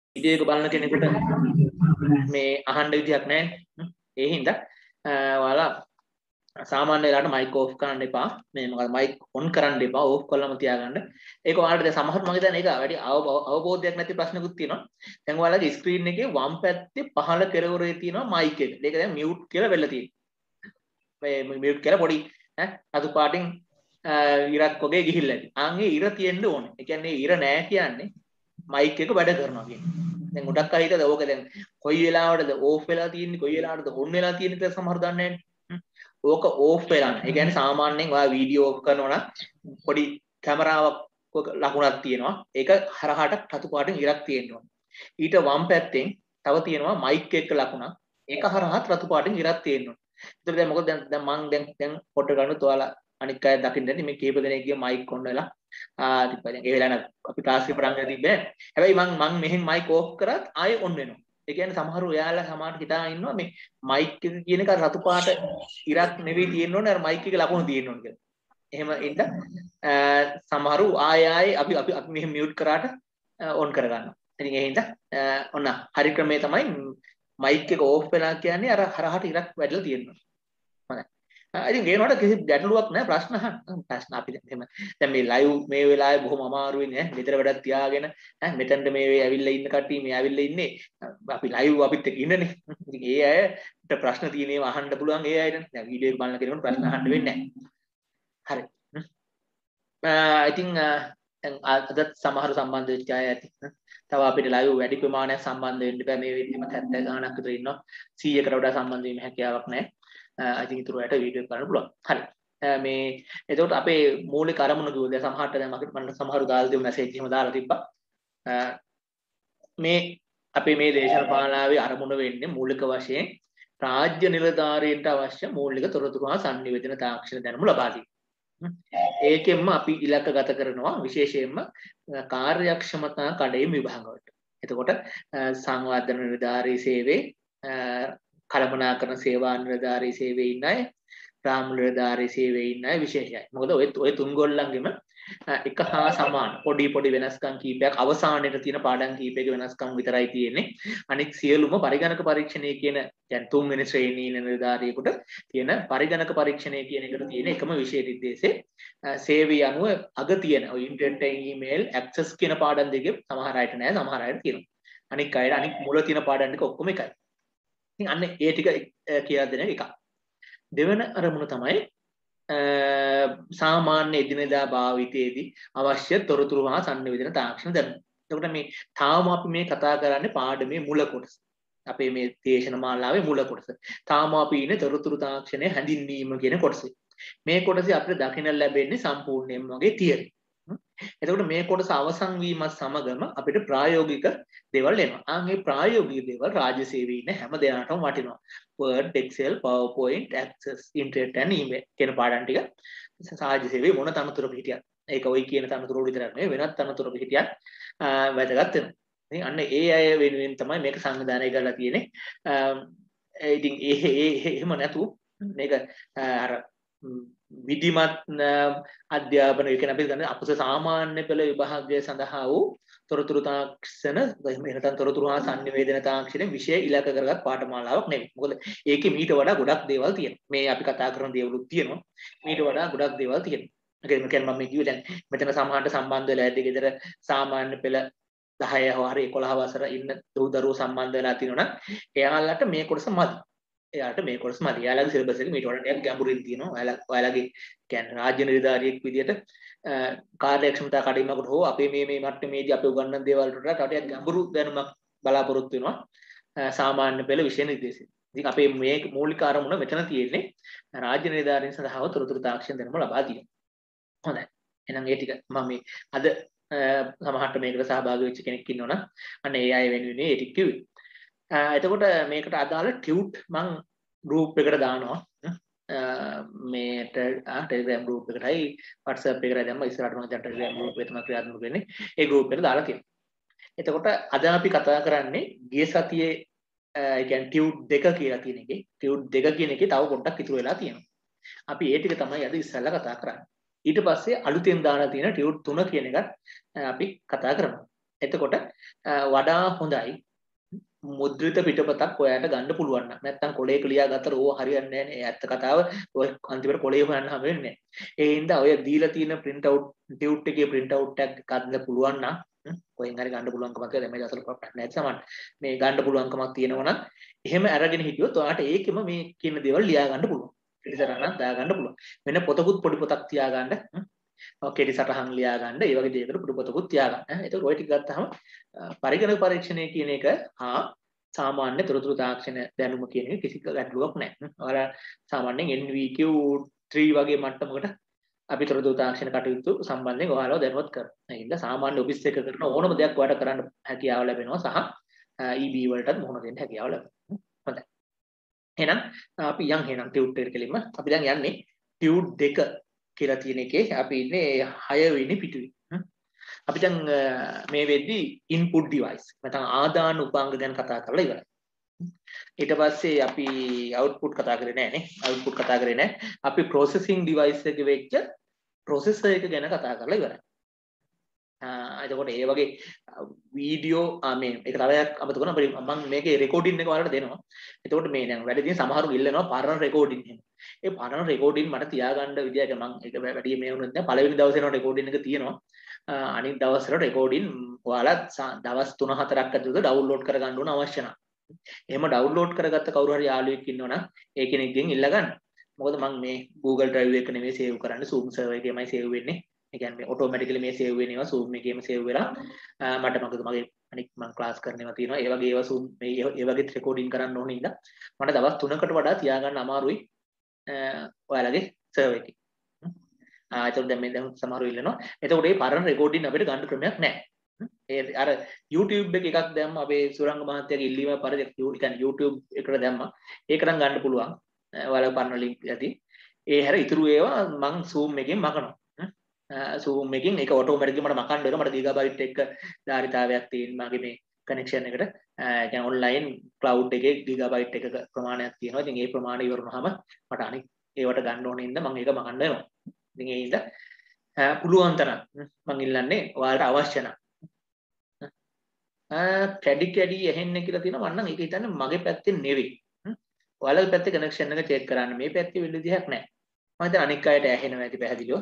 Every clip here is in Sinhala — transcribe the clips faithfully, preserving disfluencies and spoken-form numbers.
වීඩියෝ එක බලන කෙනෙකුට මේ අහන්න විදියක් නැහැ. ඒ හින්දා ඔයාලා සාමාන්‍ය වෙලාවට මයික් ඕෆ් කරන්න එපා. මේ මොකද මයික් ඔන් කරන්න එපා. ඕෆ් කරලාම තියාගන්න. ඒක ඔයාලට දැන් සමහරවිට මම හිතන්නේ ඒක වැඩි අවබෝධයක් නැති ප්‍රශ්නකුත් තියෙනවා. දැන් ඔයාලගේ ස්ක්‍රීන් එකේ වම් පැත්තේ පහළ කෙළවරේ තියෙනවා මයික් එක. ඒක දැන් මියුට් කියලා වෙලා තියෙනවා. මේ මියුට් කියලා පොඩි ඈ අතු පාටින් ඉරක් වගේ ගිහිල්ලා ඇති. ආන්ගේ ඉර තියෙන්න ඕනේ. ඒ කියන්නේ ඉර නෑ කියන්නේ මයික් එක වැඩ කරනවා කියන්නේ. දැන් ගොඩක් අය හිතද ඕක දැන් කොයි වෙලාවටද ඕෆ් වෙලා තියෙන්නේ කොයි වෙලාවටද ඔන් වෙලා තියෙන්නේ කියලා සමහර දන්නේ නැහැ. ඕක ඕෆ් වෙලා නැහැ. ඒ කියන්නේ සාමාන්‍යයෙන් ඔයා වීඩියෝ ඕෆ් කරනවා නම් පොඩි කැමරාවක් ලකුණක් තියෙනවා. ඒක හරහාට රතු පාටින් ඉරක් තියෙන්න ඕනේ. ඊට වම් පැත්තෙන් තව තියෙනවා මයික් එක ලකුණක්. ඒක හරහාත් රතු පාටින් ඉරක් තියෙන්න ඕනේ. ඒතර දැන් මොකද දැන් දැන් මම දැන් දැන් ෆොටෝ ගන්නත් ඔයාලා අනික් අය දකින්නේ මේ කීප දෙනෙක්ගේ මයික් ඔන් වෙලා ආ තිබ්බා. දැන් ඒ වෙලාවට අපි ක්ලාස් එක පටන් ගන්න තිබ්බේ. හැබැයි මම මම මෙහෙන් මයික් ඕෆ් කරත් ආයෙ ඔන් වෙනවා. ඒ කියන්නේ සමහරව ඔයාලා සමහරට හිතාගෙන ඉන්නවා මේ මයික් එක කියන එක රතු පාට ඉරක් නෙවෙයි තියෙන්න ඕනේ අර මයික් එකේ ලකුණු තියෙන්න ඕනේ කියලා. එහෙම ඉන්න සමහරව ආයෙ ආයෙ අපි අපි අපි මෙහෙම මියුට් කරාට ඔන් කරගන්නවා. ඉතින් ඒ හින්දා ඔන්න හරි ක්‍රමය තමයි මයික් එක ඕෆ් වෙලා කියන්නේ අර හරහට ඉරක් වැඩිලා තියෙනවා. හොඳයි. ඉතින් ගේනකොට කිසි ගැටලුවක් නැහැ ප්‍රශ්න අහන්න. ප්‍රශ්න අපි දැන් දැන් මේ ලයිව් මේ වෙලාවේ බොහොම අමාරුයි නේ. මෙතන වැඩක් තියාගෙන ඈ මෙතනට මේ ඇවිල්ලා ඉන්න කට්ටිය මේ ඇවිල්ලා ඉන්නේ. අපි ලයිව් අපිත් එක්ක ඉන්නනේ. ඉතින් ඒ අයට ප්‍රශ්න තියෙන ඒවා අහන්න පුළුවන් ඒ අයට. දැන් වීඩියෝ එක බලන කෙනෙකුට ප්‍රශ්න අහන්න වෙන්නේ නැහැ. හරි. I think දැන් අදත් සමහර සම්බන්ධ වෙච්ච අය ඇති. තව අපිට ලයිව් වැඩි ප්‍රමාණයක් සම්බන්ධ වෙන්න බෑ මේ වෙද්දිම හැත්තෑ ගාණක් විතර ඉන්නවා. සීයකට වඩා සම්බන්ධ වීම හැකියාවක් නැහැ. I think ඊටු වලට වීඩියෝ කරන්න පුළුවන්. හරි. මේ එතකොට අපේ මූලික අරමුණ කිව්වද සමහරට දැන් මකට මම සමහරු දාලා දෙමු මැසේජ් එහෙම දාලා තිබ්බා. මේ අපේ මේ දේශපාලනාවේ අරමුණ වෙන්නේ මූලික වශයෙන් රාජ්‍ය නිලධාරීන්ට අවශ්‍ය මූලික තොරතුරු හා sannivedana තාක්ෂණ දැනුම ලබා දීම. ඒකෙන්ම අපි ඉලක්කගත කරනවා විශේෂයෙන්ම කාර්යක්ෂමතා කඩේම විභාගවලට. එතකොට සංවර්ධන නිලධාරී සේවයේ කළමනාකරන සේවා නිලධාරී සේවයේ ඉන්න අය, රාම නිලධාරී සේවයේ ඉන්න අය විශේෂයි. මොකද ඔය ඔය තුන් ගොල්ලන්ගෙම එක හා සමාන පොඩි පොඩි වෙනස්කම් කීපයක් අවසානයේ තියෙන පාඩම් කීපයක වෙනස්කම් විතරයි තියෙන්නේ. අනික සියලුම පරිගණක පරීක්ෂණයේ කියන දැන් තුන්වෙනි ශ්‍රේණියේ නිලධාරියෙකුට තියෙන පරිගණක පරීක්ෂණය කියන එකට තියෙන එකම විෂය නිර්දේශේ සේවය අනුව අග තියෙන ඔය ඉන්ටර්නෙට් ඊමේල් ඇක්සස් කියන පාඩම් දෙකේ සමහර අයට නෑ සමහර අයට තියෙනවා. අනික අයට අනික මුල තියෙන පාඩම් ටික ඔක්කොම එකයි. ඉතින් අන්න ඒ ටික කියලා දෙන එක. දෙවන අරමුණ තමයි සාමාන්‍ය එදිනෙදා භාවිතයේදී අවශ්‍ය තොරතුරු හා sannivedana තාක්ෂණ දැනුම. එතකොට මේ තාම අපි මේ කතා කරන්නේ පාඩමේ මුල කොටස. අපේ මේ දේශන මාලාවේ මුල කොටස. තාම අපි ඉන්නේ තොරතුරු තාක්ෂණය හැඳින්වීම කියන කොටසේ. මේ කොටසේ අපිට දකින්න ලැබෙන්නේ සම්පූර්ණයෙන්ම වගේ තියරි. එතකොට මේ කොටස අවසන් වීමත් සමගම අපිට ප්‍රායෝගික දේවල් එනවා. ආ මේ ප්‍රායෝගික දේවල් රාජ්‍ය සේවයේ ඉන්න හැම දෙනාටම වටිනවා. Word, Excel, PowerPoint, Access, Internet and Email කියන පාඩම් ටික රාජ්‍ය සේවයේ මොන තනතුරක හිටියත් ඒක ඔයි කියන තනතුරු විතරක් නෙවෙයි වෙනත් තනතුරක හිටියත් වැදගත් වෙනවා. ඉතින් අන්න ඒ අය වෙනුවෙන් තමයි මේක සංවිධානය කරලා තියෙන්නේ. ඉතින් ඒ එහෙම නැතු මේක අර විධිමත් අධ්‍යාපන ඒ කියන්නේ අපි ගන්න අපස සාමාන්‍ය පෙළ විභාගය සඳහා වූ තොරතුරු තාක්ෂණ එහෙනම් තොරතුරු හා sannivedana තාක්ෂණ විෂය ඉලක්ක කරගත් පාඨමාලාවක් නෙවෙයි. මොකද ඒකේ මීට වඩා ගොඩක් දේවල් තියෙනවා. මේ අපි කතා කරන දේවලුත් තියෙනවා. මීට වඩා ගොඩක් දේවල් තියෙනවා. ඒ කියන්නේ මම කිව්වේ දැන් මෙතන සමහරට සම්බන්ධ වෙලා ඇද්දි ගෙදර සාමාන්‍ය පෙළ දහය හරි එකොළහ වසර ඉන්න දූ දරුවෝ සම්බන්ධ වෙලා තියෙනවා නම් එයාලට මේ කොටස මදි. එයාට මේ කොටස මදි. එයාලගේ සිලබස් එක මීට වඩා ටිකක් ගැඹුරින් තියෙනවා. ඔයාලා ඔයාලගේ කියන්නේ රාජ්‍ය නිලධාරියෙක් විදියට කාර්යක්ෂමතා කඩිමකට හෝ අපේ මේ මේ මට්ටමේදී අපි උගන්වන දේවල් වලට ටිකක් ගැඹුරු දැනුමක් බලාපොරොත්තු වෙනවා. සාමාන්‍ය පෙළ විෂය නිර්දේශය. ඉතින් අපේ මේ මූලික අරමුණ මෙතන තියෙන්නේ රාජ්‍ය නිලධාරීන් සඳහා තොරතුරු තාක්ෂණ දැනුම ලබා දීම. හොඳයි. එහෙනම් ඒ ටික මම මේ අද සමහරට මේකට සහභාගී වෙච්ච කෙනෙක් ඉන්නවනම් අන්න ඒ අය වෙනුවෙන් ඒ ටික කිව්වේ. එතකොට මේකට අදාළ ටියුට් මම group එකට දානවා. මේ Telegram group එකටයි WhatsApp එකට දැම්ම ඉස්සරහට මම දැන් Telegram group එක තමයි ක්‍රියාත්මක වෙන්නේ. ඒ group එකට දාලා තියෙනවා. එතකොට අද අපි කතා කරන්නේ ගිය සතියේ ඒ කියන්නේ ටියුට් දෙක කියලා තියෙන එකේ ටියුට් දෙක කියන එකේ තව පොඩ්ඩක් ඉතුරු වෙලා තියෙනවා. අපි ඒ ටික තමයි අද ඉස්සෙල්ලා කතා කරන්නේ. ඊට පස්සේ අලුතෙන් දාලා තියෙන ටියුට් තුන කියන එකත් අපි කතා කරමු. එතකොට වඩා හොඳයි මුද්‍රිත පිටපතක් ඔයාලට ගන්න පුළුවන් නම් නැත්නම් කොලේක ලියාගත්තට ඕව හරියන්නේ නැහැ නේ ඇත්ත කතාව ඔය අන්තිමට කොලේ හොයන්න හැම වෙන්නේ නැහැ ඒ හින්දා ඔය දීලා තියෙන print out ටියුට් එකේ print out එකක් ගන්න පුළුවන් නම් කොහෙන් හරි ගන්න පුළුවන්කමක් තියෙනවා මේ දවස්වල ප්‍රශ්න නැති සමහර මේ ගන්න පුළුවන්කමක් තියෙනවා නම් එහෙම අරගෙන හිටියොත් ඔයාලට ඒකෙම මේ කියන දේවල් ලියා ගන්න පුළුවන් පිටිසරණක් දා ගන්න පුළුවන් වෙන පොතකුත් පොඩි පොතක් තියා ගන්න ඔකේ සටහන් ලියා ගන්න ඒ වගේ දේකට පොඩි පොතකුත් තියා ගන්න ඒක ඔය ටික ගත්තාම පරිගණක පරීක්ෂණය කියන එක හා සාමාන්‍ය තොරතුරු තාක්ෂණ දැනුම කියන එක කිසි ගැටලුවක් නැහැ. ඔයාලා සාමාන්‍යයෙන් N V Q three වගේ මට්ටමකට අපි තොරතුරු තාක්ෂණ කටයුතු සම්බන්ධයෙන් ඔයාලව දැනුවත් කරනවා. ඒ හින්දා සාමාන්‍ය ඔෆිස් එක කරන ඕනම දෙයක් ඔයාලට කරන්න හැකියාව ලැබෙනවා සහ E B වලටත් මුහුණ දෙන්න හැකියාව ලැබෙනවා. හොඳයි. එහෙනම් අපි යන් එහෙනම් ටියුට් එකට කෙලින්ම අපි දැන් යන්නේ ටියුට් දෙක කියලා තියෙන එකේ අපි ඉන්නේ හය වෙනි පිටුවේ. අපි දැන් මේ වෙද්දී input device නැත්නම් ආදාන උපාංග ගැන කතා කරලා ඉවරයි. ඊට පස්සේ අපි output කතා කරේ නෑ නේ. output කතා කරේ නෑ. අපි processing device එක වෙච්ච processor එක ගැන කතා කරලා ඉවරයි. ආ එතකොට ඒ වගේ වීඩියෝ මේ ඒක තවයක් අමතක වුණා මම මේකේ රෙකෝඩින් එක ඔයාලට දෙනවා. එතකොට මේ දැන් වැඩිදින සමහරු ඉල්ලනවා පරණ රෙකෝඩින් එහෙම. ඒ පරණ රෙකෝඩින් මට තියාගන්න විදියක් මම ඒක වැඩි මේ වුණොත් දැන් පළවෙනි දවසේ යන රෙකෝඩින් එක තියෙනවා. අනිත් දවස්වල රෙකෝඩින් ඔයාලා දවස් තුන හතරක් ඇතුළත ඩවුන්ලෝඩ් කරගන්න ඕන අවශ්‍ය නැහැ. එහෙම ඩවුන්ලෝඩ් කරගත්ත කවුරු හරි යාළුවෙක් ඉන්නවනම් ඒ කෙනෙක්ගෙන් ඉල්ල ගන්න. මොකද මම මේ Google Drive එක නෙමෙයි සේව් කරන්නේ Zoom server එකේමයි සේව් වෙන්නේ. ඒ කියන්නේ ඔටෝමැටිකලි මේ සේව් වෙනවා Zoom එකේම සේව් වෙලා මට මොකද මගේ අනිත් මම ක්ලාස් කරන ඒවා තියෙනවා. ඒ වගේ ඒවා Zoom මේ ඒ වගේ රෙකෝඩින් කරන්න ඕන ඉඳලා මට දවස් තුනකට වඩා තියාගන්න අමාරුයි ඔයාලගේ server එකේ. ආ ඒතකොට දැන් මේ දැන් සමහරව ඉල්ලනවා. එතකොට මේ පරණ රෙකෝඩින් අපිට ගන්න ක්‍රමයක් නැහැ. ඒ අර YouTube එක එකක් දැම්ම අපේ සුරංග මහත්තයාගේ ඉල්ලීම පරිදි ඒ කියන්නේ YouTube එකට දැම්මා. ඒක නම් ගන්න පුළුවන්. ඔයාලා පරණ link යටි. ඒ හැර ඉතුරු ඒවා මම Zoom එකෙන් මකනවා. Zoom එකෙන් ඒක ඔටෝමැටිකලි මට මකන්න වෙනවා. මට ගිගාබයිට් එක ධාරිතාවයක් තියෙන මගේ මේ කනෙක්ෂන් එකට. ඒ කියන්නේ ඔන්ලයින් ක්ලවුඩ් එකේ ගිගාබයිට් එකක ප්‍රමාණයක් තියෙනවා. ඉතින් ඒ ප්‍රමාණය ඉවර වුණාම මට අනිත් ඒවට ගන්න ඕනේ ඉඳ මම ඒක මකන්න වෙනවා. ඉතින් ඒ ඉඳ පුළුවන් තරම් මම ඉල්ලන්නේ ඔයාලට අවශ්‍ය නම් කැඩි කැඩි ඇහෙන්නේ කියලා තියෙනවා. මම නම් ඒක හිතන්නේ මගේ පැත්තෙන් නෙවෙයි. ඔයාලගේ පැත්තේ කනෙක්ෂන් එක චෙක් කරන්න. මේ පැත්තේ වෙන්න විදිහක් නැහැ. මම හිතන්නේ අනික් අයට ඇහෙනවා ඇති පැහැදිලිව.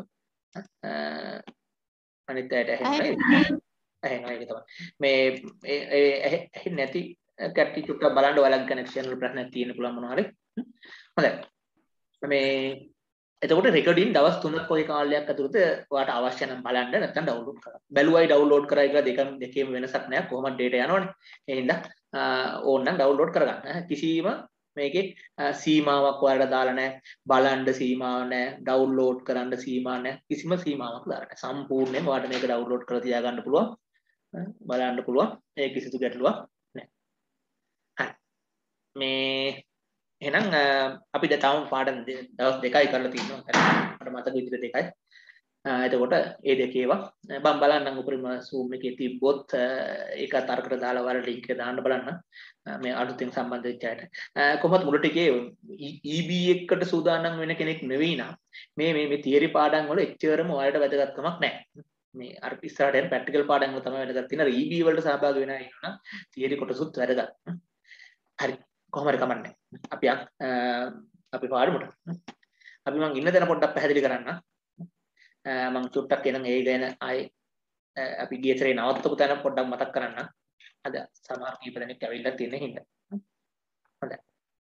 අනිත් අයට ඇහෙනවා. ඇහෙනවා ඒක තමයි. මේ ඒ ඇහෙන්නේ නැති කැටි චුට්ටක් බලන්න ඔයාලගේ කනෙක්ෂන් වල ප්‍රශ්නයක් තියෙන්න පුළුවන් මොනවා හරි. හොඳයි. මේ එතකොට රෙකෝඩින් දවස් තුනක් ඔය කාලයක් ඇතුළත ඔයාට අවශ්‍ය නම් බලන්න නැත්නම් ඩවුන්ලෝඩ් කරගන්න. බැලුවයි ඩවුන්ලෝඩ් කරයි කියලා දෙකම දෙකේම වෙනසක් නැහැ. කොහොමද data යනවනේ. ඒ හින්දා ඕන නම් ඩවුන්ලෝඩ් කරගන්න. කිසිම මේකේ සීමාවක් ඔයාලට දාලා නැහැ. බලන්න සීමාවක් නැහැ. ඩවුන්ලෝඩ් කරන්න සීමාවක් නැහැ. කිසිම සීමාවක් දාලා නැහැ. සම්පූර්ණයෙන්ම ඔයාලට මේක ඩවුන්ලෝඩ් කරලා තියාගන්න පුළුවන්. බලන්න පුළුවන්. ඒ කිසිදු ගැටලුවක් නැහැ. හරි. මේ එහෙනම් අපි දැන් තාම පාඩම් දවස් දෙකයි කරලා තියෙනවා. මට මතක විදිහට දෙකයි. එතකොට ඒ දෙකේවා මම බලන්නම් උපරිම Zoom එකේ තිබ්බොත් ඒක තරකට දාලා වල link එක දාන්න බලන්න. මේ අලුතෙන් සම්බන්ධ වෙච්ච අයට. කොහොමද මුල ටිකේ E B එකට සූදානම් වෙන කෙනෙක් නෙවෙයි නම් මේ මේ මේ තියරි පාඩම් වල එච්චරම ඔයාලට වැදගත්කමක් නැහැ. මේ අර ඉස්සරහට යන ප්‍රැක්ටිකල් පාඩම් වල තමයි වැදගත් තියෙන. E B වලට සහභාගී වෙනා ඉන්නවා නම් තියරි කොටසුත් වැදගත්. හරි. කොහොම හරි කමන්නේ. අපි අපි පාඩමට. අපි මං ඉන්න තැන පොඩ්ඩක් පැහැදිලි කරන්න. මං චුට්ටක් එනං ඒ ගැන ආයි අපි ගිය සැරේ නවත්තපු තැන පොඩ්ඩක් මතක් කරන්න. අද සමහර කීප දෙනෙක් ඇවිල්ලා තියෙන හින්දා. හොඳයි.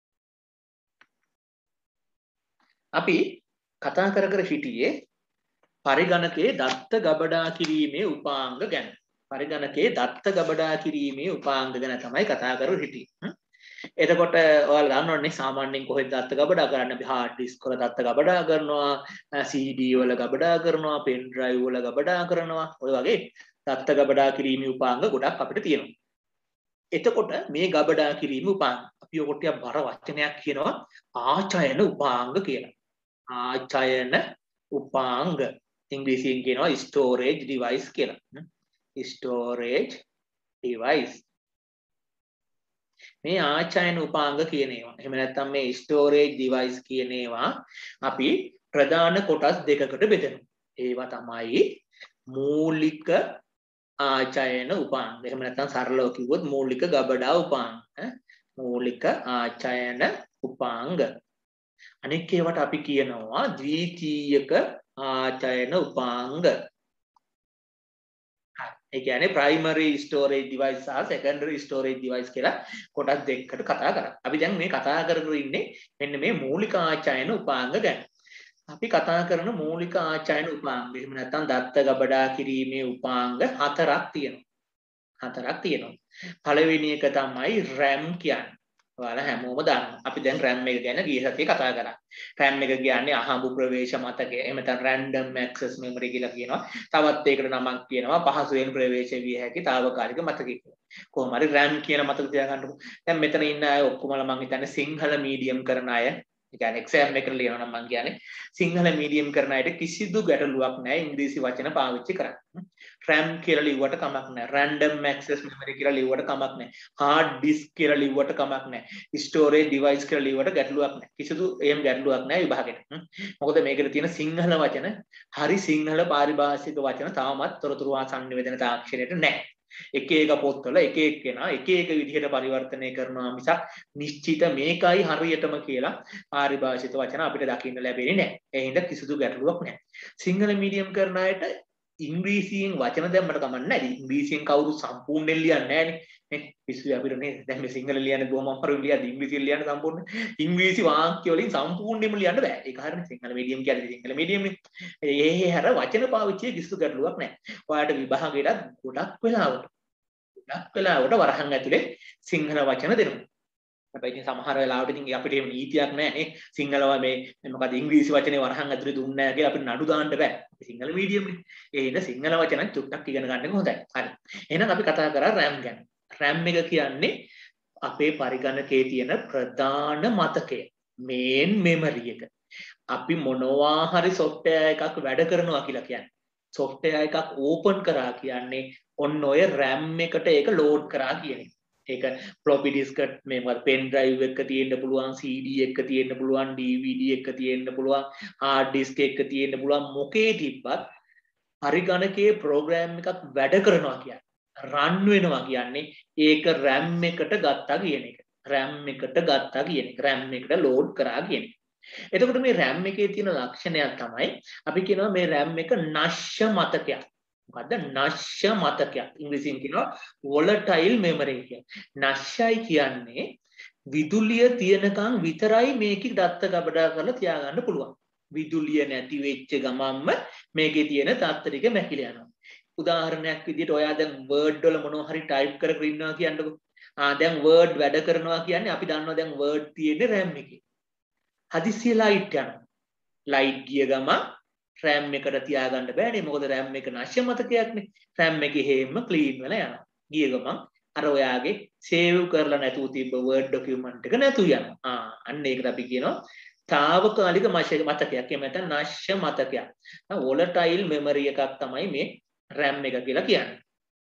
අපි කතා කර කර හිටියේ පරිගණකයේ දත්ත ගබඩා කිරීමේ උපාංග ගැන. පරිගණකයේ දත්ත ගබඩා කිරීමේ උපාංග ගැන තමයි කතා කරලා හිටියේ. එතකොට ඔයාලා දන්නවනේ සාමාන්‍යයෙන් කොහෙද දත්ත ගබඩා කරන්නේ? අපි hard disk වල දත්ත ගබඩා කරනවා, C D වල ගබඩා කරනවා, pen drive වල ගබඩා කරනවා. ඔය වගේ දත්ත ගබඩා කිරීමේ උපාංග ගොඩක් අපිට තියෙනවා. එතකොට මේ ගබඩා කිරීමේ උපාංග අපි ඔකට බර වචනයක් කියනවා ආචයන උපාංග කියලා. ආචයන උපාංග ඉංග්‍රීසියෙන් කියනවා storage device කියලා. storage device මේ ආචයන උපාංග කියන ඒවා. එහෙම නැත්නම් මේ storage device කියන ඒවා අපි ප්‍රධාන කොටස් දෙකකට බෙදෙනවා. ඒවා තමයි මූලික ආචයන උපාංග. එහෙම නැත්නම් සරලව කිව්වොත් මූලික ගබඩා උපාංග. මූලික ආචයන උපාංග. අනෙක් ඒවාට අපි කියනවා ද්විතීයක ආචයන උපාංග. ඒ කියන්නේ primary storage device සහ secondary storage device කියලා කොටස් දෙකකට කතා කරා. අපි දැන් මේ කතා කර කර ඉන්නේ මෙන්න මේ මූලික ආචයන උපාංග ගැන. අපි කතා කරන මූලික ආචයන උපාංග. එහෙම නැත්නම් දත්ත ගබඩා කිරීමේ උපාංග හතරක් තියෙනවා. හතරක් තියෙනවා. පළවෙනි එක තමයි RAM කියන්නේ. ඔයාලා හැමෝම දන්නවා. අපි දැන් RAM එක ගැන ගිය සතියේ කතා කරා. RAM එක කියන්නේ අහඹු ප්‍රවේශ මතකය. එහෙම නැත්නම් random access memory කියලා කියනවා. තවත් ඒකට නමක් කියනවා පහසුවෙන් ප්‍රවේශ විය හැකි తాවකාලික මතකය කියලා. කොහොම හරි RAM කියන මතක තියාගන්නකො. දැන් මෙතන ඉන්න අය ඔක්කොමලා මම හිතන්නේ සිංහල මීඩියම් කරන අය. ඒ කියන්නේ exam එකට ලියනවා නම් මම කියන්නේ සිංහල මීඩියම් කරන අයට කිසිදු ගැටලුවක් නැහැ ඉංග්‍රීසි වචන පාවිච්චි කරන්න. RAM කියලා ලිව්වට කමක් නැහැ. random access memory කියලා ලිව්වට කමක් නැහැ. hard disk කියලා ලිව්වට කමක් නැහැ. storage device කියලා ලිව්වට ගැටලුවක් නැහැ. කිසිදු එහෙම ගැටලුවක් නැහැ විභාගෙට. මොකද මේකේ තියෙන සිංහල වචන හරි සිංහල පාරිභාෂික වචන තාමත් තොරතුරු සංනිවේදන තාක්ෂණයට නැහැ. එක එක පොත්වල එක එක කෙනා එක එක විදිහට පරිවර්තනය කරනවා මිසක් නිශ්චිත මේකයි හරියටම කියලා පාරිභාෂිත වචන අපිට දකින්න ලැබෙන්නේ නැහැ. ඒ හින්දා කිසිදු ගැටලුවක් නැහැ. සිංහල මීඩියම් කරන අයට ඉංග්‍රීසියෙන් වචන දැම්මට කමක් නැහැ. ඉංග්‍රීසියෙන් කවුරු සම්පූර්ණයෙන් ලියන්නේ නැහනේ. නේ පිස්සු අපිට නේද? දැන් මේ සිංහල ලියන්නේ බොහොම අමාරුයි ලියද්දි ඉංග්‍රීසියෙන් ලියන්න සම්පූර්ණ. ඉංග්‍රීසි වාක්‍ය වලින් සම්පූර්ණයෙන්ම ලියන්න බෑ. ඒක හරියනේ සිංහල මීඩියම් කියන්නේ සිංහල මීඩියම්නේ. ඒ හැර වචන පාවිච්චියේ කිසිදු ගැටලුවක් නැහැ. ඔයාලට විභාගයටත් ගොඩක් වෙලාවට ගොඩක් වෙලාවට වරහන් ඇතුලේ සිංහල වචන දෙනවා. හැබැයි ඉතින් සමහර වෙලාවට ඉතින් අපිට එහෙම නීතියක් නැහැ නේ. සිංහලව මේ මොකද ඉංග්‍රීසි වචනේ වරහන් ඇතුලේ දුන්නේ නැහැ කියලා අපිට නඩු දාන්න බෑ. අපි සිංහල මීඩියම්නේ. ඒ හින්දා සිංහල වචන චුට්ටක් ඉගෙන ගන්න එක හොඳයි. හරි. එහෙනම් අපි කතා කරා RAM ගැන. RAM එක කියන්නේ අපේ පරිගණකයේ තියෙන ප්‍රධාන මතකය. main memory එක. අපි මොනවා හරි software එකක් වැඩ කරනවා කියලා කියන්නේ. software එකක් open කරා කියන්නේ ඔන්න ඔය RAM එකට ඒක load කරා කියන එක. ඒක floppy disk මේ මොකද pen drive එක තියෙන්න පුළුවන්, C D එක තියෙන්න පුළුවන්, D V D එක තියෙන්න පුළුවන්, hard disk එක තියෙන්න පුළුවන් මොකේ තිබ්බත් පරිගණකයේ program එකක් වැඩ කරනවා කියන්නේ run වෙනවා කියන්නේ ඒක RAM එකට ගත්තා කියන එක. RAM එකට ගත්තා කියන එක. RAM එකට load කරා කියන එක. එතකොට මේ RAM එකේ තියෙන ලක්ෂණයක් තමයි අපි කියනවා මේ RAM එක නශ්‍ය මතකයක්. මොකද්ද නශ්‍ය මතකයක්? ඉංග්‍රීසියෙන් කියනවා volatile memory කියලා. නශ්‍යයි කියන්නේ විදුලිය තියෙනකන් විතරයි මේකේ දත්ත ගබඩා කරලා තියාගන්න පුළුවන්. විදුලිය නැති වෙච්ච ගමන්ම මේකේ තියෙන දත්ත ටික මැකිලා යනවා. උදාහරණයක් විදිහට ඔයා දැන් Word වල මොනවා හරි type කර කර ඉන්නවා කියන්නකෝ. ආ දැන් Word වැඩ කරනවා කියන්නේ අපි දන්නවා දැන් Word තියෙන්නේ RAM එකේ. හදිස්සිය light යනවා. light ගිය ගමන් RAM එකට තියාගන්න බෑනේ. මොකද RAM එක නශ්‍ය මතකයක්නේ. RAM එකේ හේම clean වෙලා යනවා. ගිය ගමන් අර ඔයාගේ save කරලා නැතුව තිබ්බ Word document එක නැතුව යනවා. ආ අන්න ඒකට අපි කියනවා తాවකාලික මතකයක්. එහෙම නැත්නම් නශ්‍ය මතකයක්. volatile memory එකක් තමයි මේ RAM එක කියලා කියන්නේ.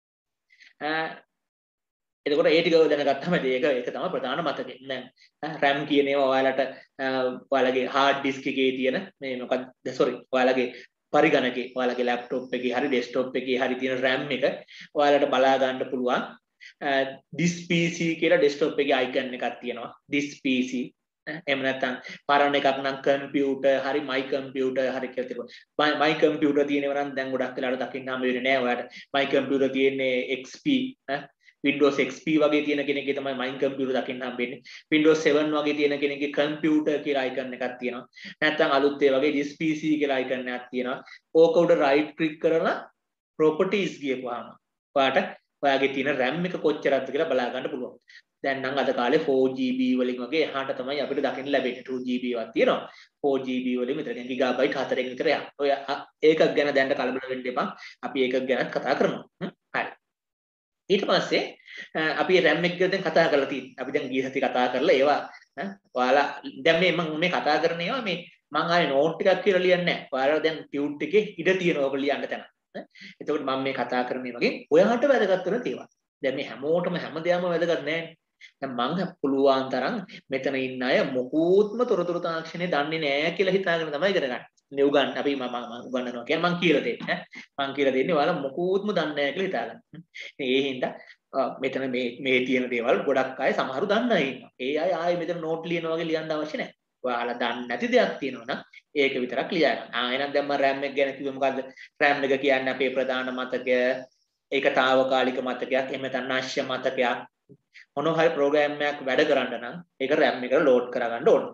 එතකොට ඒ ටික දැනගත්තම ඒක ඒක තමයි ප්‍රධාන මතකය. දැන් RAM කියන ඒවා ඔයාලට ඔයාලගේ hard disk එකේ තියෙන මේ මොකක්ද sorry ඔයාලගේ පරිගණකේ ඔයාලගේ laptop එකේ හරි desktop එකේ හරි තියෙන RAM එක ඔයාලට බලා ගන්න පුළුවන්. disk P C කියලා desktop එකේ icon එකක් තියෙනවා. disk P C එහෙම නැත්නම් පරණ එකක් නම් computer හරි my computer හරි කියලා තිබුණා. my computer තියෙනවා නම් දැන් ගොඩක් වෙලාවට දකින්න හම්බ වෙන්නේ නැහැ ඔයාලට. my computer තියෙන්නේ X P Windows X P වගේ තියෙන කෙනෙක්ගේ තමයි my computer දකින්න හම්බෙන්නේ. Windows seven වගේ තියෙන කෙනෙක්ගේ computer කියලා icon එකක් තියෙනවා. නැත්නම් අලුත් ඒ වගේ disk P C කියලා icon එකක් තියෙනවා. ඕක උඩ right click කරලා properties ගියපුවාම ඔයාට ඔයාගේ තියෙන RAM එක කොච්චරද කියලා බලා ගන්න පුළුවන්. දැන් නම් අද කාලේ four G B වලින් වගේ එහාට තමයි අපිට දකින්න ලැබෙන්නේ. two G B වක් තියෙනවා. four G B වලින් විතර gigabyte හතරෙන් විතර යනවා. ඔය ඒකක් ගැන දැන් කලබල වෙන්න එපා. අපි ඒකක් ගැනත් කතා කරනවා. හරි. ඊට පස්සේ අපි RAM එක ගැන කතා කරලා තියෙනවා. අපි දැන් ගිය සතියේ කතා කරලා ඒවා ඔයාලා දැන් මේ මම මේ කතා කරන ඒවා මේ මම ආයේ නෝට් ටිකක් කියලා ලියන්නේ නැහැ. ඔයාලා දැන් ටියුට් එකේ ඉඩ තියෙනවා ඔක ලියන්න තැන. එතකොට මම මේ කතා කරන මේ වගේ ඔයාට වැදගත් වෙන ඒවා. දැන් මේ හැමෝටම හැමදේම වැදගත් නැහැ. දැන් මම පුළුවන් තරම් මෙතන ඉන්න අය මොකුත්ම තොරතුරු තාක්ෂණය දන්නේ නැහැ කියලා හිතාගෙන තමයි ඉගෙන ගන්න. මේ උගන් අපි මම උගන්වනවා කියන්නේ මං කියලා දෙන්නේ ඈ මං කියලා දෙන්නේ ඔයාලා මොකුත්ම දන්නේ නැහැ කියලා හිතාගන්න. ඉතින් ඒ හින්දා මෙතන මේ මේ තියෙන දේවල් ගොඩක් අය සමහරු දන්න අය ඉන්නවා. ඒ අය ආයේ මෙතන නෝට් ලියනවා වගේ ලියන්න අවශ්‍ය නැහැ. ඔයාලා දන්නේ නැති දෙයක් තියෙනවා නම් ඒක විතරක් ලියා ගන්න. ආ එහෙනම් දැන් මම RAM එක ගැන කිව්වේ මොකද්ද? RAM එක කියන්නේ අපේ ප්‍රධාන මතකය. ඒක తాවකාලික මතකයක්. එහෙම නැත්නම් නැශ්‍ය මතකයක්. මොන හරි ප්‍රෝග්‍රෑම් එකක් වැඩ කරන්න නම් ඒක RAM එකට ලෝඩ් කරගන්න ඕන.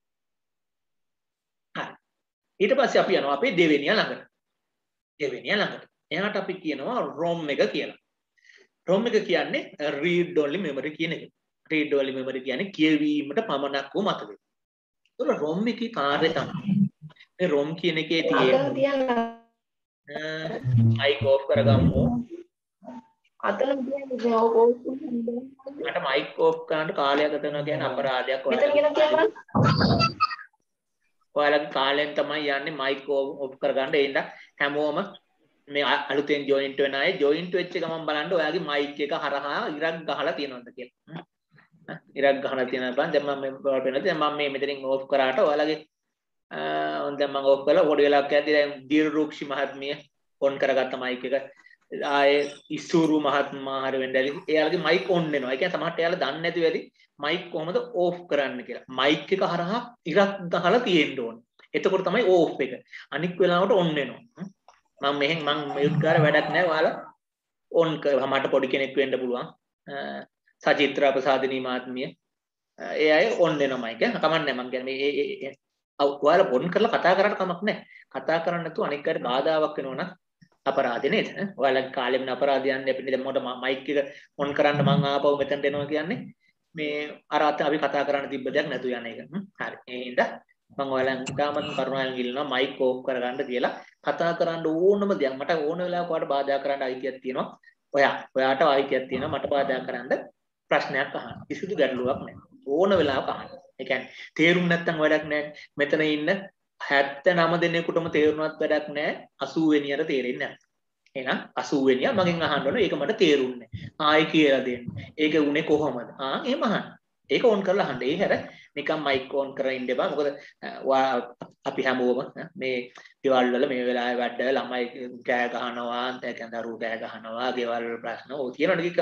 හරි. ඊට පස්සේ අපි යනවා අපේ දෙවෙනියා ළඟට. දෙවෙනියා ළඟට. එයාට අපි කියනවා ROM එක කියලා. ROM එක කියන්නේ read only memory කියන එක. read only memory කියන්නේ කියවීමට පමණක් වූ මතකය. ඒක ROM එකේ කාර්යය තමයි. මේ ROM කියන එකේ තියෙන mic off කරගමු. අතන කියන්නේ ඕක මට mic off කරන්න කාලයක් ගත වෙනවා කියන්නේ අපරාධයක් මෙතන කියන කියපන්. ඔයාලගේ කාලෙන් තමයි යන්නේ mic off කරගන්න. ඒ හින්දා හැමෝම මේ අලුතෙන් ජොයින්ට් වෙන අය ජොයින්ට් වෙච්ච ගමන් බලන්න ඔයාගේ mic එක හරහා ඉරක් ගහලා තියෙනවද කියලා. ඉරක් ගහලා තියෙනවා බලන්න. දැන් මම මේ බලපෙන්නද දැන් මම මේ මෙතනින් off කරාට ඔයාලගේ අ දැන් මම off කරලා පොඩි වෙලාවක් යද්දි දැන් දීර්ඝරූක්ෂි මහත්මිය on කරගත්ත mic එක ආයේ ඉසුරු මහත්මයා හරි වෙන්න ඇති. එයාලගේ mic on වෙනවා. ඒ කියන්නේ සමහරට එයාලා දන්නේ නැති වෙලි mic කොහොමද off කරන්න කියලා. mic එක හරහා ඉරක් ගහලා තියෙන්න ඕනේ. එතකොට තමයි off එක. අනික් වෙලාවට on වෙනවා. මම මෙහෙන් මම mute කරලා වැඩක් නැහැ. ඔයාලා on කරලා මට පොඩි කෙනෙක් වෙන්න පුළුවන්. සචිත්‍රා ප්‍රසාදිනී මහත්මිය. ඒ අය on වෙනවා mic එක. කමන්නේ මම කියන්නේ මේ ඔයාලා on කරලා කතා කරාට කමක් නැහැ. කතා කරන්නේ නැතුව අනික් අයට බාධාවක් වෙනවා නම් අපරාධ නේද? ඔයාලගේ කාලෙම අපරාධ යන්නේ අපි දැන් මොකට මයික් එක ඔන් කරන්න මං ආපහු මෙතනට එනවා කියන්නේ මේ අර අත අපි කතා කරන්න තිබ්බ දෙයක් නැතු යන එක. හරි. ඒ හින්දා මම ඔයාලන් තාමත් කරුණාවෙන් ඉල්ලනවා මයික් ඕෆ් කරගන්න කියලා කතා කරන්න ඕනම දෙයක් මට ඕන වෙලාවක ඔයාලට බාධා කරන්න අයිතියක් තියෙනවා. ඔයා ඔයාට අයිතියක් තියෙනවා මට බාධා කරන්න ප්‍රශ්නයක් අහන්න. කිසිදු ගැටලුවක් නැහැ. ඕන වෙලාවක අහන්න. ඒ කියන්නේ තේරුම් නැත්තම් වැඩක් නැහැ. මෙතන ඉන්න හැත්තනම දෙනෙකුටම තේරුණාත් වැඩක් නැහැ. අසූ වෙනියට තේරෙන්නේ නැහැ. එහෙනම් අසූ වෙනියා මගෙන් අහන්න ඕන ඒක මට තේරුන්නේ නැහැ. ආයි කියලා දෙන්න. ඒක උනේ කොහොමද? ආ එහෙම අහන්න. ඒක ඔන් කරලා අහන්න. ඒ හැර නිකන් මයික් ඔන් කරලා ඉන්න එපා. මොකද අපි හැමෝම මේ ගෙවල් වල මේ වෙලාවේ වැඩ ළමයි කෑ ගහනවා, දැන් දරුවෝ කෑ ගහනවා, ගෙවල් වල ප්‍රශ්න ඕක කියනවනේ කික.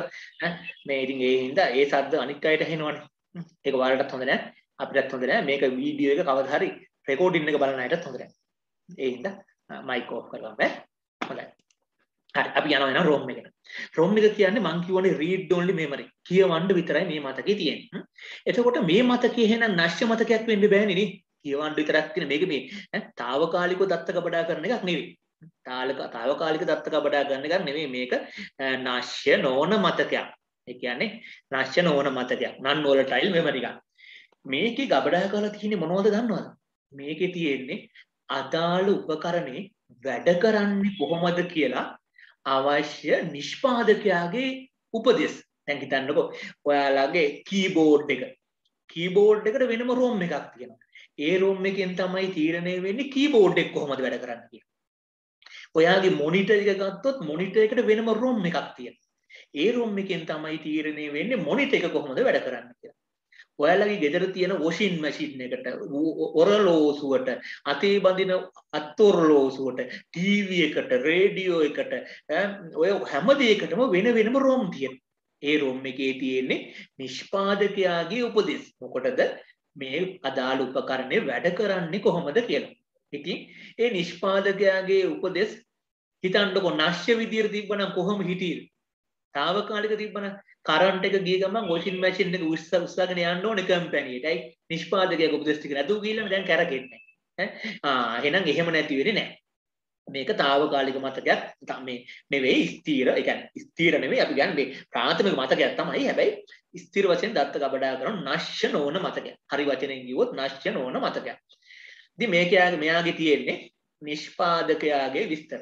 මේ ඉතින් ඒ හින්දා ඒ සද්ද අනික් අයට ඇහෙනවනේ. ඒක ඔයාලටත් හොඳ නැහැ. අපිටත් හොඳ නැහැ. මේක වීඩියෝ එක කවදා හරි රෙකෝඩින් එක බලන අයටත් හොඳ නැහැ. ඒ හින්දා මයික් ඕෆ් කරගන්න බෑ. හොඳයි. හරි අපි යනවා එනවා ROM එකට. ROM එක කියන්නේ මං කියවනේ read only memory. කියවන්න විතරයි මේ මතකේ තියෙන්නේ. එතකොට මේ මතකේ එහෙනම් නැශ්‍ය මතකයක් වෙන්න බෑනේ නේ. කියවන්න විතරක් තියෙන මේක මේ ඈ తాවකාලිකව දත්ත කබඩා කරන එකක් නෙවෙයි. තාලක తాවකාලික දත්ත කබඩා ගන්න එකක් නෙවෙයි මේක නැශ්‍ය නොවන මතකයක්. ඒ කියන්නේ නැශ්‍ය නොවන මතකයක්. non volatile memory එකක්. මේකේ ගබඩා කරලා තියෙන්නේ මොනවද දන්නවද? මේකේ තියෙන්නේ අදාළ උපකරණේ වැඩ කරන්නේ කොහොමද කියලා අවශ්‍ය නිෂ්පාදකයාගේ උපදෙස්. දැන් හිතන්නකෝ ඔයාලගේ කීබෝඩ් එක. කීබෝඩ් එකට වෙනම ROM එකක් තියෙනවා. ඒ ROM එකෙන් තමයි තීරණය වෙන්නේ කීබෝඩ් එක කොහොමද වැඩ කරන්නේ කියලා. ඔයාගේ මොනිටර් එක ගත්තොත් මොනිටර් එකට වෙනම ROM එකක් තියෙනවා. ඒ ROM එකෙන් තමයි තීරණය වෙන්නේ මොනිටර් එක කොහොමද වැඩ කරන්නේ කියලා. ඔයාලගේ ගෙදර තියෙන වොෂින් මැෂින් එකට ඔරලෝසුවට අතේ බඳින අත්ඔරලෝසුවට ටීවී එකට රේඩියෝ එකට ඔය හැම දෙයකටම වෙන වෙනම ROM තියෙනවා. ඒ ROM එකේ තියෙන්නේ නිෂ්පාදකයාගේ උපදෙස්. මොකටද මේ අදාළ උපකරණේ වැඩ කරන්නේ කොහොමද කියලා. ඉතින් ඒ නිෂ්පාදකයාගේ උපදෙස් හිතන්නකො නැශ්‍ය විදියට තිබ්බනම් කොහොම හිටියේ? తాවකාලික තිබ්බනම් කරන්ට් එක ගිය ගමන් වොෂින් මැෂින් එක උස්ස උස්සගෙන යන්න ඕනේ කම්පැනි එකයි නිෂ්පාදකයාගේ උපදෙස් ටික නැතුව ගිහලා දැන් කරකෙන්නේ ඈ ආ එහෙනම් එහෙම නැති වෙන්නේ නැහැ මේක తాවකාලික මතකයක් මේ නෙවෙයි ස්ථීර ඒ කියන්නේ ස්ථීර නෙවෙයි අපි කියන්නේ මේ ප්‍රාථමික මතකයක් තමයි හැබැයි ස්ථීර වශයෙන් දත්ත කබඩා කරන නැශ්‍ය නොවන මතකයක් හරි වචනෙන් කිව්වොත් නැශ්‍ය නොවන මතකයක් ඉතින් මේකයාගේ මෙයාගේ තියෙන්නේ නිෂ්පාදකයාගේ විස්තර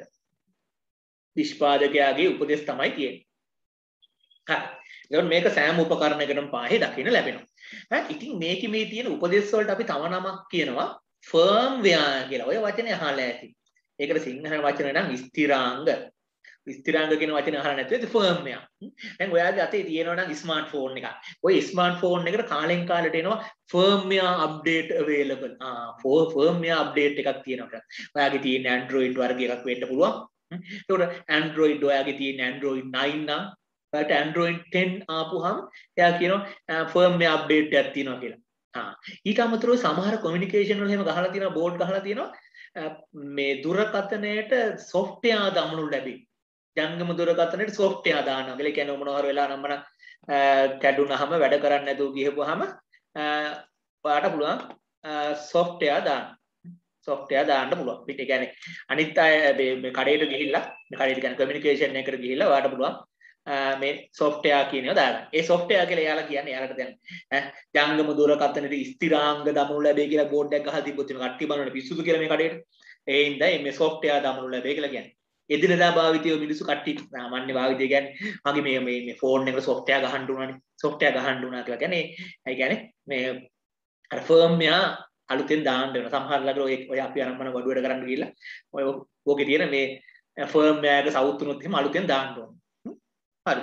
නිෂ්පාදකයාගේ උපදෙස් තමයි තියෙන්නේ හරි එතකොට මේක සෑම උපකරණයකටම පාහේ දකින්න ලැබෙනවා. හරි ඉතින් මේකේ මේ තියෙන උපදේශ වලට අපි තව නමක් කියනවා ෆර්ම්වෙයාර් කියලා. ඔය වචනේ අහලා ඇති. ඒකට සිංහල වචන නම් ස්ථිරාංග. ස්ථිරාංග කියන වචනේ අහලා නැතුව ඒක ෆර්ම් එකක්. දැන් ඔයාගේ අතේ තියෙනවා නම් ස්මාර්ට් ෆෝන් එකක්. ওই ස්මාර්ට් ෆෝන් එකට කාලෙන් කාලට එනවා ෆර්ම්වෙයාර් අප්ඩේට් available. ආ ෆර්ම්වෙයාර් අප්ඩේට් එකක් තියෙනවා. ඔයාගේ තියෙන Android වර්ග එකක් වෙන්න පුළුවන්. ඒකට Android ඔයාගේ තියෙන Android nine නම් ඔයාට Android ten ආපුහම එයා කියනවා ෆර්ම්වෙයාර් අප්ඩේට් එකක් තියෙනවා කියලා. ආ ඊට අමතරව සමහර කමියුනිකේෂන් වල එහෙම ගහලා තියෙනවා බෝඩ් ගහලා තියෙනවා මේ දුරකථනයට software දමනු ලැබේ. ජංගම දුරකථනයේ software දානවා. ඒ කියන්නේ මොනවා හරි වෙලා නම් මම කැඩුනහම වැඩ කරන්නේ නැතුව ගිහපුවාම ඔයාට පුළුවන් software දාන්න. software දාන්න පුළුවන්. පිට ඒ කියන්නේ අනිත් අය මේ කඩේට ගිහිල්ලා මේ කඩේට කියන්නේ communication එකකට ගිහිල්ලා ඔයාට පුළුවන් මේ software කියන ඒවා දාගන්න. ඒ software කියලා එයාලා කියන්නේ එයාලට දැන් ඈ ජංගම දුරකථනයේ ස්ථිරාංග දමනු ලැබේ කියලා බෝඩ් එකක් ගහලා තිබ්බොත් මේ කට්ටිය බලන්න පිස්සුද කියලා මේ කඩේට. ඒ හින්දා මේ software දමනු ලැබේ කියලා කියන්නේ. එදිනදා භාවිතය මිනිස්සු කට්ටිය සාමාන්‍ය භාවිතය කියන්නේ මගේ මේ මේ මේ ෆෝන් එකට software ගහන්න උනානේ. software ගහන්න උනා කියලා කියන්නේ ඒ කියන්නේ මේ අර firmware අලුතෙන් දාන්න වෙනවා. සමහර ලාගල ඔය ඔය අපි අරන් වඩුවට කරන්න ගිහිල්ලා ඔය ඕකේ තියෙන මේ firmware එක සවුත් වුණොත් එහෙම අලුතෙන් දාන්න ඕනේ. හරි.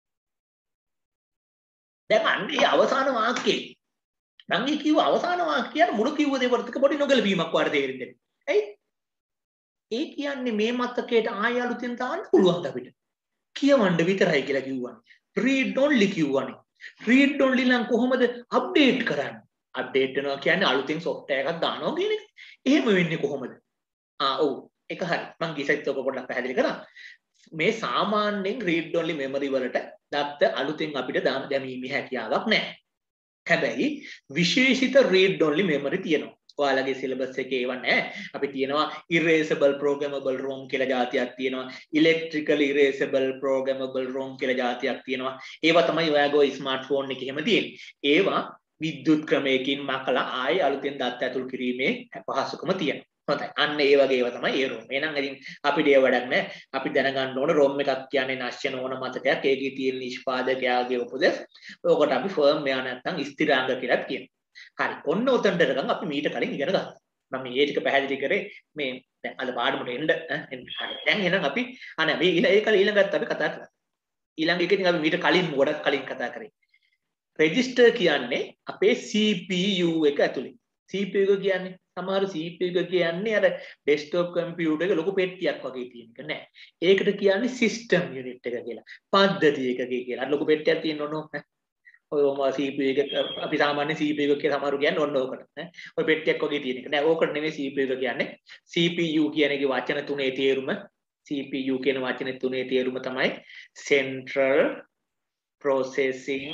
දැන් අන්නේ අවසාන වාක්‍යය. මම මේ කිව්ව අවසාන වාක්‍යය මුල කිව්ව දේ වලට පොඩි නොගැලපීමක් වාර තේරෙන්නේ. ඇයි? ඒ කියන්නේ මේ මතකයට ආය අලුතෙන් දාන්න පුළුවන් අපිට. කියවන්න විතරයි කියලා කිව්වනේ. read only කිව්වනේ. read only නම් කොහොමද අප්ඩේට් කරන්නේ? අප්ඩේට් කරනවා කියන්නේ අලුතෙන් software එකක් දානවා කියන එක. එහෙම වෙන්නේ කොහොමද? ආ ඔව්. ඒක හරි. මම ගිසෙත් ඔක පොඩ්ඩක් පැහැදිලි කරා. මේ සාමාන්‍යයෙන් read only memory වලට දත්ත අලුතෙන් අපිට දැමීමේ හැකියාවක් නැහැ. හැබැයි විශේෂිත read only memory තියෙනවා. ඔයාලගේ සිලබස් එකේ ඒව නැහැ. අපි තියෙනවා erasable programmable ROM කියලා જાතියක් තියෙනවා. electrically erasable programmable ROM කියලා જાතියක් තියෙනවා. ඒවා තමයි ඔයාගේ ස්මාර්ට්ෆෝන් එකේ හැම තියෙන්නේ. ඒවා විද්‍යුත් ක්‍රමයකින් මකලා ආයෙ අලුතෙන් දත්ත ඇතුල් කිරීමේ පහසුකම තියෙනවා. හොඳයි. අන්න ඒ වගේ ඒවා තමයි ඒ ROM. එහෙනම් ඉතින් අපිට ඒ වැඩක් නැහැ. අපි දැනගන්න ඕන ROM එකක් කියන්නේ නැස්ය නොවන මතකයක්. ඒකේ තියෙන නිෂ්පාදකයාගේ උපදෙස්. ඔකට අපි firmware නැත්නම් ස්ථිරාංග කියලා කියනවා. හරි. ඔන්න උතන්ට ගමන් අපි මීට කලින් ඉගෙන ගත්තා. මම මේ ටික පැහැදිලි කරේ මේ දැන් අද පාඩමට එන්න එන්න. හරි. දැන් එහෙනම් අපි අනේ මේ ඊළ ඒක ඊළඟට අපි කතා කරා. ඊළඟ එක ඉතින් අපි මීට කලින් ගොඩක් කලින් කතා කරේ. රෙජිස්ටර් කියන්නේ අපේ C P U එක ඇතුලේ. C P U එක කියන්නේ සමහර C P U එක කියන්නේ අර ඩෙස්ක්ටොප් කම්පියුටර් එක ලොකු පෙට්ටියක් වගේ තියෙන එක නෑ. ඒකට කියන්නේ සිස්ටම් යුනිට් එක කියලා. පද්ධති එකක කියලා. අර ලොකු පෙට්ටියක් තියෙන්න ඕන නෑ. ඔය ඔම C P U එක අපි සාමාන්‍ය C P U එක කියලා සමහරු කියන්නේ ඔන්න ඕකට නේ. ඔය පෙට්ටියක් වගේ තියෙන එක. නෑ ඕකට නෙමෙයි C P U එක කියන්නේ. C P U කියන එකේ වචන තුනේ තේරුම C P U කියන වචන තුනේ තේරුම තමයි Central Processing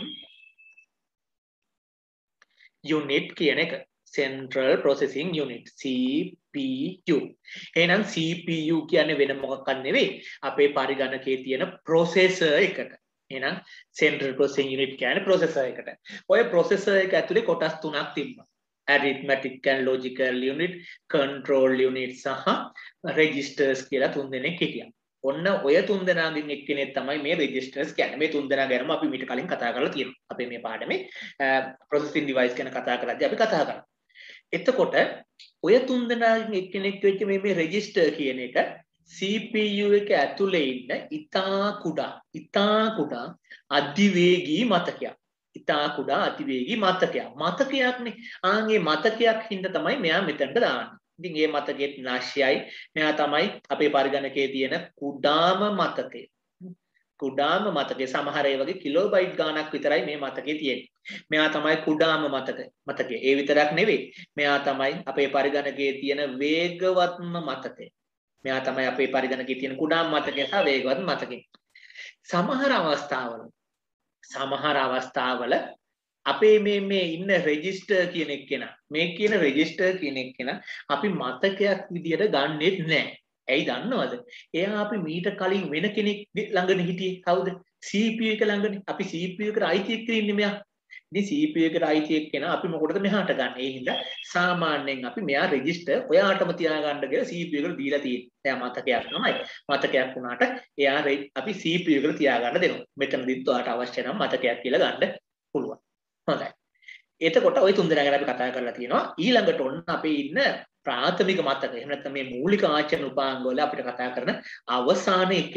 Unit කියන එක. Central Processing Unit C P U. එහෙනම් C P U කියන්නේ වෙන මොකක්වත් නෙවෙයි. අපේ පරිගණකයේ තියෙන processor එකට. එහෙනම් Central Processing Unit කියන්නේ processor එකට. ඔය processor එක ඇතුලේ කොටස් තුනක් තිබ්බා. Arithmetic and Logical Unit, Control Unit සහ Registers කියලා තුන් දෙනෙක් හිටියා. ඔන්න ඔය තුන් දෙනාගෙන් එක්කෙනෙක් තමයි මේ registers කියන්නේ. මේ තුන් දෙනා ගැනම අපි මීට කලින් කතා කරලා තියෙනවා. අපේ මේ පාඩමේ processing device ගැන කතා කරද්දී අපි කතා කරා. එතකොට ඔය තුන් දෙනාගෙන් එක්කෙනෙක් වෙච්ච මේ මේ register කියන එක C P U එක ඇතුලේ ඉන්න ඉතා කුඩා ඉතා කුඩා අධිවේගී මතකයක්. ඉතා කුඩා අධිවේගී මතකයක්. මතකයක්නේ. ආන්ගේ මතකයක් හින්දා තමයි මෙයා මෙතනට දාන්නේ. ඉතින් මේ මතකෙත් නැශ්‍යයි. මෙයා තමයි අපේ පරිගණකයේ තියෙන කුඩාම මතකය. කුඩාම මතකේ සමහර ඒ වගේ කිලෝබයිට් ගාණක් විතරයි මේ මතකේ තියෙන්නේ. මෙයා තමයි කුඩාම මතක මතකය. ඒ විතරක් නෙවෙයි. මෙයා තමයි අපේ පරිගණකයේ තියෙන වේගවත්ම මතකය. මෙයා තමයි අපේ පරිගණකයේ තියෙන කුඩාම මතකය සහ වේගවත් මතකය. සමහර අවස්ථාවල සමහර අවස්ථාවල අපේ මේ මේ ඉන්න රෙජිස්ටර් කියන එක්කෙනා මේ කියන රෙජිස්ටර් කියන එක්කෙනා අපි මතකයක් විදියට ගන්නෙත් නැහැ. ඇයි දන්නවද? එයා අපි මීට කලින් වෙන කෙනෙක් ළඟනේ හිටියේ. කවුද? C P U එක ළඟනේ. අපි C P U එකට අයිති එක්ක ඉන්නේ මෙයා. ඉතින් C P U එකට අයිති එක්කෙනා අපි මොකටද මෙහාට ගන්න? ඒ හින්දා සාමාන්‍යයෙන් අපි මෙයා රෙජිස්ටර් ඔයාටම තියාගන්න කියලා C P U එකට දීලා තියෙන්නේ. එයා මතකයක් තමයි. මතකයක් වුණාට එයා අපි C P U එකට තියාගන්න දෙනවා. මෙතනදිත් ඔයාට අවශ්‍ය නම් මතකයක් කියලා ගන්න පුළුවන්. හොඳයි. එතකොට ওই තුන් දෙනා ගැන අපි කතා කරලා තියෙනවා. ඊළඟට ඔන්න අපේ ඉන්න ප්‍රාථමික මතක එහෙම නැත්නම් මේ මූලික ආචරණ උපාංග වල අපිට කතා කරන අවසාන එක්කෙනා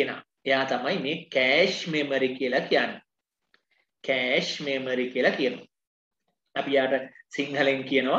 එයා තමයි මේ කෑෂ් මෙමරි කියලා කියන්නේ. කෑෂ් මෙමරි කියලා කියනවා. අපි යාට සිංහලෙන් කියනවා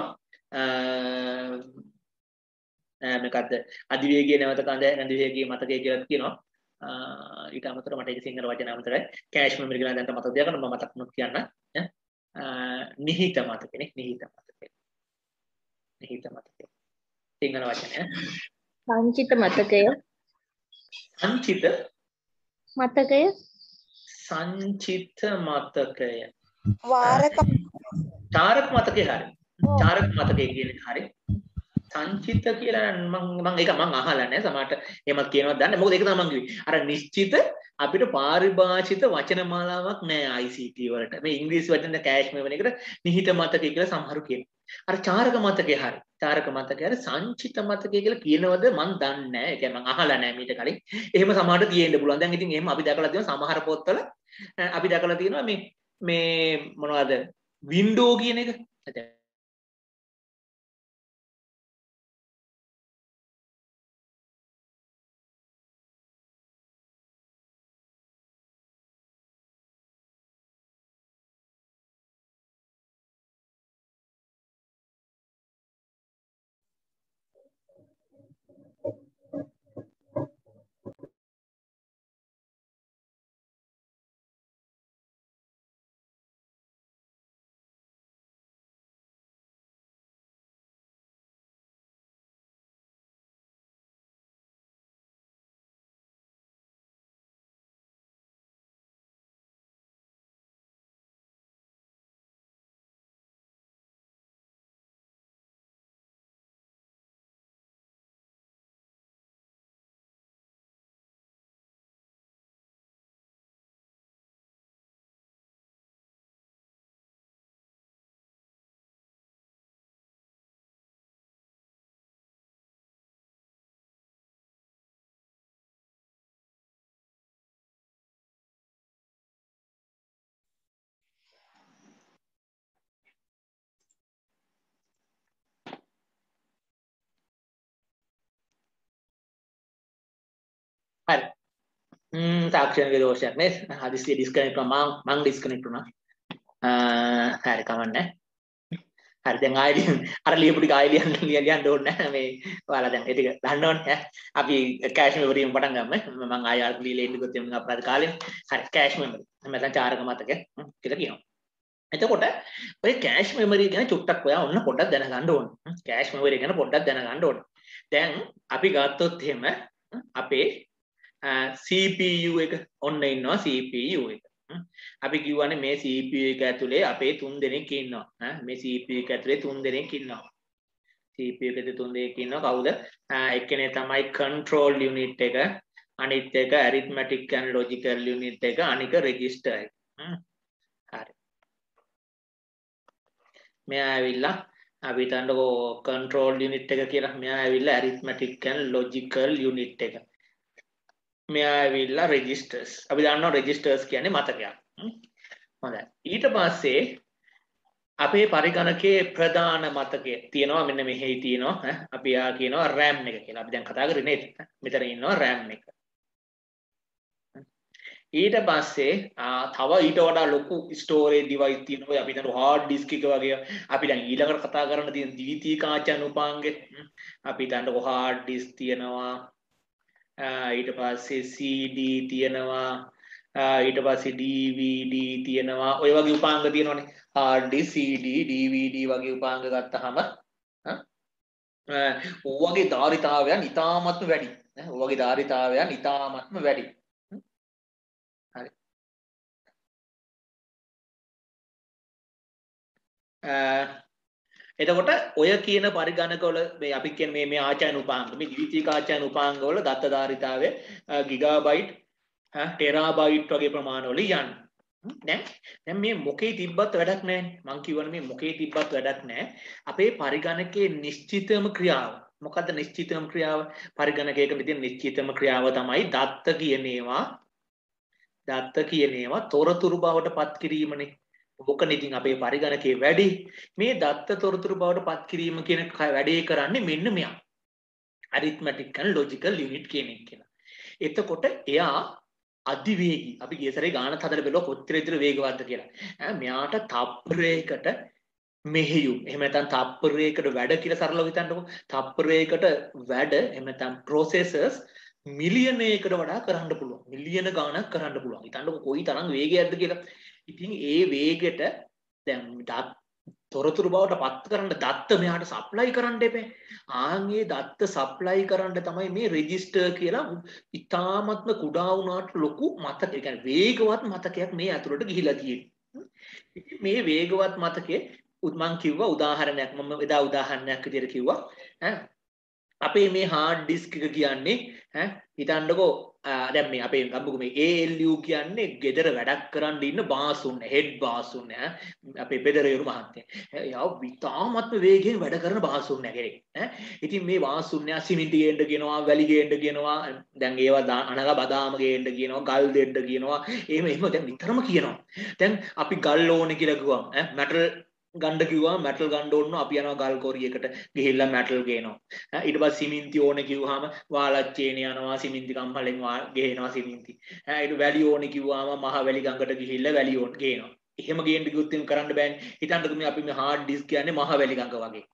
මොකද්ද අධිවේගී නැවත කඳ අධිවේගී මතකය කියලා කියනවා. ඊට අමතරව මට ඒක සිංහල වචන අමතරයි කෑෂ් මෙමරි කියලා දැන් මතක තියාගන්න මම මතක් වුණොත් කියන්න. නිහිත මතකනේ නිහිත මතකය. නිහිත මතකය. සිංහල වචනය. සංචිත මතකය. සංචිත මතකය. සංචිත මතකය. වාරක චාරක මතකය හරි. චාරක මතකය කියන්නේ හරි. සංචිත කියලා මම මම ඒක මම අහලා නැහැ සමහරට එහෙමත් කියනවත් දන්නේ. මොකද ඒක තමයි මම කිව්වේ. අර නිශ්චිත අපිට පාරිභාෂිත වචන මාලාවක් නැහැ I C T වලට. මේ ඉංග්‍රීසි වචන කෑෂ් මෙවන එකට නිහිත මතකය කියලා සමහරු කියනවා. අර චාරක මතකය හරි. චාරක මතකය හරි සංචිත මතකය කියලා කියනවද මම දන්නේ නැහැ. ඒ කියන්නේ මම අහලා නැහැ මීට කලින්. එහෙම සමහරට තියෙන්න පුළුවන්. දැන් ඉතින් එහෙම අපි දැකලා තියෙනවා සමහර පොත්වල අපි දැකලා තියෙනවා මේ මේ මොනවද වින්ඩෝ කියන එක. හරි. ම්ම් තාක්ෂණික දෝෂයක් නේ. හදිස්සිය ඩිස්කනෙක්ට් වුණා මම මම ඩිස්කනෙක්ට් වුණා. අ හරි කමන්නේ. හරි දැන් ආයෙ අර ලියපු ටික ආයෙ ලියන්න ලියන්න ඕනේ නැහැ. මේ ඔයාලා දැන් ඒ ටික ගන්න ඕනේ. අපි කෑෂ් මෙමරියෙන් පටන් ගමු. මම ආයෙ අර ලියලා ඉන්න ගොතේ මම අපරාධ කාලේ. හරි කෑෂ් මෙමරි. නැත්නම් චාරක මතක කියලා කියනවා. එතකොට ඔය කෑෂ් මෙමරි ගැන චුට්ටක් ඔයා ඔන්න පොඩ්ඩක් දැනගන්න ඕනේ. කෑෂ් මෙමරි ගැන පොඩ්ඩක් දැනගන්න ඕනේ. දැන් අපි ගත්තොත් එහෙම අපේ C P U එක ඔන්න ඉන්නවා C P U එක. අපි කියවනේ මේ C P U එක ඇතුලේ අපේ තුන් දෙනෙක් ඉන්නවා. මේ C P U එක ඇතුලේ තුන් දෙනෙක් ඉන්නවා. C P U එකේ තුන් දෙනෙක් ඉන්නවා. කවුද? එක්කෙනේ තමයි control unit එක, අනිත් එක arithmetic and logical unit එක, අනික register එක. හරි. මෙයා ඇවිල්ලා අපි හිතන්නකෝ control unit එක කියලා. මෙයා ඇවිල්ලා arithmetic and logical unit එක. මෙයා ඇවිල්ලා registers. අපි දන්නවා registers කියන්නේ මතකයක්. හොඳයි. ඊට පස්සේ අපේ පරිගණකයේ ප්‍රධාන මතකය තියෙනවා මෙන්න මෙහෙයි තියෙනවා. අපි යා කියනවා RAM එක කියලා. අපි දැන් කතා කරේ නේද? මෙතන ඉන්නවා RAM එක. ඊට පස්සේ තව ඊට වඩා ලොකු storage device තියෙනවා. අපි හිතනවා hard disk එක වගේ. අපි දැන් ඊළඟට කතා කරන්න තියෙන ද්විතීයික ආචානුපාංගෙ. අපි හිතන්නකෝ hard disk තියෙනවා. ඊට පස්සේ C D තියෙනවා. ඊට පස්සේ D V D තියෙනවා. ඔය වගේ උපාංග තියෙනවනේ. hard disk, C D, D V D වගේ උපාංග ගත්තාම ඔයගේ ධාරිතාවයන් ඉතාමත්ම වැඩි. ඔයගේ ධාරිතාවයන් ඉතාමත්ම වැඩි. හරි. එතකොට ඔය කියන පරිගණකවල මේ අපි කියන්නේ මේ මේ ආචාර්ය උපාංග මේ ද්විතීයික ආචාර්ය උපාංග වල දත්ත ධාරිතාවය ගිගාබයිට් ටෙරාබයිට් වගේ ප්‍රමාණ වල යන්නේ. දැන් දැන් මේ මොකේ තිබ්බත් වැඩක් නැහැ. මම කියවනේ මේ මොකේ තිබ්බත් වැඩක් නැහැ. අපේ පරිගණකයේ නිශ්චිතම ක්‍රියාව. මොකද්ද නිශ්චිතම ක්‍රියාව? පරිගණකයක තියෙන නිශ්චිතම ක්‍රියාව තමයි දත්ත කියන ඒවා. දත්ත කියන ඒවා තොරතුරු බවට පත් කිරීමනේ. ඕකනේ ඉතින් අපේ පරිගණකයේ වැඩි. මේ දත්ත තොරතුරු බවට පත් කිරීම කියන වැඩේ කරන්නේ මෙන්න මෙයා. arithmetic and logical unit කියන එක කියලා. එතකොට එයා අධිවේගී අපි ගිය සැරේ ගානත් හදලා බලුවා කොච්චර විතර වේගවත්ද කියලා. ඈ මෙයාට තප්පරයකට මෙහෙයුම් එහෙම නැත්නම් තප්පරයකට වැඩ කියලා සරලව හිතන්නකෝ. තප්පරයකට වැඩ එහෙම නැත්නම් processors මිලියනයකට වඩා කරන්න පුළුවන්. මිලියන ගාණක් කරන්න පුළුවන්. හිතන්නකෝ කොයි තරම් වේගයක්ද කියලා. ඉතින් ඒ වේගෙට දැන් තොරතුරු බවට පත් කරන්න දත්ත මෙයාට සප්ලයි කරන්න එපේ. ආන්ගේ දත්ත සප්ලයි කරන්න තමයි මේ රෙජිස්ටර් කියලා ඉතාමත්ම කුඩා වුණාට ලොකු මතක, ඒ කියන්නේ වේගවත් මතකයක් මේ ඇතුළට ගිහිලා තියෙන්නේ. ඉතින් මේ වේගවත් මතකයේ මම කිව්වා උදාහරණයක්, මම එදා උදාහරණයක් විදිහට කිව්වා ඈ අපේ මේ hard disk එක කියන්නේ ඈ හිතන්නකෝ දැන් මේ අපේ ගම්මුකෝ මේ A L U කියන්නේ ගෙදර වැඩක් කරන්න ඉන්න බාසුන් හෙඩ් බාසුන් ඈ අපේ පෙදරේරු මහත්තයා යා විතාමත්ම වේගයෙන් වැඩ කරන බාසුන් කෙනෙක් ඈ ඉතින් මේ බාසුන් යා සිමෙන්ති ගේන්න කියනවා, වැලි ගේන්න කියනවා, දැන් ඒවා අනගා බදාම ගේන්න කියනවා, ගල් දෙන්න කියනවා, එහෙම එහෙම දැන් නිතරම කියනවා. දැන් අපි ගල් ඕනේ කියලා කිව්වම ඈ මැටල් ගණ්ඩ කිව්වා මැටල් ගන්න ඕන අපි යනවා ගල් කොරියකට ගිහිල්ලා මැටල් ගේනවා. ඊට පස්සේ සිමෙන්ති ඕනේ කිව්වහම වාලච්චේනේ යනවා සිමෙන්ති කම්හලෙන් ගේනවා සිමෙන්ති. ඊට වැලි ඕනේ කිව්වහම මහ වැලි ගඟට ගිහිල්ලා වැලි ඕන ගේනවා. එහෙම ගේන්න කිව්වොත් එහෙම කරන්න බෑනේ. හිතන්නකෝ මේ අපි මේ hard disk කියන්නේ මහ වැලි ගඟ වගේ.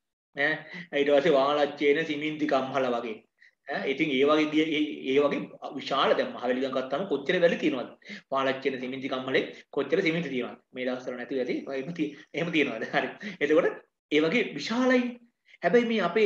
ඈ ඊට පස්සේ වාලච්චේනේ සිමෙන්ති කම්හල වගේ. ඉතින් ඒ වගේ ඒ වගේ විශාල දැන් මහවැලි ගඟ ගත්තාම කොච්චර වැලි තියෙනවද? පාලච්චේන සිමෙන්ති කම්මලේ කොච්චර සිමෙන්ති තියෙනවද? මේ දවස්වල නැතුව ඇති එහෙම තියෙ එහෙම තියෙනවද? හරි. එතකොට ඒ වගේ විශාලයි. හැබැයි මේ අපේ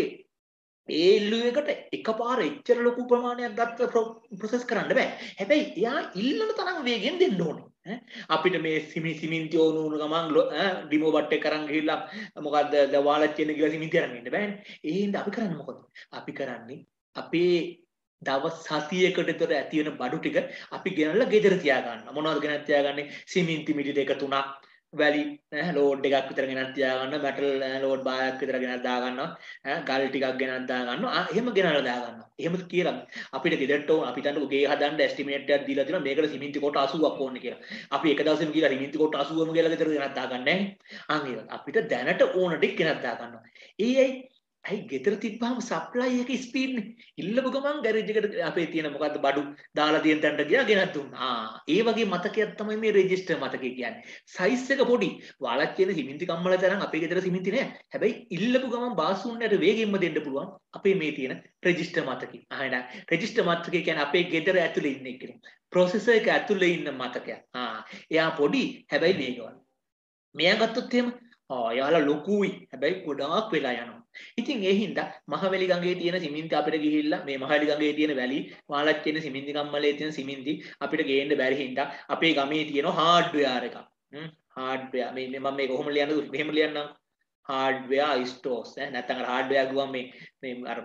A L U එකට එකපාර එච්චර ලොකු ප්‍රමාණයක් ගත්ත ප්‍රොසෙස් කරන්න බෑ. හැබැයි එයා ඉල්ලන තරම් වේගෙන් දෙන්න ඕනේ. අපිට මේ සිමි සිමෙන්ති ඕන උණු ගමන් ඩිමෝ බට් එක කරන් ගිහිල්ලා මොකද්ද දවාලච්චේන කියලා සිමෙන්ති අරන් ඉන්න බෑනේ. ඒ හින්දා අපි කරන්නේ මොකද? අපි කරන්නේ අපේ දවස් හතියකට විතර ඇති වෙන බඩු ටික අපි ගෙනල්ලා ගෙදර තියා ගන්නවා. මොනවද ගෙනත් තියාගන්නේ? සිමෙන්ති මිටි දෙක තුනක්, වැලි ලෝඩ් එකක් විතර ගෙනත් තියා ගන්නවා, මැටල් ලෝඩ් බායක් විතර ගෙනත් දා ගන්නවා, ගල් ටිකක් ගෙනත් දා ගන්නවා. එහෙම ගෙනල්ලා දා ගන්නවා. එහෙම කියලා අපිට ගෙදරට ඕන අපි හිතන්නකෝ ගේ හදන්න එස්ටිමේට් එකක් දීලා තියෙනවා මේකට සිමෙන්ති කොට අසූවක් ඕනේ කියලා. අපි එක දවසෙම ගිහලා සිමෙන්ති කොට අසූවම කියලා ගෙදර ගෙනත් දා ගන්නෑ නේ. අන් ඒක අපිට දැනට ඕන ටික ගෙනත් දා ගන්නවා. ඒ ඇයි ඇයි ගෙදර තිබ්බාම සප්ලයි එක ස්පීඩ් නේ. ඉල්ලපු ගමන් ගෑරේජ් එකට අපේ තියෙන මොකද්ද බඩු දාලා තියෙන තැනට ගියා ගෙනත් දුන්නා. ආ ඒ වගේ මතකයක් තමයි මේ රෙජිස්ටර් මතකය කියන්නේ. සයිස් එක පොඩි. වාලච්චේන සිමෙන්ති කම්මල තරම් අපේ ගෙදර සිමෙන්ති නෑ. හැබැයි ඉල්ලපු ගමන් බාසුන්නට වේගෙන්ම දෙන්න පුළුවන් අපේ මේ තියෙන රෙජිස්ටර් මතකය. ආ රෙජිස්ටර් මතකය කියන්නේ අපේ ගෙදර ඇතුලේ ඉන්න එක. ප්‍රොසෙසර් එක ඇතුලේ ඉන්න මතකයක්. ආ එයා පොඩි හැබැයි වේගවත්. මෙයා ගත්තොත් එහෙම ආ යාලා ලොකුයි හැබැයි ගොඩාක් වෙලා යනවා. ඉතින් ඒ හින්දා මහවැලි ගඟේ තියෙන සිමෙන්ති අපිට ගිහිල්ලා මේ මහවැලි ගඟේ තියෙන වැලි වාලච්චේන සිමෙන්ති කම්මලේ තියෙන සිමෙන්ති අපිට ගේන්න බැරි හින්දා අපේ ගමේ තියෙන හાર્ඩ්වෙයාර් එකක්. හ්ම් හાર્ඩ්වෙයාර් මේ මම මේ කොහොම ලියන්නද? මෙහෙම ලියන්නම්. හાર્ඩ්වෙයාර් ස්ටෝර්ස් ඈ නැත්නම් අර හાર્ඩ්වෙයාර් ගුවම මේ මේ අර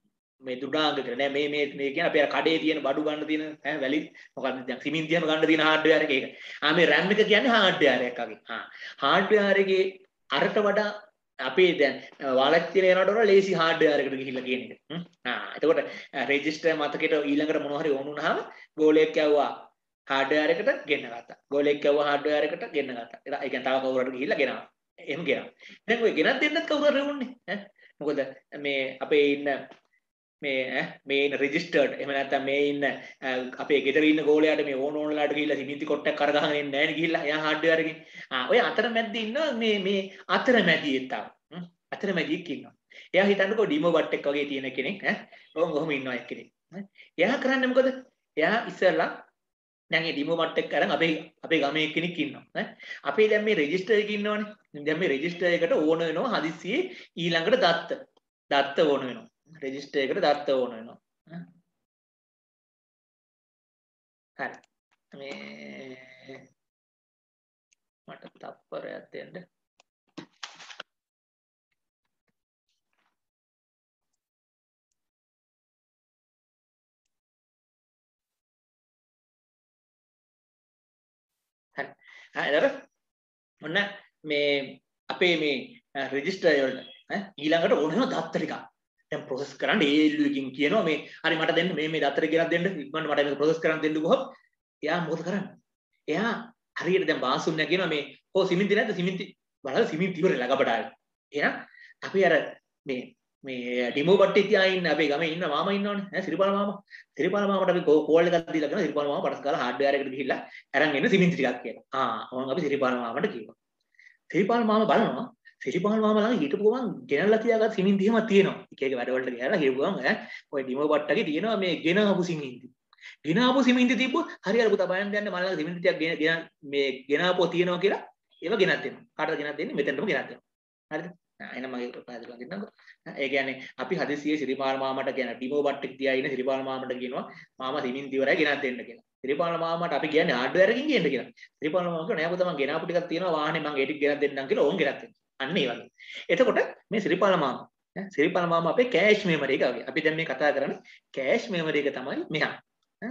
මේ දුඩාංග කියලා නෑ මේ මේ මේ කියන අපේ අර කඩේ තියෙන බඩු ගන්න තියෙන ඈ වැලි මොකක්ද දැන් සිමෙන්තියම ගන්න තියෙන හાર્ඩ්වෙයාර් එක ඒක. ආ මේ RAM එක කියන්නේ හાર્ඩ්වෙයාර් එකක් වගේ. ආ හાર્ඩ්වෙයාර් එකේ අරට වඩා අපේ දැන් වාලච්චේන යනකොට වඩා ලේසි හાર્ඩ්වෙයාර් එකට ගිහිල්ලා කියන එක. හ්ම්. ආ එතකොට රෙජිස්ටර් මතකෙට ඊළඟට මොනවා හරි ඕන වුණාම ගෝලයක් කැවුවා හાર્ඩ්වෙයාර් එකට ගෙන්න ගත්තා. ගෝලයක් කැවුවා හાર્ඩ්වෙයාර් එකට ගෙන්න ගත්තා. ඒ කියන්නේ තව කවුරුහරි ගිහිල්ලා ගෙනවා. එහෙම ගෙනවා. දැන් ඔය ගෙනත් දෙන්නත් කවුරු හරි ඕනේ. ඈ මොකද මේ අපේ ඉන්න මේ ඈ මේ ඉන්න රෙජිස්ටර්ඩ් එහෙම නැත්නම් මේ ඉන්න අපේ ගෙදර ඉන්න ගෝලයාට මේ ඕන ඕනලාට ගිහිල්ලා සිමෙන්ති කොටයක් කරගහගෙන එන්නේ නැහැ නේ ගිහිල්ලා එයා හાર્ඩ්වෙයාර් එකකින්. ආ ඔය අතරමැද්දේ ඉන්නවා මේ මේ අතරමැදියෙක් තාම. හ්ම් අතරමැදියෙක් ඉන්නවා. එයා හිතන්නකෝ ඩිමෝ බට් එක වගේ තියෙන කෙනෙක් ඈ. ඔහොම ඔහොම ඉන්නවා එක්කෙනෙක්. එයා කරන්නේ මොකද? එයා ඉස්සෙල්ලා දැන් මේ ඩිමෝ බට් එක අරන් අපේ අපේ ගමේ එක්කෙනෙක් ඉන්නවා ඈ. අපේ දැන් මේ රෙජිස්ටර් එකේ ඉන්නවනේ. දැන් මේ රෙජිස්ටර් එකට ඕන වෙනවා හදිස්සියේ ඊළඟට දත්ත. දත්ත ඕන වෙනවා. රෙජිස්ටර් එකට දත්ත ඕන වෙනවා. හරි. මේ මට තප්පරයක් දෙන්න. හරි. හරිද? ඔන්න මේ අපේ මේ රෙජිස්ටර් වලට ඈ ඊළඟට ඕන වෙනවා දත්ත ටික. දැන් ප්‍රොසෙස් කරන්න A L U එකකින් කියනවා මේ හරි මට දෙන්න මේ මේ දත්තර ගෙනත් දෙන්න ඉක්මනට මට මේක ප්‍රොසෙස් කරන්න දෙන්න ගොහොත් එයා මොකද කරන්නේ? එයා හරියට දැන් බාසුන්නයා කියනවා මේ ඕ සිමෙන්ති නැද්ද සිමෙන්ති බලලා සිමෙන්ති ඉවරලා ගබඩාවේ. එහෙනම් අපි අර මේ මේ ඩිමෝ බට්ටි තියා ඉන්න අපේ ගමේ ඉන්න මාමා ඉන්නවනේ ඈ සිරිපාල මාමා. සිරිපාල මාමට අපි කෝල් එකක් දීලා කරන සිරිපාල මාමා පටස් ගාලා හાર્ඩ්වෙයාර් එකට ගිහිල්ලා අරන් එන්න සිමෙන්ති ටිකක් කියලා. ආ මම අපි සිරිපාල මාමට කිව්වා. සිරිපාල මාමා බලනවා සිරිපාල මාමා ළඟ හිටපු ගමන් ගෙනල්ලා තියාගත් සිමෙන්ති එහෙම තියෙනවා. එක එක වැඩවලට ගිහලා හිටපු ගමන් ඈ ඔය ඩිමෝ බට්ටගේ තියෙනවා මේ ගෙනහපු සිමෙන්ති. ගෙනහපු සිමෙන්ති තිබ්බොත් හරි අර පුතා බයන්න යන්න මම ළඟ සිමෙන්ති ටිකක් ගෙන ගෙන මේ ගෙනහපුව තියෙනවා කියලා ඒව ගෙනත් දෙනවා. කාටද ගෙනත් දෙන්නේ? මෙතනටම ගෙනත් දෙනවා. හරිද? එහෙනම් මගේ පැහැදිලිව දෙන්නම්කෝ. ඒ කියන්නේ අපි හදිසියේ සිරිපාල මාමට කියන ඩිමෝ බට්ටක් තියා ඉන්න සිරිපාල මාමට කියනවා මාමා සිමෙන්ති ඉවරයි ගෙනත් දෙන්න කියලා. සිරිපාල මාමට අපි කියන්නේ හાર્ඩ්වෙයාර් එකකින් ගේන්න කියලා. සිරිපාල මාමා කියනවා නෑ පුතා මම ගෙනාපු ටිකක් තියෙනවා වාහනේ මම ඒ ටික ගෙනත් දෙන්නම් කියලා ඕන් ගෙනත් දෙනවා. අන්න ඒ වගේ. එතකොට මේ සිරිපාල මාමා ඈ සිරිපාල මාමා අපේ කෑෂ් මෙමරි එක වගේ. අපි දැන් මේ කතා කරන්නේ කෑෂ් මෙමරි එක තමයි මෙහා. ඈ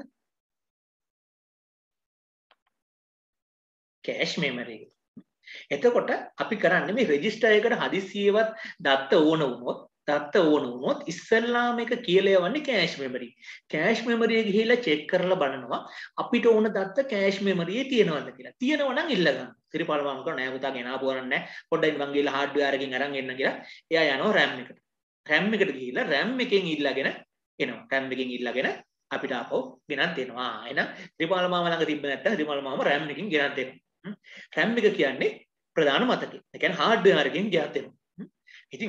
කෑෂ් මෙමරි එක. එතකොට අපි කරන්නේ මේ රෙජිස්ටර් එකකට හදිස්සියවත් දත්ත ඕන වුණොත් දත්ත ඕන වුණොත් ඉස්සෙල්ලාම එක කියලා යවන්නේ කෑෂ් මෙමරි. කෑෂ් මෙමරි එක ගිහිල්ලා චෙක් කරලා බලනවා අපිට ඕන දත්ත කෑෂ් මෙමරියේ තියෙනවද කියලා. තියෙනවා නම් ඉල්ල ගන්න. සිරිපාල මාම කරා නෑ පුතා ගෙනාපු වරන් නෑ. පොඩ්ඩක් මං ගිහලා හાર્ඩ්වෙයාර් එකකින් අරන් එන්න කියලා. එයා යනවා RAM එකට. RAM එකට ගිහිල්ලා RAM එකෙන් ඉල්ලගෙන එනවා. RAM එකෙන් ඉල්ලගෙන අපිට ආපහු ගෙනත් දෙනවා. එහෙනම් සිරිපාල මාම ළඟ තිබ්බ නැත්නම් සිරිපාල මාම RAM එකකින් ගෙනත් දෙනවා. RAM එක කියන්නේ ප්‍රධාන මතකය. ඒ කියන්නේ හાર્ඩ්වෙයාර් එකකින් ගෙනත් දෙනවා. ඉතින්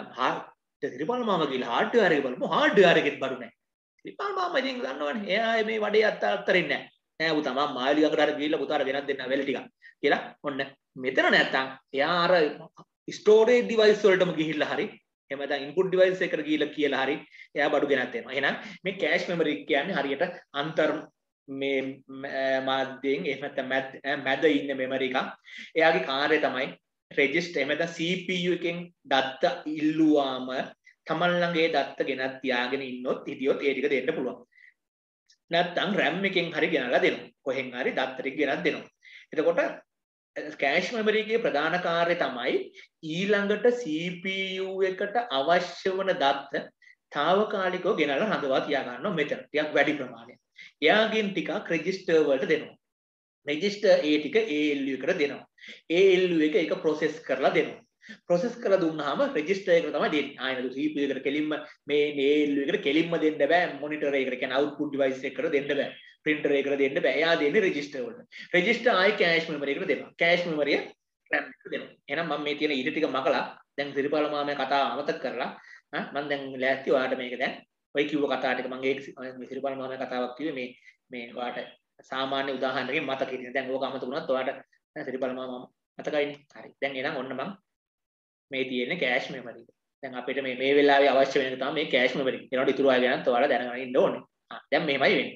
සිරිපාල මාම ගිහලා හાર્ඩ්වෙයාර් එක බලමු හાર્ඩ්වෙයාර් එකෙත් බඩු නැහැ. සිරිපාල මාම ඉතින් දන්නවනේ. එයා මේ වඩේ අත්ත අත්තරින්නේ නැහැ. නෑ පුතා මම මාළි ළඟට හරි ගිහිල්ලා පුතාට ගෙනත් දෙන්න වෙල ටිකක් කියලා. ඔන්න මෙතන නැත්තම් එයා අර ස්ටෝරේජ් ඩිවයිස් වලටම ගිහිල්ලා හරි එහෙම නැත්නම් ඉන්පුට් ඩිවයිස් එකට ගිහිල්ලා කියලා හරි එයා බඩු ගෙනත් දෙනවා. එහෙනම් මේ කෑෂ් මෙමරි කියන්නේ හරියට අන්තර් මේ මාධ්‍යයෙන් එහෙම නැත්නම් මැද ඉන්න මෙමරි එකක්. එයාගේ කාර්යය තමයි රෙජිස්ටර් එහෙම නැත්නම් C P U එකෙන් දත්ත ඉල්ලුවාම තමන් ළඟ ඒ දත්ත ගෙනත් තියාගෙන ඉන්නොත් හිටියොත් ඒ ටික දෙන්න පුළුවන්. නැත්නම් RAM එකෙන් හරි ගෙනලා දෙනවා. කොහෙන් හරි දත්ත ටික ගෙනත් දෙනවා. එතකොට කෑෂ් මෙමරි එකේ ප්‍රධාන කාර්යය තමයි ඊළඟට C P U එකට අවශ්‍ය වන දත්ත తాවකාලිකව ගෙනල්ලා හදවා තියා ගන්නවා මෙතන. ටිකක් වැඩි ප්‍රමාණයක්. එයාගෙන් ටිකක් රෙජිස්ටර් වලට දෙනවා. රෙජිස්ටර් ඒ ටික A L U එකට දෙනවා. A L U එක ඒක ප්‍රොසෙස් කරලා දෙනවා. ප්‍රොසෙස් කරලා දුන්නාම රෙජිස්ටර් එකට තමයි දෙන්නේ. ආයෙත් C P U එකට කෙලින්ම මේ A L U එකට කෙලින්ම දෙන්න බෑ. මොනිටර් එකකට කියන්නේ අවුට්පුට් ඩිවයිස් එකකට දෙන්න බෑ. printer එකකට දෙන්න බෑ. එයා දෙන්නේ රෙජිස්ටර් වලට. රෙජිස්ටර් ආයි කෑෂ් මෙමරි එකට දෙනවා. කෑෂ් මෙමරිය RAM එකට දෙනවා. එහෙනම් මම මේ තියෙන ඊට ටික මකලා දැන් සිරිපාල මාමේ කතාව අමතක කරලා ඈ මම දැන් ලෑස්ති ඔයාලට මේක දැන් ඔය කිව්ව කතාව ටික මම ඒ මේ සිරිපාල මාමේ කතාවක් කිව්වේ මේ මේ ඔයාලට සාමාන්‍ය උදාහරණයකින් මතක හිටින්න. දැන් ඕක අමතක වුණත් ඔයාලට සිරිපාල මාමා මතකයිනේ. හරි. දැන් එහෙනම් ඔන්න මම මේ තියෙන්නේ කෑෂ් මෙමරි. දැන් අපිට මේ මේ වෙලාවේ අවශ්‍ය වෙන එක තමයි මේ කෑෂ් මෙමරි. ඒනකොට ඉතුරු ආය ගැනත් ඔයාලා දැනගෙන ඉන්න ඕනේ. ආ දැන් මෙහෙමයි වෙන්නේ.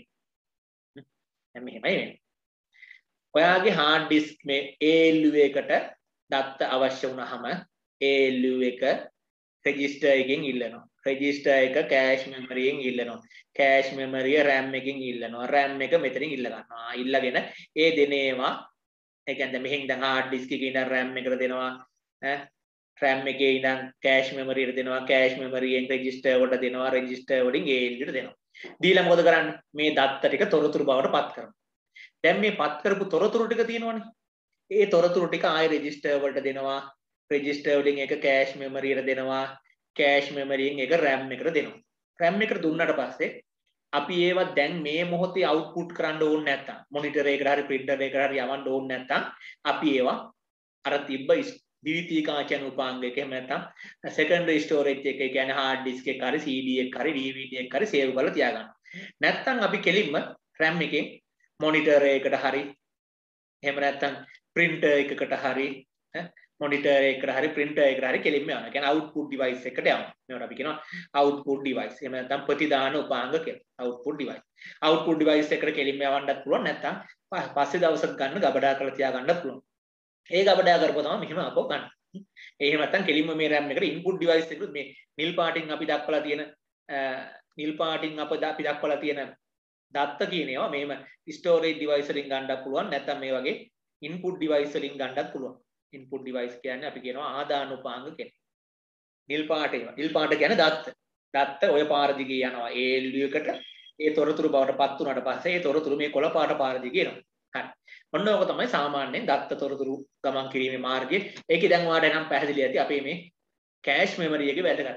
දැන් මෙහෙමයි වෙන්නේ. ඔයාගේ hard disk මේ A L U එකට දත්ත අවශ්‍ය වුණාම A L U එක register එකෙන් ඉල්ලනවා. register එක cache memory එකෙන් ඉල්ලනවා. cache memory RAM එකෙන් ඉල්ලනවා. RAM එක මෙතනින් ඉල්ල ගන්නවා. ඉල්ලගෙන ඒ දෙන ඒවා ඒ කියන්නේ මෙහෙන් දැන් hard disk එකේ ඉඳන් RAM එකට දෙනවා. ඈ RAM එකේ ඉඳන් cache memory එකට දෙනවා. cache memory එකෙන් register වලට දෙනවා. register වලින් A L U එකට දෙනවා. දීලා මොකද කරන්නේ? මේ දත්ත ටික තොරතුරු බවට පත් කරනවා. දැන් මේ පත් කරපු තොරතුරු ටික තියෙනවනේ. ඒ තොරතුරු ටික ආයෙ රෙජිස්ටර් වලට දෙනවා. රෙජිස්ටර් වලින් එක කෑෂ් මෙමරි එකට දෙනවා. කෑෂ් මෙමරියෙන් එක RAM එකට දෙනවා. RAM එකට දුන්නාට පස්සේ අපි ඒවා දැන් මේ මොහොතේ අවුට්පුට් කරන්න ඕනේ නැත්තම් මොනිටර් එකකට හරි printer එකකට හරි යවන්න ඕනේ නැත්තම් අපි ඒවා අර තිබ්බ ද්විතීයික ආචාන උපාංගයක එහෙම නැත්තම් secondary storage එක කියන්නේ hard disk එක හරි C D එක හරි D V D එක හරි save කරලා තියාගන්න. නැත්තම් අපි කෙලින්ම RAM එකෙන් මොනිටර් එකකට හරි එහෙම නැත්තම් printer එකකට හරි මොනිටර් එකකට හරි printer එකකට හරි කෙලින්ම යනවා. කියන්නේ output device එකට යනවා. මේවට අපි කියනවා output device. එහෙම නැත්තම් ප්‍රතිදාන උපාංග කියලා. output device. output device එකට කෙලින්ම යවන්නත් පුළුවන්. නැත්තම් පස්සේ දවසක් ගන්න ගබඩා කරලා තියාගන්නත් පුළුවන්. ඒ ගබඩා කරපුවා තමයි මෙහෙම අපෝ ගන්න. එහෙම නැත්තම් කෙලින්ම මේ RAM එකට input device එකට මේ නිල් පාටින් අපි දක්වලා තියෙන නිල් පාටින් අප අපි දක්වලා තියෙන දත්ත කියන ඒවා මේම storage device වලින් ගන්නත් පුළුවන්. නැත්තම් මේ වගේ input device වලින් ගන්නත් පුළුවන්. input device කියන්නේ අපි කියනවා ආදාන උපාංග කියලා. නිල් පාට ඒවා. නිල් පාට කියන්නේ දත්ත. දත්ත ඔය පාර දිගේ යනවා. A L U එකට ඒ තොරතුරු බවට පත් වුණාට පස්සේ ඒ තොරතුරු මේ කොළ පාට පාර දිගේ එනවා. හරි. ඔන්න ඕක තමයි සාමාන්‍යයෙන් දත්ත තොරතුරු ගමන් කිරීමේ මාර්ගය. ඒකේ දැන් ඔයාලට නම් පැහැදිලි ඇති අපේ මේ කෑෂ් මෙමරි එකේ වැදගත්කම.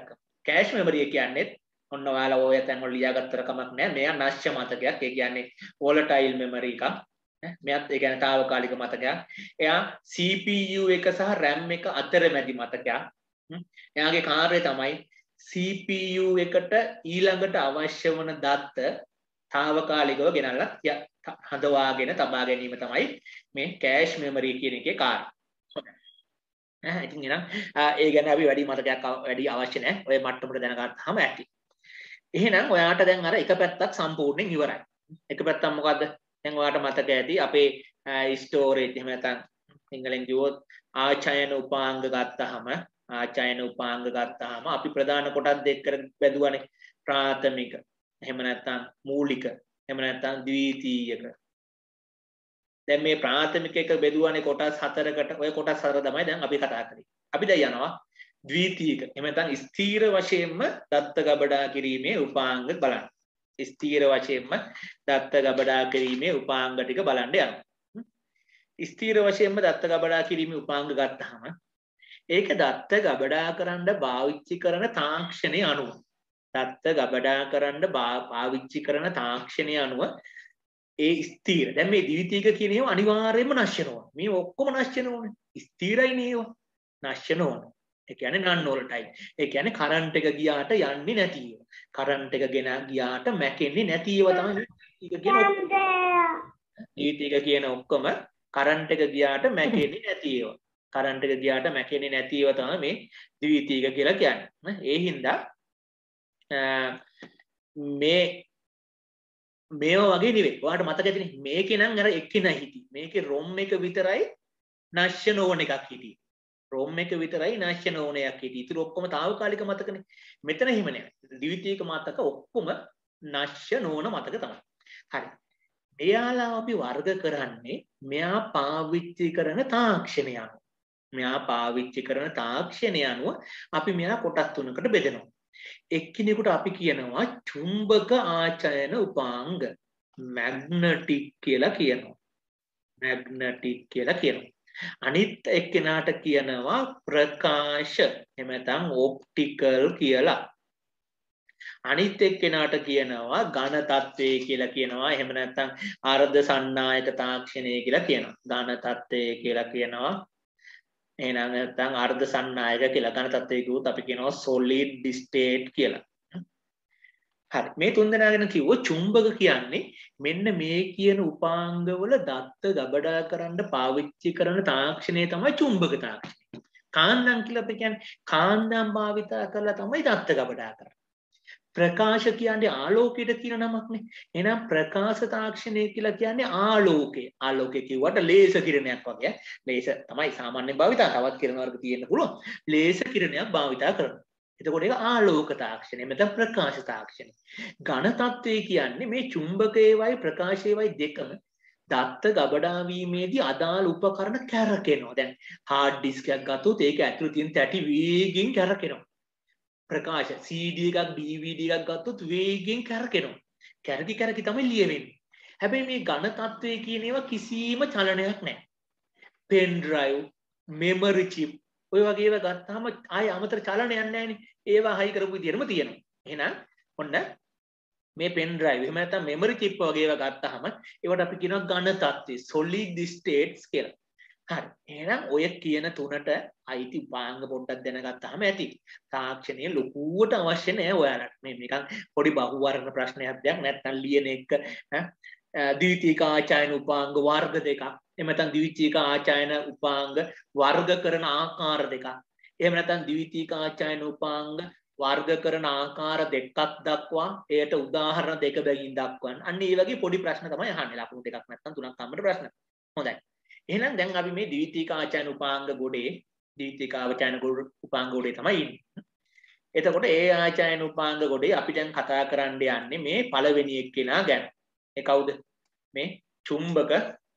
කෑෂ් මෙමරි එක කියන්නේ ඔන්න ඔයාලා ඔය තැන් වල ලියාගත්තර කමක් නැහැ. මෙයා නැශ්‍ය මතකයක්. ඒ කියන්නේ volatile memory එකක්. මෙයත් ඒ කියන්නේ తాවකාලික මතකයක්. එයා C P U එක සහ RAM එක අතරමැදි මතකයක්. එයාගේ කාර්යය තමයි C P U එකට ඊළඟට අවශ්‍ය වන දත්ත తాවකාලිකව ගෙනල්ලා හදවාගෙන තබා ගැනීම තමයි මේ කෑෂ් මෙමරි කියන එකේ කාර්යය. ඈ ඉතින් එහෙනම් ඒ ගැන අපි වැඩි මතකයක් වැඩි අවශ්‍ය නැහැ. ඔය මට්ටමට දැනගත්තාම ඇති. එහෙනම් ඔයාට දැන් අර එක පැත්තක් සම්පූර්ණයෙන් ඉවරයි. එක පැත්තක් මොකද්ද? දැන් ඔයාට මතක ඇති අපේ ස්ටෝරේජ් එහෙම නැත්නම් සිංහලෙන් කිව්වොත් ආචයන උපාංග ගත්තාම ආචයන උපාංග ගත්තාම අපි ප්‍රධාන කොටස් දෙක කර බෙදුවානේ. ප්‍රාථමික එහෙම නැත්නම් මූලික එහෙම නැත්නම් ද්විතීයක. දැන් මේ ප්‍රාථමික එක බෙදුවානේ කොටස් හතරකට. ඔය කොටස් හතර තමයි දැන් අපි කතා කරන්නේ. අපි දැන් යනවා ද්විතීයක. එහෙම නැත්නම් ස්ථීර වශයෙන්ම දත්ත ගබඩා කිරීමේ උපාංග බලන්න. ස්ථීර වශයෙන්ම දත්ත ගබඩා කිරීමේ උපාංග ටික බලන්න යනවා. ස්ථීර වශයෙන්ම දත්ත ගබඩා කිරීමේ උපාංග ගත්තාම ඒක දත්ත ගබඩා කරන්න පාවිච්චි කරන තාක්ෂණයේ අනුව දත්ත ගබඩා කරන්න පාවිච්චි කරන තාක්ෂණයේ අනුව ඒ ස්ථීර. දැන් මේ ද්විතීක කියන ඒවා අනිවාර්යයෙන්ම නැශ්‍ය නොවන. මේ ඔක්කොම නැශ්‍ය නොවන. ස්ථීරයි නේවා. නැශ්‍ය නොවන. ඒ කියන්නේ නන් වෝලටයිල්. ඒ කියන්නේ කරන්ට් එක ගියාට යන්නේ නැති ඒවා. කරන්ට් එක ගෙන ගියාට මැකෙන්නේ නැති ඒවා තමයි ද්විතීක කියන ඔක්කොම. ද්විතීක කියන ඔක්කොම කරන්ට් එක ගියාට මැකෙන්නේ නැති ඒවා. කරන්ට් එක ගියාට මැකෙන්නේ නැති ඒවා තමයි මේ ද්විතීක කියලා කියන්නේ. ඒ හින්දා මේ මේවා වගේ නෙවෙයි. ඔයාලට මතක ඇතිනේ මේකේ නම් අර එක්කේ නැහැ හිටි. මේකේ ROM එක විතරයි නැශ්‍ය නොවන එකක් හිටි. ROM එක විතරයි නැශ්‍ය නොවන එකක් හිටි. ඉතින් ඔක්කොම తాවකාලික මතකනේ. මෙතන එහෙම නෑ. ද්විතීක මතක ඔක්කොම නැශ්‍ය නොවන මතක තමයි. හරි. මෙයාලා අපි වර්ග කරන්නේ මෙයා පාවිච්චි කරන තාක්ෂණය අනුව. මෙයා පාවිච්චි කරන තාක්ෂණය අනුව අපි මෙයා කොටස් තුනකට බෙදනවා. එක්කිනෙකුට අපි කියනවා චුම්බක ආචයන උපාංග මැග්නටික් කියලා කියනවා. මැග්නටික් කියලා කියනවා. අනිත් එක්කෙනාට කියනවා ප්‍රකාශ එහෙම නැත්නම් ඔප්ටිකල් කියලා. අනිත් එක්කෙනාට කියනවා ඝන තත්ත්වය කියලා කියනවා. එහෙම නැත්නම් අර්ධ සන්නායක තාක්ෂණය කියලා කියනවා. ඝන තත්ත්වය කියලා කියනවා. එහෙනම් නැත්නම් අර්ධ සන්නායක කියලා ඝන තත්ත්වය කිව්වොත් අපි කියනවා solid state කියලා. හරි. මේ තුන් දෙනා ගැන කිව්වොත් චුම්බක කියන්නේ මෙන්න මේ කියන උපාංගවල දත්ත ගබඩා කරන්න පාවිච්චි කරන තාක්ෂණය තමයි චුම්බක තාක්ෂණය. කාන්දම් කියලා අපි කියන්නේ කාන්දම් භාවිතා කරලා තමයි දත්ත ගබඩා කරන්නේ. ප්‍රකාශ කියන්නේ ආලෝකයට කියන නමක්නේ. එහෙනම් ප්‍රකාශ තාක්ෂණය කියලා කියන්නේ ආලෝකය. ආලෝකය කිව්වට ලේසර් කිරණයක් වගේ. ලේසර් තමයි සාමාන්‍යයෙන් භාවිතා. තවත් කිරණ වර්ග තියෙන්න පුළුවන්. ලේසර් කිරණයක් භාවිතා කරනවා. එතකොට ඒක ආලෝක තාක්ෂණය. මෙතන ප්‍රකාශ තාක්ෂණය. ඝන තත්ත්වය කියන්නේ මේ චුම්බකයේවයි ප්‍රකාශයේවයි දෙකම දත්ත ගබඩා වීමේදී අදාළ උපකරණ කැරකෙනවා. දැන් හાર્ඩ් ඩිස්ක් එකක් ගත්තොත් ඒක ඇතුළේ තියෙන තැටි වේගෙන් කැරකෙනවා. ප්‍රකාශ C D එකක් D V D එකක් ගත්තොත් වේගෙන් කැරකෙනවා. කැරකි කැරකි තමයි ලියවෙන්නේ. හැබැයි මේ ඝන තත්ත්වයේ කියන ඒවා කිසිම චලනයක් නැහැ. පෙන් ඩ්‍රයිව්, මෙමරි චිප් ඔය වගේ ඒවා ගත්තාම ආයේ අමතර චලනයක් නැහැනේ. ඒවා හයි කරපු විදිහටම තියෙනවා. එහෙනම් ඔන්න මේ පෙන් ඩ්‍රයිව් එහෙම නැත්නම් මෙමරි චිප් වගේ ඒවා ගත්තාම ඒවට අපි කියනවා ඝන තත්ත්වය solid states කියලා. හරි. එහෙනම් ඔය කියන තුනට අයිති උපාංග පොඩ්ඩක් දැනගත්තාම ඇති. තාක්ෂණය ලොකුවට අවශ්‍ය නැහැ ඔයාලට. මේ නිකන් පොඩි බහුවර්ණ ප්‍රශ්නයක් දෙයක් නැත්නම් ලියන එක ද්විතීක ආචයන උපාංග වර්ග දෙකක්. එහෙම නැත්නම් ද්විතීක ආචයන උපාංග වර්ග කරන ආකාර දෙකක්. එහෙම නැත්නම් ද්විතීක ආචයන උපාංග වර්ග කරන ආකාර දෙකක් දක්වා එයට උදාහරණ දෙක බැගින් දක්වන්න. අන්න ඒ වගේ පොඩි ප්‍රශ්න තමයි අහන්නේ. ලකුණු දෙකක් නැත්නම් තුනක් අම්මට ප්‍රශ්න. හොඳයි. එහෙනම් දැන් අපි මේ ද්විතීක ආචයන උපාංග ගොඩේ ද්විතීක ආචයන උපාංග ගොඩේ තමයි ඉන්නේ. එතකොට ඒ ආචයන උපාංග ගොඩේ අපි දැන් කතා කරන්න යන්නේ මේ පළවෙනි එක්කෙනා ගැන. ඒ කවුද? මේ චුම්බක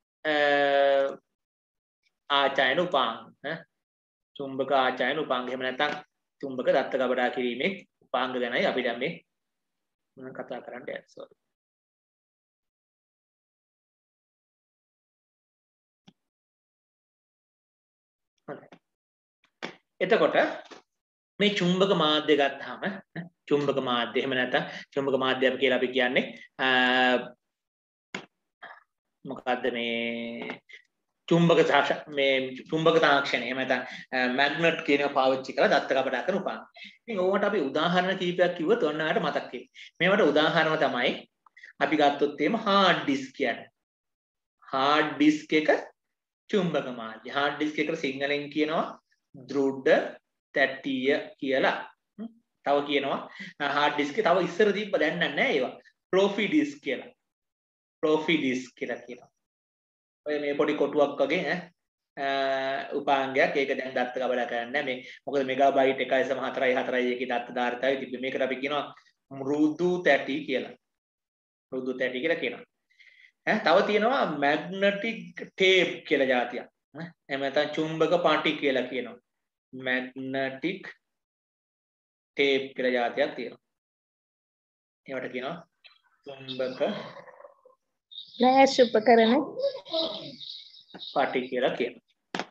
ආචයන උපාංග. චුම්බක ආචයන උපාංග. එහෙම නැත්නම් චුම්බක දත්ත ගබඩා කිරීමේ උපාංග ගැනයි අපි දැන් මේ මම කතා කරන්න යන්නේ. sorry. එතකොට මේ චුම්බක මාධ්‍ය ගත්තාම චුම්බක මාධ්‍ය එහෙම නැත්නම් චුම්බක මාධ්‍ය අපි කියලා අපි කියන්නේ මොකද්ද මේ චුම්බක මේ චුම්බක තාක්ෂණය එහෙම නැත්නම් මැග්නට් කියනවා පාවිච්චි කරලා දත්ත කපඩා කරන උපාන. ඉතින් ඕකට අපි උදාහරණ කීපයක් කිව්වොත් ඔන්න ඔයාලට මතක් වෙයි. මේවට උදාහරණ තමයි අපි ගත්තොත් එහෙම හાર્ඩ් ඩිස්ක් කියන්නේ. හાર્ඩ් ඩිස්ක් එක චුම්බක මාධ්‍ය. හાર્ඩ් ඩිස්ක් එකට සිංහලෙන් කියනවා දෘඩ තැටිය කියලා. තව කියනවා හાર્ඩ් ඩිස්ක් එක තව ඉස්සර දීප්ප දැන් නැහැ ඒවා. ෆ්ලොපි ඩිස්ක් කියලා. ෆ්ලොපි ඩිස්ක් කියලා කියනවා. ඔය මේ පොඩි කොටුවක් වගේ ඈ උපාංගයක් ඒක දැන් දත්ත කබඩා කරන්නේ මේ මොකද මෙගාබයිට් එකයි සම හතරයි හතරයි එකේ දත්ත ධාරිතාවය තිබ්බේ මේකට අපි කියනවා මෘදු තැටි කියලා මෘදු තැටි කියලා කියනවා ඈ තව තියෙනවා මැග්නටික් ටේප් කියලා જાතියක් ඈ එහෙම නැත්නම් චුම්බක පාටි කියලා කියනවා මැග්නටික් ටේප් කියලා જાතියක් තියෙනවා ඒවට කියනවා චුම්බක ලෑස් උපකරණ පාටි කියලා කියනවා.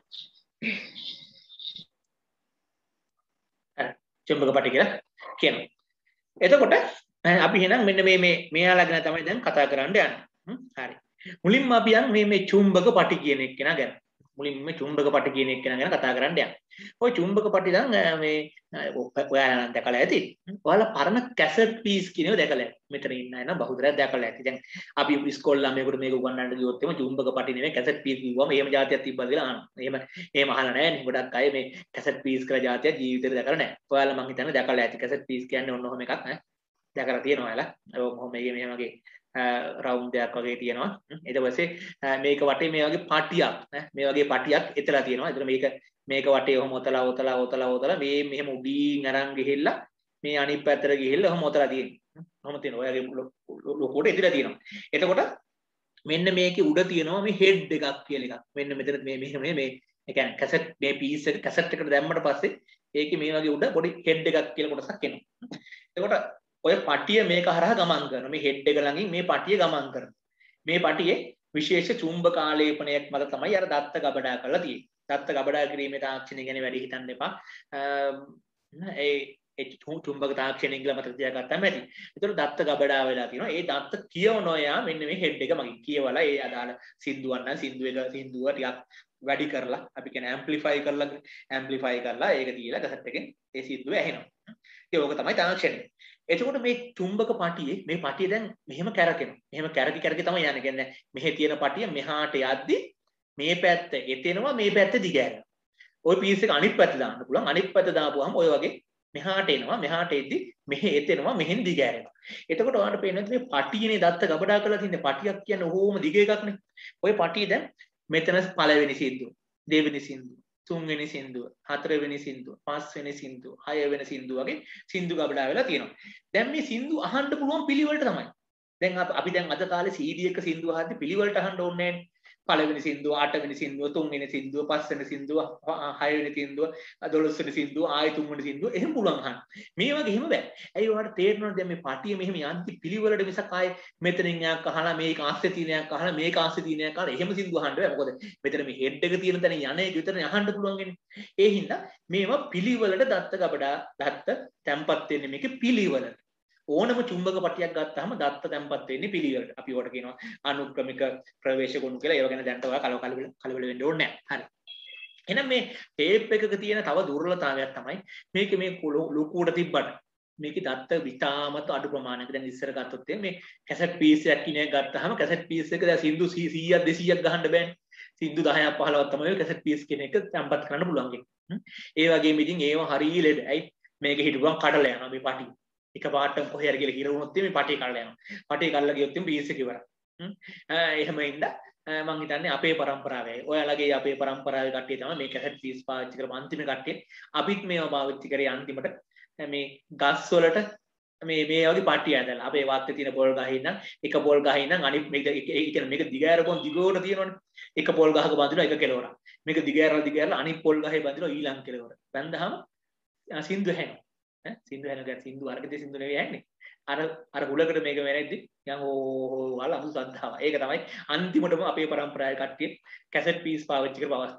හරි. චුම්බක පාටි කියලා කියනවා. එතකොට අපි එහෙනම් මෙන්න මේ මේ මෙයාලා ගැන තමයි දැන් කතා කරන්න යන්නේ. හරි. මුලින්ම අපි යන් මේ මේ චුම්බක පාටි කියන එක ගැන. මුලින්ම චුම්බක පාටි කියන එක ගැන කතා කරන්න යන්නේ. ඔය චුම්බක පාටි දැන් මේ ඔයාලා නම් දැකලා ඇති. ඔයාලා පරණ කැසට් පීස් කියනව දැකලා ඇති. මෙතන ඉන්න අය නම් බහුතරයක් දැකලා ඇති. දැන් අපි ඉස්කෝලේ ළමයෙකුට මේක උගන්වන්න ගියොත් එම චුම්බක පාටි නෙමෙයි කැසට් පීස් කිව්වම එහෙම જાතියක් තිබ්බද කියලා අහනවා. එහෙම එහෙම අහලා නැහැ නේ. ගොඩක් අය මේ කැසට් පීස් කියලා જાතියක් ජීවිතේට දැකලා නැහැ. ඔයාලා මං හිතන්නේ දැකලා ඇති. කැසට් පීස් කියන්නේ ඔන්න ඔහොම එකක් ඈ. දැකලා තියෙනවා ඔයාලා. ඔහොම මේකේ මෙහෙම වගේ රවුන්ඩ් එකක් වගේ තියෙනවා. ඊට පස්සේ මේක වටේ මේ වගේ පටියක් ඈ මේ වගේ පටියක් එතලා තියෙනවා. ඒතර මේක මේක වටේ ඔහොම ඔතලා ඔතලා ඔතලා ඔතලා මේ මෙහෙම උඩින් අරන් ගිහිල්ලා මේ අනිත් පැත්තට ගිහිල්ලා ඔහොම ඔතලා තියෙනවා. ඔහොම තියෙනවා. ඔයගේ ලොකුවට එතලා තියෙනවා. එතකොට මෙන්න මේකේ උඩ තියෙනවා මේ හෙඩ් එකක් කියලා එකක්. මෙන්න මෙතන මේ මෙහෙම මේ ඒ කියන්නේ කැසට් මේ පීස් එක කැසට් එකට දැම්මට පස්සේ ඒකේ මේ වගේ උඩ පොඩි හෙඩ් එකක් කියලා කොටසක් එනවා. එතකොට ඔය පටිය මේක හරහා ගමන් කරනවා. මේ හෙඩ් එක ළඟින් මේ පටිය ගමන් කරනවා. මේ පටියේ විශේෂ චුම්බක ආලේපනයක් මත තමයි අර දත්ත ගබඩා කරලා තියෙන්නේ. දත්ත ගබඩා කිරීමේ තාක්ෂණය ගැන වැඩි හිතන්න එපා. ඒ ඒ චුම්බක තාක්ෂණය කියලා මතක තියාගත්තාම ඇති. ඒතර දත්ත ගබඩා වෙලා තියෙනවා. ඒ දත්ත කියවනවා යා මෙන්න මේ හෙඩ් එක මගින් කියවලා ඒ අදාළ සින්දුවක් නම් සින්දුව එක සින්දුව ටිකක් වැඩි කරලා අපි කියන්නේ ඇම්ප්ලිෆයි කරලා ඇම්ප්ලිෆයි කරලා ඒක තියලා කසට් එකෙන් ඒ සින්දුව ඇහෙනවා. ඒක ඕක තමයි තාක්ෂණය. එතකොට මේ චුම්බක පටියේ මේ පටිය දැන් මෙහෙම කැරකෙනවා. මෙහෙම කැරකි කැරකි තමයි යන්නේ. කියන්නේ මෙහෙ තියෙන පටිය මෙහාට යද්දි මේ පැත්ත එතෙනවා මේ පැත්ත දිගෑරෙනවා. ওই පීස් එක අනිත් පැත්ත දාන්න පුළුවන්. අනිත් පැත්ත දාපුවාම ඔය වගේ මෙහාට එනවා. මෙහාට එද්දි මෙහෙ එතෙනවා මෙහෙන් දිගෑරෙනවා. එතකොට ඔයාලට පේනවා මේ පටියනේ දත්ත ගබඩා කරලා තින්නේ. පටියක් කියන්නේ ඕම දිග එකක්නේ. ওই පටිය දැන් මෙතන පළවෙනි සින්දුව, දෙවෙනි සින්දුව, තුන්වෙනි සින්දුව, හතරවෙනි සින්දුව, පස්වෙනි සින්දුව, හයවෙනි සින්දුව වගේ සින්දු ගබඩා වෙලා තියෙනවා. දැන් මේ සින්දු අහන්න පුළුවන් පිළිවෙලට තමයි. දැන් අපි දැන් අද කාලේ සී ඩී එක සින්දුව අහද්දි පිළිවෙලට අහන්න ඕනේ නැහැ. පළවෙනි සින්දුව, අටවෙනි සින්දුව, තුන්වෙනි සින්දුව, පස්වෙනි සින්දුව, හයවෙනි සින්දුව, දොළොස්වෙනි සින්දුව, ආයෙ තුන්වෙනි සින්දුව එහෙම පුළුවන් අහන්න. මේ වගේ එහෙම බෑ. ඇයි ඔයාලට තේරෙනවද දැන් මේ පටිය මෙහෙම යන්ති පිළිවෙලට මිසක් ආයෙ මෙතනින් එකක් අහලා මේක ආස්සේ තියෙන එකක් අහලා මේක ආස්සේ තියෙන එකක් අහලා එහෙම සින්දුව අහන්න බෑ. මොකද මෙතන මේ හෙඩ් එක තියෙන තැන යන එක විතරනේ අහන්න පුළුවන් වෙන්නේ. ඒ හින්දා මේවා පිළිවෙලට දත්ත ගබඩා දත්ත තැම්පත් වෙන්නේ මේකේ පිළිවෙලට. ඕනම චුම්බක පටියක් ගත්තාම දත්ත තැම්පත් වෙන්නේ පිළිවෙලට. අපි ඒකට කියනවා අනුක්‍රමික ප්‍රවේශ ගුණ කියලා. ඒව ගැන දැනට ඔයා කලබල කලබල වෙන්න ඕනේ නැහැ. හරි. එහෙනම් මේ ටේප් එකක තියෙන තව දුර්වලතාවයක් තමයි මේක මේ ලොකුවට තිබ්බට මේකේ දත්ත විතාමත් අඩු ප්‍රමාණයක. දැන් ඉස්සර ගත්තොත් මේ කැසට් පීස් එකක් කිනේ ගත්තාම කැසට් පීස් එක දැන් සින්දු සීයක් දෙසීයක් ගහන්න බෑනේ. සින්දු දහයක් පහළොවක් තමයි කැසට් පීස් කියන එක තැම්පත් කරන්න පුළුවන්. ඒ වගේම ඉතින් ඒව හරිය ලෙඩ. ඇයි මේක හිටපුවම කඩලා යනවා මේ පටි. එක පාටම කොහේ හරි ගිහලා හිර වුණොත් මේ පටිය කල්ලා යනවා. පටිය කල්ලා ගියොත් මේ පීස් එක ඉවරයි. හ්ම්. එහෙම ඉඳ මම හිතන්නේ අපේ પરම්පරාවේ ඔයාලගේ අපේ પરම්පරාවේ කට්ටිය තමයි මේ කැසට් පීස් පාවිච්චි කරපු අන්තිම කට්ටිය. අපිත් මේවා පාවිච්චි කරේ අන්තිමට මේ ගස් වලට මේ මේ වගේ පටිය ඇදලා අපේ වාත්තේ තියෙන පොල් ගහින් නම් එක පොල් ගහින් නම් අනිත් මේක ඒ කියන්නේ මේක දිගෑරපොන් දිගෝට තියෙනවනේ. එක පොල් ගහක බඳිනවා එක කෙලවරක්. මේක දිගෑරලා දිගෑරලා අනිත් පොල් ගහේ බඳිනවා ඊළඟ කෙලවර. බැඳහම සින්දු හැනවා. ඈ සින්දු හැන ගැන සින්දු අරකදී සින්දු නෙවෙයි යන්නේ. අර අර හුලකට මේක වෙරෙද්දි යන් ඕ වල අමු සද්ධාව. ඒක තමයි අන්තිමටම අපේ પરම්පරාවේ කට්ටිය කැසට් පීස් පාවිච්චි කරපු අවස්ථාව.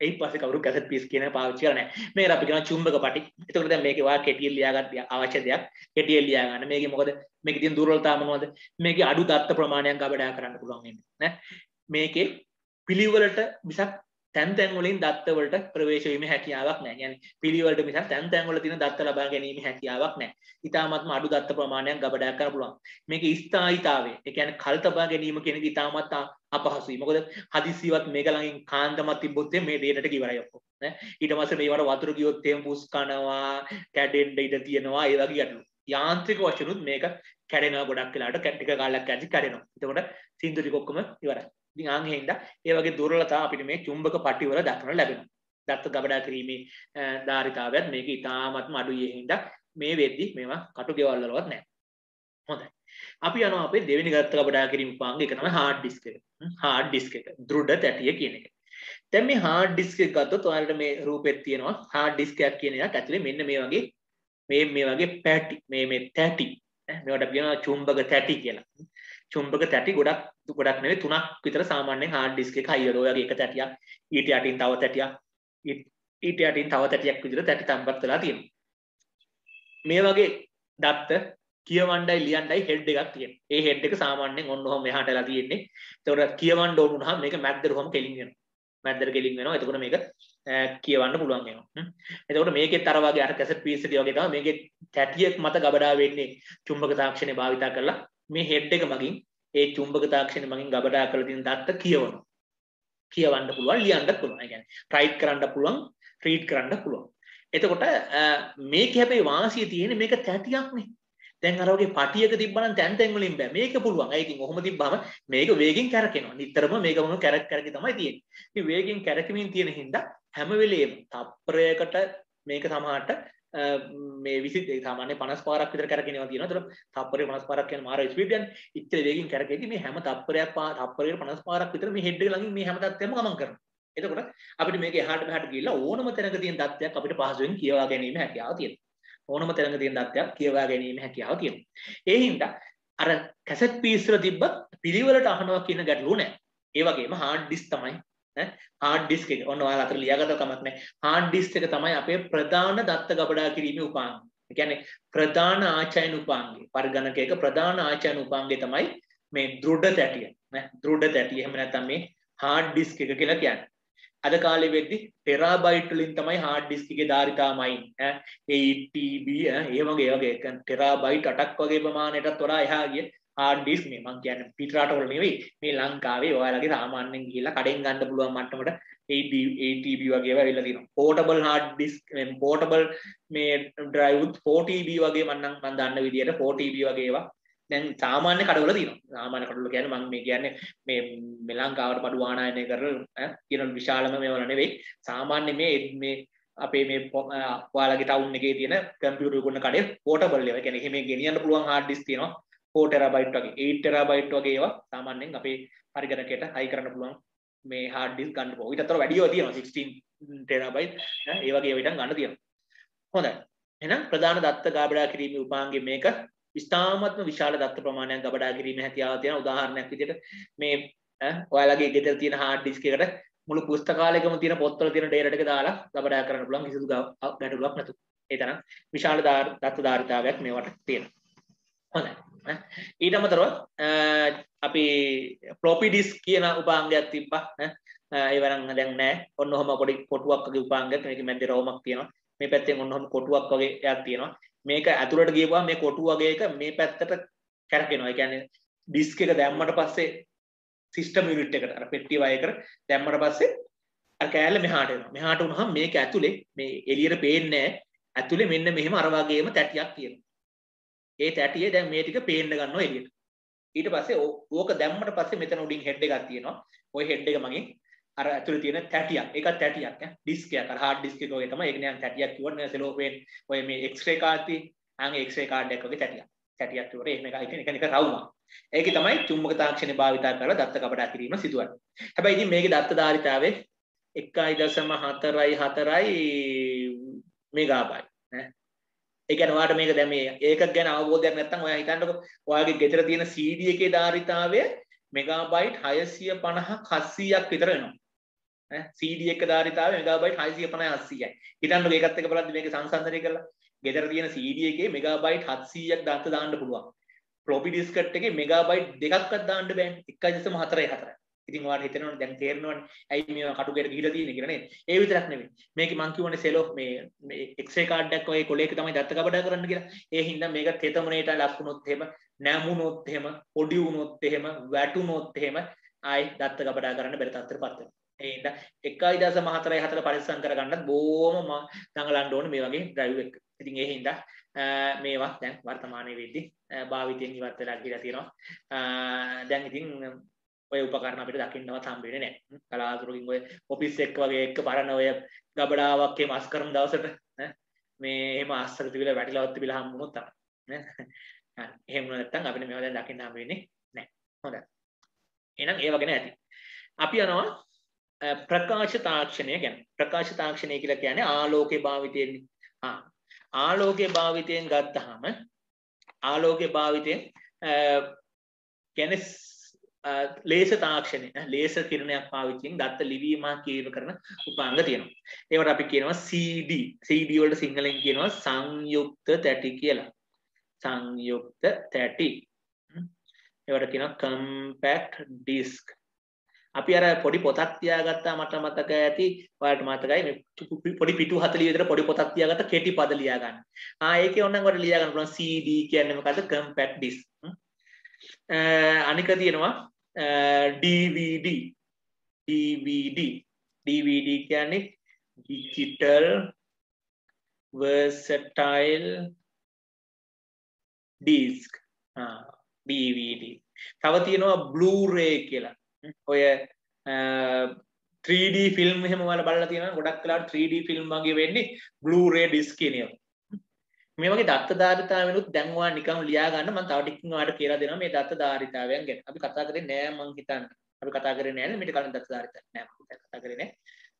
ඊට පස්සේ කවුරු කැසට් පීස් කියන පාවිච්චි කරන්නේ නැහැ. මේකට අපි කියන චුම්බක පටි. එතකොට දැන් මේකේ වා කෙටියෙන් ලියා ගන්න අවශ්‍ය දෙයක් කෙටියෙන් ලියා ගන්න. මේකේ මොකද මේකේ තියෙන දුර්වලතාව මොනවද? මේකේ අඩු දත්ත ප්‍රමාණයක් ගබඩා කරන්න පුළුවන් වෙන්නේ. නේ? මේකේ පිළිවෙලට මිසක් තැන් තැන් වලින් දත්ත වලට ප්‍රවේශ වීමේ හැකියාවක් නැහැ. يعني පිළිවෙලට මිසක් තැන් තැන් වල තියෙන දත්ත ලබා ගැනීම හැකියාවක් නැහැ. ඊටාත්ම අඩු දත්ත ප්‍රමාණයක් ගබඩා කරන්න පුළුවන්. මේකේ ස්ථායීතාවය, ඒ කියන්නේ කල් තබා ගැනීම කියන එක ඊටාත්ම අපහසුයි. මොකද හදිසියවත් මේක ළඟින් කාන්දමක් තිබ්බොත් මේ ඩේටාට කිවරයි ඔක්කොම. නේ? ඊට පස්සේ මේවට වතුර ගියොත් එහෙම පුස් කනවා, කැඩෙන්න ඉඩ තියෙනවා, ඒ වගේ ගැටලු. යාන්ත්‍රික වශයෙන්ුත් මේක කැඩෙනවා ගොඩක් වෙලාවට ටික කාලයක් යද්දි කැඩෙනවා. එතකොට සින්දු ටික ඔක්කොම ඉවරයි. ඉතින් ආන් හින්දා ඒ වගේ දුර්වලතා අපිට මේ චුම්බක පටි වල දක්වන්න ලැබෙනවා. දත්ත ගබඩා කිරීමේ ධාරිතාවයත් මේක ඉතාමත්ම අඩුයි. ඒ හින්දා මේ වෙද්දි මේවා කටු ගෙවල් වලවත් නැහැ. හොඳයි. අපි යනවා අපේ දෙවෙනි දත්ත ගබඩා කිරීම උපාංගය. ඒක තමයි හાર્ඩ් ඩිස්ක් එක. හાર્ඩ් ඩිස්ක් එක. දෘඪ තැටිය කියන එක. දැන් මේ හાર્ඩ් ඩිස්ක් එක ගත්තොත් ඔයාලට මේ රූපෙත් තියෙනවා හાર્ඩ් ඩිස්ක් එකක් කියන එකක් ඇතුලේ මෙන්න මේ වගේ මේ මේ වගේ පැටි මේ මේ තැටි මේවට අපි කියනවා චුම්බක තැටි කියලා. චුම්බක තැටි ගොඩක් ගොඩක් නෙවෙයි තුනක් විතර සාමාන්‍යයෙන් hard disk එක හයියද ඔය වගේ එක තැටියක් ඊට යටින් තව තැටියක් ඊට යටින් තව තැටියක් විතර තැටි තම්බත් වෙලා තියෙනවා. මේ වගේ දත්ත කියවණ්ඩයි ලියණ්ඩයි හෙඩ් එකක් තියෙනවා. ඒ හෙඩ් එක සාමාන්‍යයෙන් ඔන්න ඔහම එහාටලා තියෙන්නේ. ඒතකොට කියවන්න ඕන වුණාම මේක මැද්දට ඔහම කෙලින් වෙනවා. මැද්දට කෙලින් වෙනවා. එතකොට මේක කියවන්න පුළුවන් වෙනවා. එතකොට මේකෙත් අර වගේ අර කැසට් පීස් එකේ වගේ තමයි මේකේ තැටියක් මත ගබඩා වෙන්නේ චුම්බක තාක්ෂණය භාවිත කරලා මේ හෙඩ් එක මගින් ඒ චුම්බක තාක්ෂණය මගින් ගබඩා කරලා තියෙන දත්ත කියවනවා. කියවන්න පුළුවන්, ලියන්නත් පුළුවන්. ඒ කියන්නේ රයිට් කරන්න පුළුවන්, රීඩ් කරන්න පුළුවන්. එතකොට මේක හැබැයි වාසිය තියෙන්නේ මේක තැටියක්නේ. දැන් අර වගේ පටියක තිබ්බනම් තැන් තැන් වලින් බෑ. මේක පුළුවන්. ඒකින් ඔහොම තිබ්බම මේක වේගෙන් කැරකෙනවා. නිතරම මේක මොන කැරක් කැරකි තමයි තියෙන්නේ. ඉතින් වේගෙන් කැරකෙමින් තියෙන හින්දා හැම වෙලේම තප්පරයකට මේක සමහරට මේ විසිට සාමාන්‍ය පනස් පාරක් විතර කැරකෙනවා තියෙනවා. ඒතර තප්පරේ පනස් පාරක් කියන්නේ මාර ස්පීඩ් යන්නේ. ඉතින් වේගෙන් කැරකෙද්දි මේ හැම තප්පරයක් තප්පරයකට පනස් පාරක් විතර මේ හෙඩ් එක ළඟින් මේ හැම තත්ත්වෙම ගමන් කරනවා. එතකොට අපිට මේක එහාට මෙහාට ගිහිල්ලා ඕනම තැනක තියෙන තත්ත්වයක් අපිට පහසුවෙන් කියවා ගැනීම හැකියාව තියෙනවා. ඕනම තැනක තියෙන තත්ත්වයක් කියවා ගැනීම හැකියාව තියෙනවා. ඒ හින්දා අර කැසට් පීස් වල තිබ්බ පිළිවෙලට අහනවා කියන ගැටලුව නැහැ. ඒ වගේම hard disk තමයි ඈ hard disk එක. ඔන්න ඔයාලා අතර ලියාගත්ත කමක් නැහැ. hard disk එක තමයි අපේ ප්‍රධාන දත්ත ගබඩා කිරීමේ උපාංගය. ඒ කියන්නේ ප්‍රධාන ආචයන උපාංගය. පරිගණකයක ප්‍රධාන ආචයන උපාංගය තමයි මේ දෘඪ තැටිය. නේ දෘಢ තැටිය. එහෙම නැත්නම් මේ hard disk එක කියලා කියන්නේ. අද කාලේ වෙද්දි ටෙරාබයිට් වලින් තමයි hard disk එකේ ධාරිතාවමයි ඈ eight T B ඒ වගේ ඒ වගේ ටෙරාබයිට් අටක් වගේ ප්‍රමාණයටත් වඩා එහා ගිය hard disk මේ මම කියන්නේ පිට රටවල නෙවෙයි මේ ලංකාවේ ඔයාලගේ සාමාන්‍යයෙන් ගිහිල්ලා කඩෙන් ගන්න පුළුවන් මට්ටමට eight T B වගේ ඒවා වෙලා තියෙනවා. portable hard disk මේ portable මේ drive උත් four T B වගේ මම නම් මම දන්න විදියට four T B වගේ ඒවා දැන් සාමාන්‍ය කඩවල තියෙනවා. සාමාන්‍ය කඩවල කියන්නේ මම මේ කියන්නේ මේ මේ ලංකාවට බඩු ආනයනය කරලා ඈ කියන විශාලම මේවල නෙවෙයි. සාමාන්‍ය මේ මේ අපේ මේ ඔයාලගේ ටවුන් එකේ තියෙන කම්පියුටර් ගොන්න කඩේ පෝටබල් ඒවා. ඒ කියන්නේ එහෙම ගෙනියන්න පුළුවන් hard disk තියෙනවා. four terabyte වගේ eight terabyte වගේ ඒවා සාමාන්‍යයෙන් අපේ පරිගණකයට හයි කරන්න පුළුවන් මේ hard disk ගන්න පුළුවන්. ඊටතර වැඩිව තියෙනවා sixteen terabyte ඈ ඒ වගේ ඒවා ගන්න තියෙනවා. හොඳයි. එහෙනම් ප්‍රධාන දත්ත ගබඩා කිරීමේ උපාංගය මේක ඉස්තාමත්ම විශාල දත්ත ප්‍රමාණයක් ගබඩා කිරීමේ හැකියාව තියෙන උදාහරණයක් විදිහට මේ ඔයාලගේ ගෙදර තියෙන hard disk එකට මුළු පුස්තකාලයකම තියෙන පොත්වල තියෙන data ටික දාලා ගබඩා කරන්න පුළුවන් කිසිදු ගැටලුවක් නැතුව. ඒ තරම් විශාල දත්ත ධාරිතාවයක් මේවට තියෙනවා. හොඳයි. ඊට අමතරව අපි floppy disk කියන උපාංගයක් තිබ්බා. ඒ වරන් දැන් නැහැ. ඔන්න ඔහම පොඩි කොටුවක් වගේ උපාංගයක්. මේක මැද්දේ රෝමක් තියෙනවා. මේ පැත්තෙන් ඔන්න ඔහම කොටුවක් වගේ එකක් තියෙනවා. මේක ඇතුළට ගියපුවා මේ කොටු වගේ එක මේ පැත්තට කැරකෙනවා. ඒ කියන්නේ ඩිස්ක් එක දැම්මට පස්සේ සිස්ටම් යුනිට් එකට අර පෙට්ටිය වයකට දැම්මට පස්සේ අර කෑල්ල මෙහාට එනවා. මෙහාට වුණාම මේක ඇතුලේ මේ එළියට පේන්නේ නැහැ. ඇතුලේ මෙන්න මෙහෙම අර වගේම තැටියක් තියෙනවා. ඒ තැටිය දැන් මේ ටික පේන්න ගන්නවා එළියට. ඊට පස්සේ ඕක දැම්මට පස්සේ මෙතන උඩින් හෙඩ් එකක් තියෙනවා. ওই හෙඩ් එක මගින් අර ඇතුලේ තියෙන තැටියක්. ඒකත් තැටියක් ඈ. ඩිස්ක් එකක්. අර hard disk එක වගේ තමයි. ඒක නිකන් තැටියක් කිව්වොත් නේ සෙලෝෆේන් ඔය මේ X-ray කාඩ් තියෙන. අන් X-ray කාඩ් එකක් වගේ තැටියක්. තැටියක් කිව්වොත් එහෙම එකයි එක එක රවුමක්. ඒකේ තමයි චුම්බක තාක්ෂණය භාවිත කරලා දත්ත කපඩා කිරීම සිදුවන්නේ. හැබැයි ඉතින් මේකේ දත්ත ධාරිතාවේ එකයි දශම හතරයි හතරයි මෙගාබයිට් නේ. ඒ කියන්නේ ඔයාලට මේක දැන් මේ ඒකක් ගැන අවබෝධයක් නැත්නම් ඔයා හිතන්නකෝ ඔයාගේ ගෙදර තියෙන C D එකේ ධාරිතාවය මෙගාබයිට් හයසිය පනහක් හත්සීයක් විතර වෙනවා. ඈ C D එක ධාරිතාවය මෙගාබයිට් හයසිය පනහයි හත්සීයයි. හිතන්නකෝ ඒකත් එක්ක බලද්දි මේක සංසන්දනය කරලා. ගෙදර තියෙන C D එකේ මෙගාබයිට් හත්සීයක් දත්ත දාන්න පුළුවන්. floppy disk එකේ මෙගාබයිට් දෙකක්වත් දාන්න බෑනේ. එකයි දශම හතරයි හතරයි. ඉතින් ඔයාලට හිතෙනවනේ දැන් තේරෙනවනේ ඇයි මේවා කටුකයට ගිහිලා තියෙන්නේ කියලා නේද? ඒ විතරක් නෙමෙයි. මේකේ මං කියවනේ සෙල් ඔෆ් මේ මේ X-ray card එකක් වගේ කොලේක තමයි දත්ත කපඩා කරන්න කියලා. ඒ හින්දා මේක තෙතමනේට ලක් වුණොත් එහෙම නැමුණොත් එහෙම පොඩි වුණොත් එහෙම වැටුණොත් එහෙම ආයි දත්ත කපඩා කරන්න බැරි තත්ත්වයකටපත් වෙනවා. ඒ හින්දා එකයි දශම හතරයි හතර පරිස්සම් කරගන්නත් බොහොම දඟලන්න ඕනේ මේ වගේ ඩ්‍රයිව් එක. ඉතින් ඒ හින්දා මේවා දැන් වර්තමානයේ වෙද්දී භාවිතයෙන් ඉවත් වෙලා ගිහලා තියෙනවා. දැන් ඉතින් ඔය උපකරණ අපිට දකින්නවත් හම්බ වෙන්නේ නැහැ. කලාතුරකින් ඔය ඔෆිස් එක වගේ එක පරණ ඔය ගබඩාවක් එහෙම අස් කරන දවසට මේ එහෙම අස්සක තිබිලා වැටිලවත් තිබිලා හම්බුනොත් තමයි. නේ? එහෙම නැත්නම් අපිට මේවා දැන් දකින්න හම්බ වෙන්නේ නැහැ. හොඳයි. එහෙනම් ඒ වගේ නැති. අපි යනවා ප්‍රකාශ තාක්ෂණය ගැන. ප්‍රකාශ තාක්ෂණය කියලා කියන්නේ ආලෝකයේ භාවිතයෙන්. ආ ආලෝකයේ භාවිතයෙන් ගත්තාම ආලෝකයේ භාවිතයෙන් කියන්නේ ලේසර් තාක්ෂණය ලේසර් කිරණයක් පාවිච්චියෙන් දත්ත ලිවීමක් කිරීම කරන උපාංග තියෙනවා. ඒවට අපි කියනවා C D. C D වලට සිංහලෙන් කියනවා සංයුක්ත තැටි කියලා. සංයුක්ත තැටි. ඒවට කියනවා compact disc. අපි අර පොඩි පොතක් තියාගත්තා මට මතක ඇති. ඔයාලට මතකයි මේ පොඩි පිටු හතලිය විතර පොඩි පොතක් තියාගත්තා කෙටි පද ලියා ගන්න. ආ ඒකේ ඕනනම් ඔයාලට ලියා ගන්න පුළුවන් C D කියන්නේ මොකද්ද? compact disc. අනික තියෙනවා D V D. D V D. D V D කියන්නේ digital versatile disc. ආ D V D. තව තියෙනවා Blu-ray කියලා. ඔය three D film එහෙම ඔයාලා බලලා තියෙනවා ගොඩක් වෙලාවට three D film වගේ වෙන්නේ Blu-ray disc කියන ඒවා. මේ වගේ දත්ත ධාරිතාවෙනුත් දැන් ඔයා නිකන් ලියා ගන්න මම තව ටිකකින් ඔයාලට කියලා දෙනවා මේ දත්ත ධාරිතාවයන් ගැන. අපි කතා කරේ නෑ මං හිතන්නේ. අපි කතා කරේ නෑනේ මේක කලින් දත්ත ධාරිතාව. නෑ මම කතා කරේ නෑ.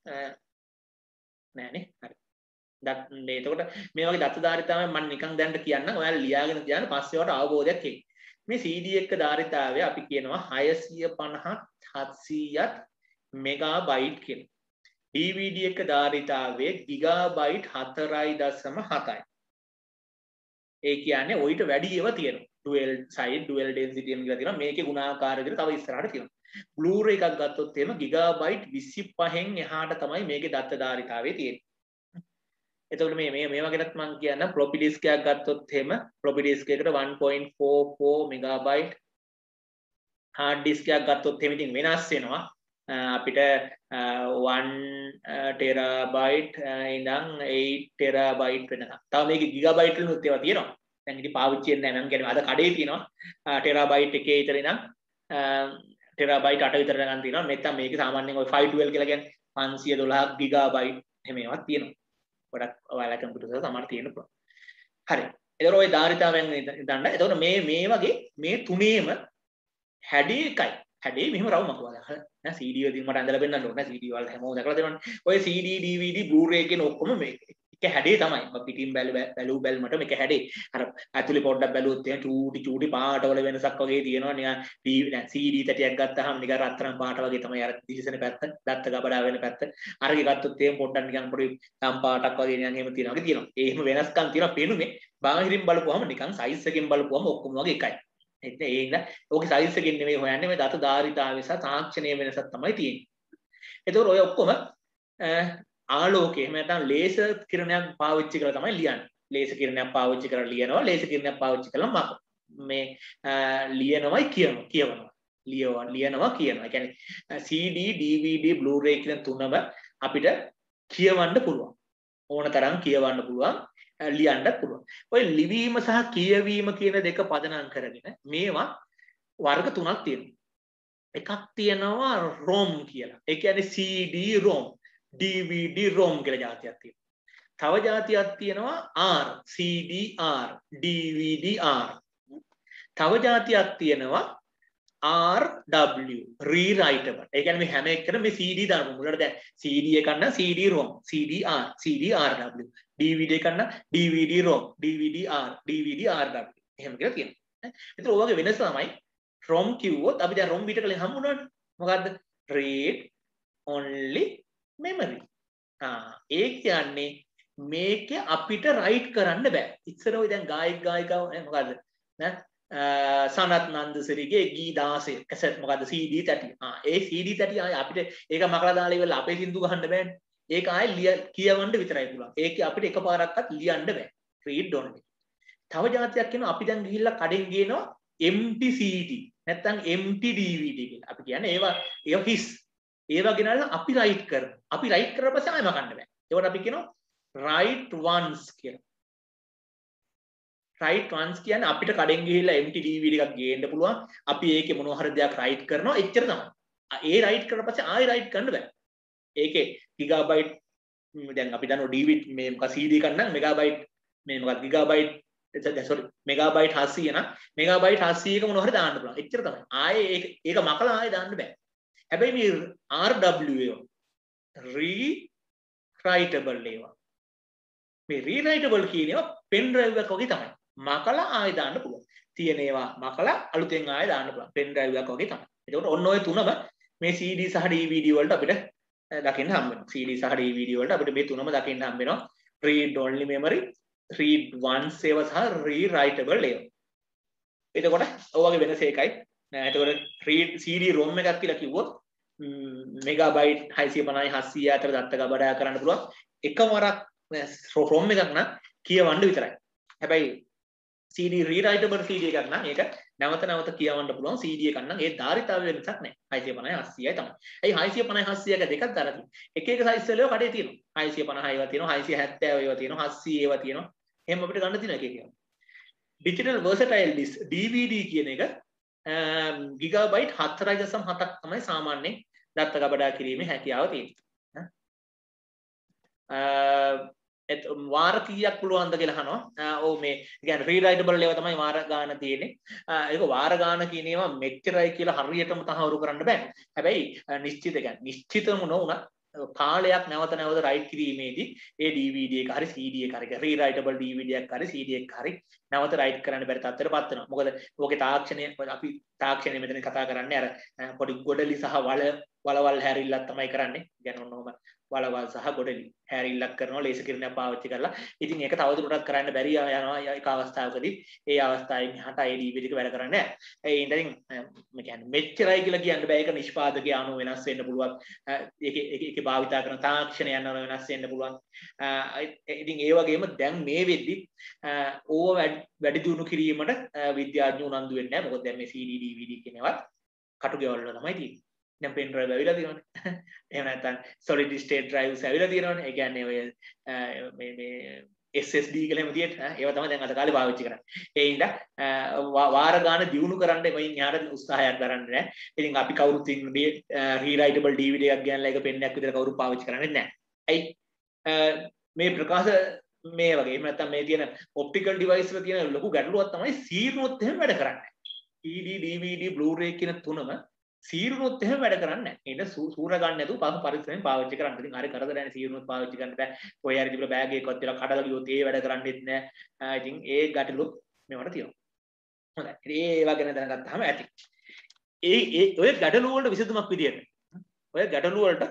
නෑනේ. හරි. දත් මේ එතකොට මේ වගේ දත්ත ධාරිතාවෙන් මම නිකන් දැන් කියන්නම් ඔයාලා ලියාගෙන තියාන පස්සේ ඔයාලට අවබෝධයක් එයි. මේ C D එක ධාරිතාවය අපි කියනවා හයසිය පනහක් හත්සීයක් මෙගාබයිට් කියලා. D V D එක ධාරිතාවයේ ගිගාබයිට් හතරයි දශම හතයි. ඒ කියන්නේ ඔయిత වැඩි ඒවා තියෙනවා. dual side dual density එක කියලා තියෙනවා. මේකේ ගුණාකාර විදිහට තව ඉස්සරහට තියෙනවා. Blu-ray එකක් ගත්තොත් එහෙම ගිගාබයිට් විසිපහෙන් එහාට තමයි මේකේ දත්ත ධාරිතාවය තියෙන්නේ. එතකොට මේ මේ මේ වගේත් මම කියන්න floppy disk එකක් ගත්තොත් එහෙම floppy disk එකට one point four four megabyte hard disk එකක් ගත්තොත් එහෙම ඉතින් වෙනස් වෙනවා. අපිට one terabyte ඉඳන් eight terabyte වෙනකම්. තව මේකේ gigabyte වලිනුත් ඒවා තියෙනවා. දැන් ඉතින් පාවිච්චි වෙන්නේ නැහැ මම කියන්නේ අද කඩේ තියෙනවා terabyte එකේ විතර ඉඳන් terabyte අට විතර ගන්න තියෙනවා. මෙතන මේකේ සාමාන්‍යයෙන් ඔය five twelve කියලා කියන්නේ පන්සිය දොළහක් gigabyte එහෙම ඒවා තියෙනවා. ගොඩක් ඔයාලා කම්පියුටර් වල සමහර තියෙන්න පුළුවන්. හරි. ඒතර ඔය ධාරිතාවෙන් ඉඳන් එතකොට මේ මේ වගේ මේ තුනේම හැඩේ එකයි. හැඩේ මෙහෙම රවුමක් වගේ. නෑ C D වලින් මට ඇඳලා පෙන්නන්න ඕනේ. C D වල හැමෝම දැකලා තියෙනවනේ. ඔය C D D V D Blu-ray කියන ඔක්කොම මේ එක හැඩේ තමයි. මම පිටින් බැලු බැලු බැලමට මේක හැඩේ. අර ඇතුලේ පොඩ්ඩක් බැලුවොත් එහෙනම් චූටි චූටි පාට වල වෙනසක් වගේ තියෙනවා. නිකන් දැන් C D තැටියක් ගත්තාම නිකන් රත්තරන් පාට වගේ තමයි අර දිලිසෙන පැත්ත, දත්ත ගබඩා වෙන පැත්ත. අරගේ ගත්තොත් එහෙම පොඩ්ඩක් නිකන් පොඩි තම් පාටක් වගේ නිකන් එහෙම තියෙනවා. වගේ තියෙනවා. ඒ එහෙම වෙනස්කම් තියෙනවා පෙනුනේ. බාහිරින් බලපුවම නිකන් සයිස් එකෙන් බලපුවම ඔක්කොම වගේ එකයි. ඒ ඉන්න ඕකේ සයිස් එකකින් නෙමෙයි හොයන්නේ මේ දත ධාරිතාවය සහ තාක්ෂණයේ වෙනසක් තමයි තියෙන්නේ. ඒතකොට ඔය ඔක්කොම ආලෝකය එහෙම නැත්නම් ලේසර් කිරණයක් පාවිච්චි කරලා තමයි ලියන්නේ. ලේසර් කිරණයක් පාවිච්චි කරලා ලියනවා. ලේසර් කිරණයක් පාවිච්චි කරලා මේ ලියනවායි කියනවා. කියවනවා. ලියනවා ලියනවා කියනවා. ඒ කියන්නේ C D D V D Blu-ray කියන තුනම අපිට කියවන්න පුළුවන්. ඕන තරම් කියවන්න පුළුවන්. ලියන්න පුළුවන්. ඔය ලිවීම සහ කියවීම කියන දෙක පදනම් කරගෙන මේවා වර්ග තුනක් තියෙනවා. එකක් තියෙනවා ROM කියලා. ඒ කියන්නේ C D ROM, D V D ROM කියලා જાතියක් තියෙනවා. තව જાතියක් තියෙනවා R, C D R, D V D R. තව જાතියක් තියෙනවා R W, rewritable. ඒ කියන්නේ මේ හැම එකකම මේ C D දාන්න මුලට දැන් C D එක ගන්න C D ROM, C D R, C D R W. D V D එක ගන්න D V D ROM, D V D R, D V D R W. එහෙම කියලා තියෙනවා. ඒතර ඔය වගේ වෙනස තමයි ROM කිව්වොත් අපි දැන් ROM පිට කලින් හම්බුණානේ. මොකද්ද? read, only memory. ආ ඒ කියන්නේ මේකේ අපිට write කරන්න බෑ. ඉස්සර ඔය දැන් ගායක ගායිකාව මොකද්ද? නේ සනත් නන්දසිරිගේ ගී දාසය කැසට් මොකද්ද C D thirty. ආ ඒ C D thirty ආයේ අපිට ඒක මකලා දාලා ඉවරලා අපේ සින්දු ගහන්න බෑනේ. ඒක ආයේ කියවන්න විතරයි පුළුවන්. ඒක අපිට එකපාරක්වත් ලියන්න බෑ. read only. තව જાතියක් කියනවා අපි දැන් ගිහිල්ලා කඩෙන් ගේනවා empty C D නැත්නම් empty D V D කියලා. අපි කියන්නේ ඒවා ඒවා හිස්. ඒවා ගෙනල්ලා අපි write කරනවා. අපි write කරලා පස්සේ ආයෙ මකන්න බෑ. ඒකට අපි කියනවා write once කියලා. write once කියන්නේ අපිට කඩෙන් ගිහිල්ලා empty D V D එකක් ගේන්න පුළුවන්. අපි ඒකේ මොනවා හරි දෙයක් write කරනවා. එච්චර තමයි. ඒ write කරලා පස්සේ ආයෙ write කරන්න බෑ. ඒකේ gigabyte දැන් අපි දන්නවා D V D මේ මොකක් C D එකක් නම් megabyte මේ මොකක් gigabyte sorry megabyte හත්සිය නම් megabyte හත්සියක මොනවා හරි දාන්න පුළුවන්. එච්චර තමයි. ආයේ ඒක ඒක මකලා ආයේ දාන්න බෑ. හැබැයි මේ R W ඒවා rewritable ඒවා. මේ rewritable කියන ඒවා pen drive එකක් වගේ තමයි. මකලා ආයෙ දාන්න පුළුවන්. තියෙන ඒවා මකලා අලුතෙන් ආයෙ දාන්න පුළුවන්. pen drive එකක් වගේ තමයි. ඒකට ඔන්න ඔය තුනම මේ C D සහ D V D වලට අපිට දකින්න හම්බ වෙනවා. C D සහ D V D වලට අපිට මේ තුනම දකින්න හම්බ වෙනවා. read only memory, read once ඒවා සහ rewritable ඒවා. එතකොට ඔය වගේ වෙනස ඒකයි. එතකොට read C D ROM එකක් කියලා කිව්වොත් megabyte හයසිය පනහයි හත්සිය අතර දත්ත ගබඩා කරන්න පුළුවන්. එකවරක් ROM එකක් නම් කියවන්න විතරයි. හැබැයි C D rewritable C D එකක් නම් ඒක නැවත නැවත කියවන්න පුළුවන්. C D එකක් නම් ඒ ධාරිතාවය වෙනසක් නැහැ. හයසිය පනහයි හත්සියයි තමයි. ඒ හයසිය පනහයි හත්සියක දෙකක් දාලා තියෙනවා. එක එක සයිස් වල ඒවා කඩේ තියෙනවා. හයසිය පනහයි ඒවා තියෙනවා, හයසිය හැත්තෑ ඒවා තියෙනවා, හත්සිය ඒවා තියෙනවා. එහෙම අපිට ගන්න තියෙනවා එක එක ඒවා. digital versatile disk D V D කියන එක gigabyte හතරයි දශම හතක් තමයි සාමාන්‍යයෙන් දත්ත ගබඩා කිරීමේ හැකියාව තියෙන්නේ. එත් වාර කීයක් පුළුවන්ද කියලා අහනවා. ඔව් මේ කියන්නේ rewritable ඒවා තමයි වාර ගාන තියෙන්නේ. ඒක වාර ගාන කියන ඒවා මෙච්චරයි කියලා හරියටම තහවුරු කරන්න බෑ. හැබැයි නිශ්චිත කියන්නේ නිශ්චිතම නොවුණත් කාලයක් නැවත නැවත write කිරීමේදී ඒ D V D එක හරි C D එක හරි rewritable D V D එකක් හරි C D එකක් හරි නැවත write කරන්න බැරි තත්ත්වයකටපත් වෙනවා. මොකද ඕකේ තාක්ෂණය අපි තාක්ෂණය මෙතන කතා කරන්නේ අර පොඩි ගොඩලි සහ වල වලවල් හැරිල්ලක් තමයි කරන්නේ. කියන්නේ ඔන්නෝම වලවල් සහ ගොඩලි හැරිල්ලක් කරනවා ලේසර් කිරණයක් පාවිච්චි කරලා. ඉතින් ඒක තවදුරටත් කරන්න බැරි යනවා ඒක අවස්ථාවකදී. ඒ අවස්ථාවෙන් හට ඒ D V D එක වැඩ කරන්නේ නැහැ. ඒ ඉතින් මේ කියන්නේ මෙච්චරයි කියලා කියන්න බෑ. ඒක නිෂ්පාදකයා අනුව වෙනස් වෙන්න පුළුවන්. ඒකේ ඒකේ භාවිතා කරන තාක්ෂණය අනුව වෙනස් වෙන්න පුළුවන්. ඉතින් ඒ වගේම දැන් මේ වෙද්දි ඕව වැඩි දියුණු කිරීමට විද්‍යාඥයෝ උනන්දු වෙන්නේ නැහැ. මොකද දැන් මේ C D D V D කියන ඒවා කටුගෙවල් වල තමයි තියෙන්නේ. දැන් pen drive ඇවිල්ලා තියෙනවානේ. එහෙම නැත්නම් solid state drives ඇවිල්ලා තියෙනවානේ. ඒ කියන්නේ ඔය මේ මේ S S D කියලා එහෙම තියෙන ඒවා තමයි දැන් අද කාලේ පාවිච්චි කරන්නේ. ඒ හින්දා වාර ගාන දියුණු කරන්න මෙයින් යාට උත්සාහයක් දරන්නේ නැහැ. ඉතින් අපි කවුරුත් ඉන්නේ rewritable D V D එකක් ගන්නලා ඒක පෙන් එකක් විතර කවුරුත් පාවිච්චි කරන්නේ නැහැ. ඇයි මේ ප්‍රකාශ මේ වගේ එහෙම නැත්නම් මේ තියෙන optical device වල තියෙන ලොකු ගැටලුවක් තමයි සීරුනොත් එහෙම වැඩ කරන්නේ. C D D V D Blu-ray කියන තුනම සීරුනොත් එහෙම වැඩ කරන්නේ නැහැ. ඒක සූර ගන්න නැතුව පහු පරිස්සමෙන් පාවිච්චි කරන්න. ඉතින් හරි කරදරයි සීරුනොත් පාවිච්චි කරන්න බෑ. ඔය හරි තිබුණ බෑග් එකකවත් තියලා කඩලා ගියොත් ඒ වැඩ කරන්නේත් නැහැ. ඉතින් ඒ ගැටලු මේවට තියෙනවා. හොඳයි. ඉතින් ඒවා ගැන දැනගත්තාම ඇති. ඒ ඒ ඔය ගැටලු වලට විසඳුමක් විදියට ඔය ගැටලු වලට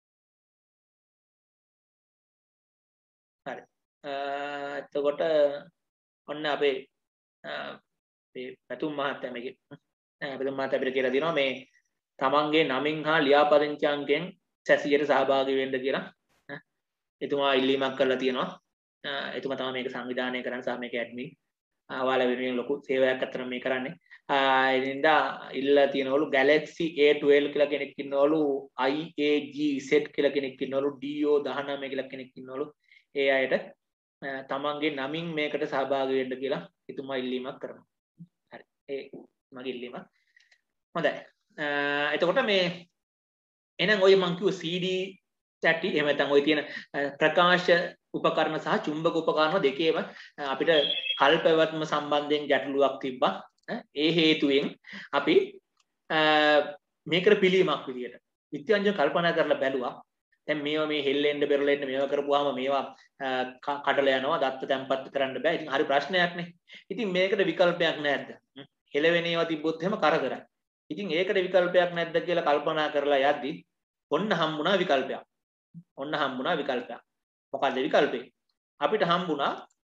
හරි. එතකොට ඔන්න අපේ මේ පැතුම් මහත්තයා මේකේ පැතුම් මහත්තයා අපිට කියලා දෙනවා මේ තමන්ගේ නමින් හා ලියාපදිංචි අංකයෙන් සැසියට සහභාගී වෙන්න කියලා. එතුමා ඉල්ලීමක් කරලා තියෙනවා. එතුමා තමයි මේක සංවිධානය කරන්න සහ මේක ඇඩ්මින්. ඔයාලා වෙනුවෙන් ලොකු සේවයක් අතර මේ කරන්නේ. එදින්ද ඉල්ලලා තියෙනවලු Galaxy A twelve කියලා කෙනෙක් ඉන්නවලු, I A G Z කියලා කෙනෙක් ඉන්නවලු, D O nineteen කියලා කෙනෙක් ඉන්නවලු. ඒ අයට තමන්ගේ නමින් මේකට සහභාගී වෙන්න කියලා එතුමා ඉල්ලීමක් කරනවා. හරි. ඒ මගේ ඉල්ලීමක්. හොඳයි. එතකොට මේ එහෙනම් ඔය මං කිව්ව C D thirty එහෙම නැත්නම් ඔය තියෙන ප්‍රකාශ උපකරණ සහ චුම්බක උපකරණ දෙකේම අපිට කල්පවත්ම සම්බන්ධයෙන් ගැටලුවක් තිබ්බා. ඒ හේතුවෙන් අපි මේකට පිළියමක් විදියට විද්‍යාඥයෝ කල්පනා කරලා බැලුවා. දැන් මේවා මේ හෙල්ලෙන්න බෙරලෙන්න මේවා කරපුවාම මේවා කඩලා යනවා, දත්ත තැම්පත් කරන්න බෑ. ඉතින් හරි ප්‍රශ්නයක් නේ. ඉතින් මේකට විකල්පයක් නැද්ද? හෙලවෙන ඒවා තිබ්බොත් එහෙම කරදරයි. ඉතින් ඒකට විකල්පයක් නැද්ද කියලා කල්පනා කරලා යද්දි ඔන්න හම්බුණා විකල්පයක්. ඔන්න හම්බුණා විකල්පයක්. මොකක්ද විකල්පේ? අපිට හම්බුණා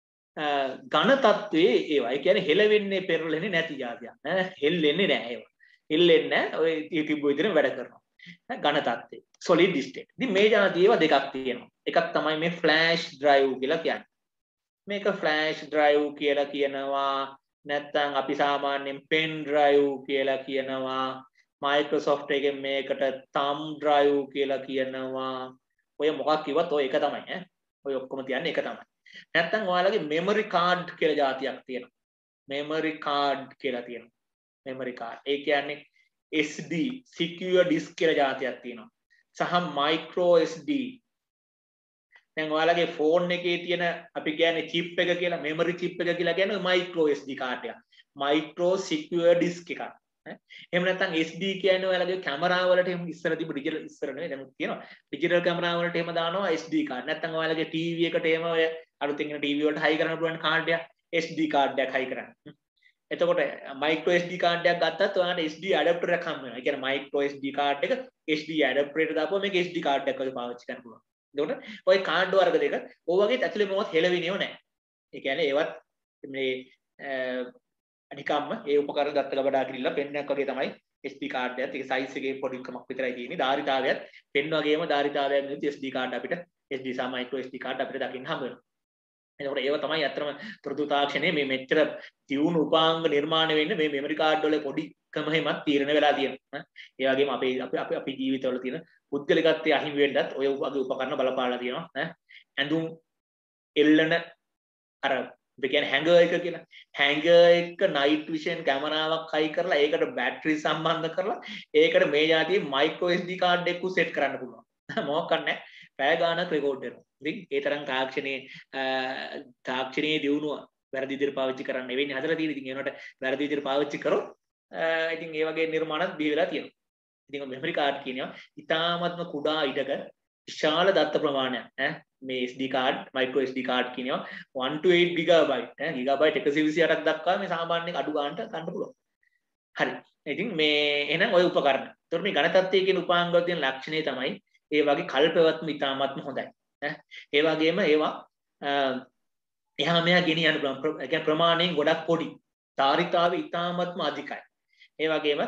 ඝන තත්ත්වයේ ඒවා. ඒ කියන්නේ හෙලවෙන්නේ පෙරලෙන්නේ නැති જાතියක්. ඈ හෙල්ලෙන්නේ නැහැ ඒවා. හෙල්ලෙන්නේ නැහැ. ඔය තිබ්බ විදිහට වැඩ කරනවා. ඝන තත්ත්වේ. solid state. ඉතින් මේ જાතිය ඒවා දෙකක් තියෙනවා. එකක් තමයි මේ flash drive කියලා කියන්නේ. මේක flash drive කියලා කියනවා. නැත්නම් අපි සාමාන්‍යයෙන් pen drive කියලා කියනවා. Microsoft එකෙන් මේකට thumb drive කියලා කියනවා. ඔය මොකක් කිව්වත් ඔය එක තමයි ඈ. ඔය ඔක්කොම තියන්නේ එක තමයි. නැත්නම් ඔයාලගේ memory card කියලා જાතියක් තියෙනවා. memory card කියලා තියෙනවා. memory card. ඒ කියන්නේ S D secure disk කියලා જાතියක් තියෙනවා. සහ micro S D. දැන් ඔයාලගේ ෆෝන් එකේ තියෙන අපි කියන්නේ chip එක කියලා memory chip එක කියලා කියන්නේ micro S D card එක. micro secure disk එකක්. එහෙම නැත්නම් S D කියන්නේ ඔයාලගේ කැමරා වලට එහෙම ඉස්සර තිබු ඩිජිටල් ඉස්සර නෙවෙයි දැන් තියෙනවා. ඩිජිටල් කැමරා වලට එහෙම දානවා S D card. නැත්නම් ඔයාලගේ ටීවී එකට එහෙම ඔය අලුතෙන් එන ටීවී වලට හයි කරන්න පුළුවන් කාඩ් එක S D card එකක් හයි කරන්න. එතකොට micro S D card එකක් ගත්තත් ඔයාලට S D adapter එකක් හම්බ වෙනවා. ඒ කියන්නේ micro S D card එක S D adapter එකට දාපුවම මේක S D card එකක් වගේ පාවිච්චි කරන්න පුළුවන්. එතකොට ඔය කාඩ් වර්ග දෙක ඔය වගේ ඇතුලේ මොකවත් හෙලවිනියව නැහැ. ඒ කියන්නේ ඒවත් මේ අනිකම්ම ඒ උපකරණ දත්ත ගබඩා කිරිල්ල පෙන් එකක් වගේ තමයි S D card එකත්. ඒක size එකේ පොඩිකමක් විතරයි තියෙන්නේ. ධාරිතාවයත් පෙන් වගේම ධාරිතාවයක් නෙවෙයි S D card අපිට S D සහ micro S D card අපිට දකින්න හම්බ වෙනවා. එතකොට ඒව තමයි අත්‍තරම තොරතුරු තාක්ෂණයේ මේ මෙච්චර තියුණු උපාංග නිර්මාණය වෙන්නේ මේ මෙමරි කාඩ් වල පොඩිකම හිමත් තීරණය වෙලා තියෙනවා. ඒ වගේම අපේ අපි අපි අපි ජීවිතවල තියෙන පුද්ගලිකත්වයේ අහිමි වෙන්නත් ඔය වගේ උපකරණ බලපාලා තියෙනවා. ඇඳුම් එල්ලන අර ඒ කියන්නේ හැංගර් එක කියලා. හැංගර් එක නයිට් විෂන් කැමරාවක් හයි කරලා ඒකට බැටරි සම්බන්ධ කරලා ඒකට මේ જાතියේ මයික්‍රෝ S D කාඩ් එකක් සෙට් කරන්න පුළුවන්. මොකක් නැහැ. පැය ගානක් රෙකෝඩ් වෙනවා. ඉතින් ඒ තරම් තාක්ෂණයේ තාක්ෂණයේ දියුණුව වැරදි විදිහට පාවිච්චි කරන්න නෙවෙයි හදලා තියෙන්නේ. ඉතින් ඒනට වැරදි විදිහට පාවිච්චි කරොත් ඉතින් ඒ වගේ නිර්මාණත් බිහි වෙලා තියෙනවා. ඉතින් මෙමරි කාඩ් කියනවා ඉතාමත්ම කුඩා ඉඩක විශාල දත්ත ප්‍රමාණයක් ඈ මේ S D card micro S D card කියනවා one to eight gigabyte ඈ gigabyte එකසිය විසිඅටක් දක්වා මේ සාමාන්‍යයෙන් අඩු ගන්නට ගන්න පුළුවන්. හරි. ඉතින් මේ එහෙනම් ওই උපකරණ. ඒතකොට මේ ඝන තත්ත්වයේ කියන උපාංග වල තියෙන ලක්ෂණය තමයි ඒ වගේ කල්පවත්ම ඉතාමත්ම හොඳයි. ඈ ඒ වගේම ඒවා එහා මෙහා ගෙනියන්න පුළුවන්. ඒ කියන්නේ ප්‍රමාණයෙන් ගොඩක් පොඩි. ධාරිතාවය ඉතාමත්ම අධිකයි. ඒ වගේම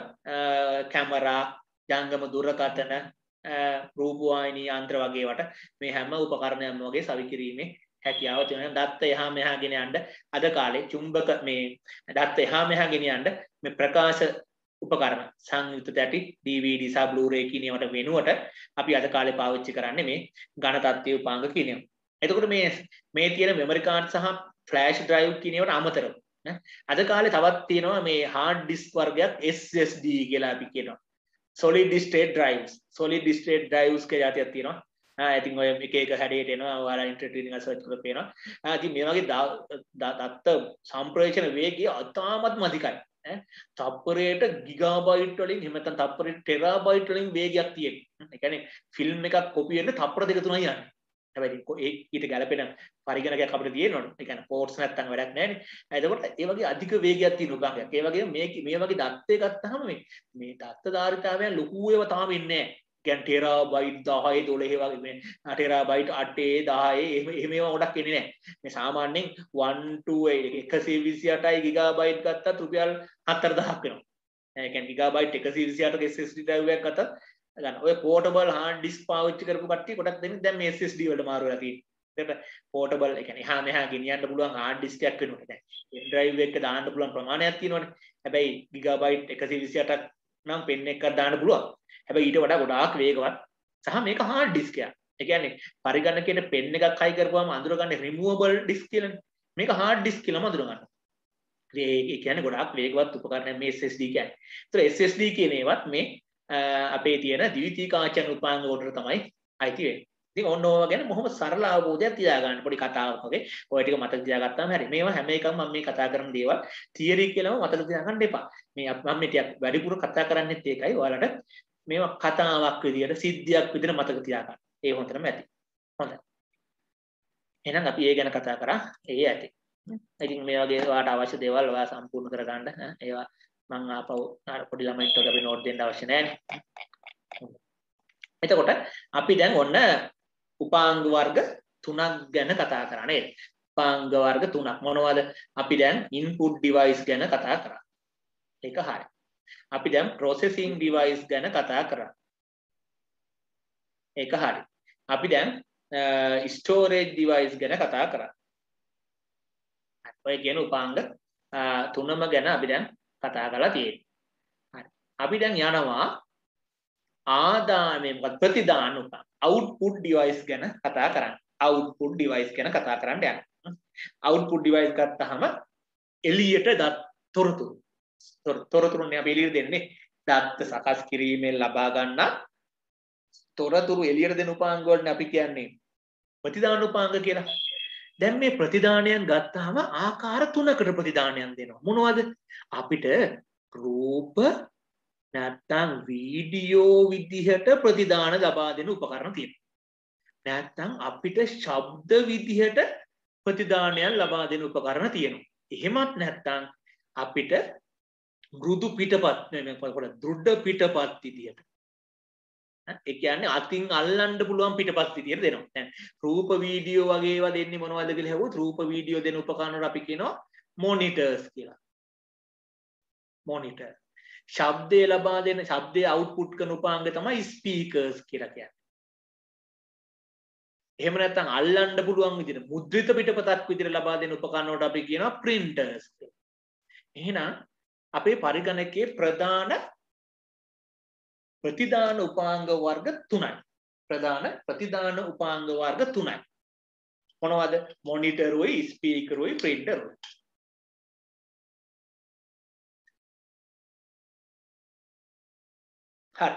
කැමරා, ජංගම දුරකථන, රූපවාහිනී යන්ත්‍ර වගේ වට මේ හැම උපකරණයක්ම වගේ සවිකිරීමේ හැකියාව තියෙනවා. දත්ත එහා මෙහා ගෙන යන්න අද කාලේ චුම්බක මේ දත්ත එහා මෙහා ගෙන යන්න මේ ප්‍රකාශ උපකරණ සංයුක්ත තැටි D V D සහ Blu-ray කියන ඒවාට වෙනුවට අපි අද කාලේ පාවිච්චි කරන්නේ මේ ඝන තත්ත්වයේ උපාංග කියන ඒවා. එතකොට මේ මේ තියෙන memory card සහ flash drive කියන ඒවාට අමතරව නේ අද කාලේ තවත් තියෙනවා මේ hard disk වර්ගයක් S S D කියලා අපි කියනවා. solid state drives solid state drives කියලා જાතියක් තියෙනවා. ආ ඉතින් ඔය එක එක හැඩයට එනවා. ඔයාලා ඉන්ටර්නෙට් එකෙන් සර්ච් කරලා පේනවා. ආ ඉතින් මේ වගේ දත්ත සම්ප්‍රේෂණ වේගය අතාමත්ම අධිකයි. ඈ තප්පරයට ගිගාබයිට් වලින් එහෙම නැත්නම් තප්පරයට ටෙරාබයිට් වලින් වේගයක් තියෙනවා. ඒ කියන්නේ ෆිල්ම් එකක් කොපි වෙන්න තප්පර දෙක තුනයි යන්නේ. හැබැයි ඒ ඊට ගැලපෙන පරිගණකයක් අපිට තියෙනවනේ. ඒ කියන්නේ පෝර්ට්ස් නැත්තම් වැඩක් නැහැ නේ. එතකොට ඒ වගේ අධික වේගයක් තියෙන උපකරණයක්. ඒ වගේම මේ මේ වගේ දත්තේ ගත්තාම මේ මේ දත්ත ධාරිතාවයන් ලොකු ඒවා තාම ඉන්නේ නැහැ. කියන්නේ ටෙරාබයිට් දහය දොළහ වගේ මේ ටෙරාබයිට් අටේ දහයේ එහෙම එහෙම ඒවා ගොඩක් එන්නේ නැහැ. මේ සාමාන්‍යයෙන් one to එකසිය විසිඅටයි ගිගාබයිට් ගත්තත් රුපියල් හතර දහසක් වෙනවා. ඒ කියන්නේ ගිගාබයිට් එකසිය විසිඅටක S S D drive එකක් ගත්තත් ගන්න. ඔය portable hard disk පාවිච්චි කරපු කට්ටිය ගොඩක් දෙනෙක් දැන් මේ S S D වලට මාරු වෙලා තියෙනවා. ඒකට portable ඒ කියන්නේ එහා මෙහා ගෙනියන්න පුළුවන් hard disk එකක් වෙනුවට දැන් pen drive එක දාන්න පුළුවන් ප්‍රමාණයක් තියෙනවනේ. හැබැයි ගිගාබයිට් එකසිය විසිඅටක් නම් pen එකක් දාන්න පුළුවන්. හැබැයි ඊට වඩා ගොඩාක් වේගවත් සහ මේක hard disk එකක්. ඒ කියන්නේ පරිගණකයේ pen එකක් හයි කරපුවාම අඳුරගන්නේ removable disk කියලානේ. මේක hard disk කියලාම අඳුරගන්නවා. ඒ කියන්නේ ගොඩාක් වේගවත් උපකරණයක් මේ S S D කියන්නේ. ඒතර S S D කියන ඒවත් මේ අපේ තියෙන ද්විතීකාචන උපාංග වලට තමයි අයිති වෙන්නේ. ඉතින් ඔන්න ඔය ගැන බොහොම සරල අවබෝධයක් තියාගන්න පොඩි කතාවක් වගේ. ඔය ටික මතක තියාගත්තාම හරි. මේවා හැම එකම මම මේ කතා කරන දේවල් තියරි කියලාම මතක තියාගන්න එපා. මේ මම මේ ටික වැඩිපුර කතා කරන්නේත් ඒකයි. ඔයාලට මේවා කතාවක් විදියට සිද්ධියක් විදියට මතක තියාගන්න. ඒ හොඳටම ඇති. හොඳයි. එහෙනම් අපි ඒ ගැන කතා කරා. ඒ ඇති. ඉතින් මේ වගේ ඔයාලට අවශ්‍ය දේවල් ඔයා සම්පූර්ණ කරගන්න. ඒවා මම ආපහු පොඩි ළමයින්ට අපි නෝට් දෙන්න අවශ්‍ය නැහැ නේ. එතකොට අපි දැන් ඔන්න උපාංග වර්ග තුනක් ගැන කතා කරන්නේ. උපාංග වර්ග තුනක් මොනවද? අපි දැන් input device ගැන කතා කරා. ඒක හරියි. අපි දැන් processing device ගැන කතා කරා. ඒක හරියි. අපි දැන් storage device ගැන කතා කරා. ඔය කියන උපාංග තුනම ගැන අපි දැන් කතා කරලා තියෙනවා. හරි. අපි දැන් යනවා ආදානයේ මොකද ප්‍රතිදාන උපාංග output device ගැන කතා කරන්න. output device ගැන කතා කරන්න යනවා. output device ගත්තාම එළියට දත් තොරතුරු. තොරතුරුනේ අපි එළියට දෙන්නේ. දත් සකස් කිරීමෙන් ලබා ගන්න තොරතුරු එළියට දෙන උපාංග වලනේ අපි කියන්නේ ප්‍රතිදාන උපාංග කියලා. දැන් මේ ප්‍රතිදානයන් ගත්තාම ආකාර තුනකට ප්‍රතිදානයන් දෙනවා. මොනවද? අපිට රූප නැත්තම් වීඩියෝ විදිහට ප්‍රතිදාන ලබා දෙන උපකරණ තියෙනවා. නැත්තම් අපිට ශබ්ද විදිහට ප්‍රතිදානයන් ලබා දෙන උපකරණ තියෙනවා. එහෙමත් නැත්තම් අපිට මෘදු පිටපත් නෙමෙයි පොඩ දෘඩ පිටපත් විදිහට. ඒ කියන්නේ අතින් අල්ලන්න පුළුවන් පිටපත් විදියට දෙනවා. දැන් රූප වීඩියෝ වගේ ඒවා දෙන්නේ මොනවද කියලා හෙව්වොත් රූප වීඩියෝ දෙන උපකරණ වල අපි කියනවා මොනිටර්ස් කියලා. මොනිටර්. ශබ්දය ලබා දෙන ශබ්දයේ අවුට්පුට් කරන උපාංග තමයි ස්පීකර්ස් කියලා කියන්නේ. එහෙම නැත්නම් අල්ලන්න පුළුවන් විදිහට මුද්‍රිත පිටපතක් විදිහට ලබා දෙන උපකරණ වලට අපි කියනවා printers කියලා. එහෙනම් අපේ පරිගණකයේ ප්‍රධාන ප්‍රතිදාන උපාංග වර්ග තුනයි. ප්‍රධාන ප්‍රතිදාන උපාංග වර්ග තුනයි. මොනවද? මොනිටර් උයි, ස්පීකර් උයි, printer උයි. හරි.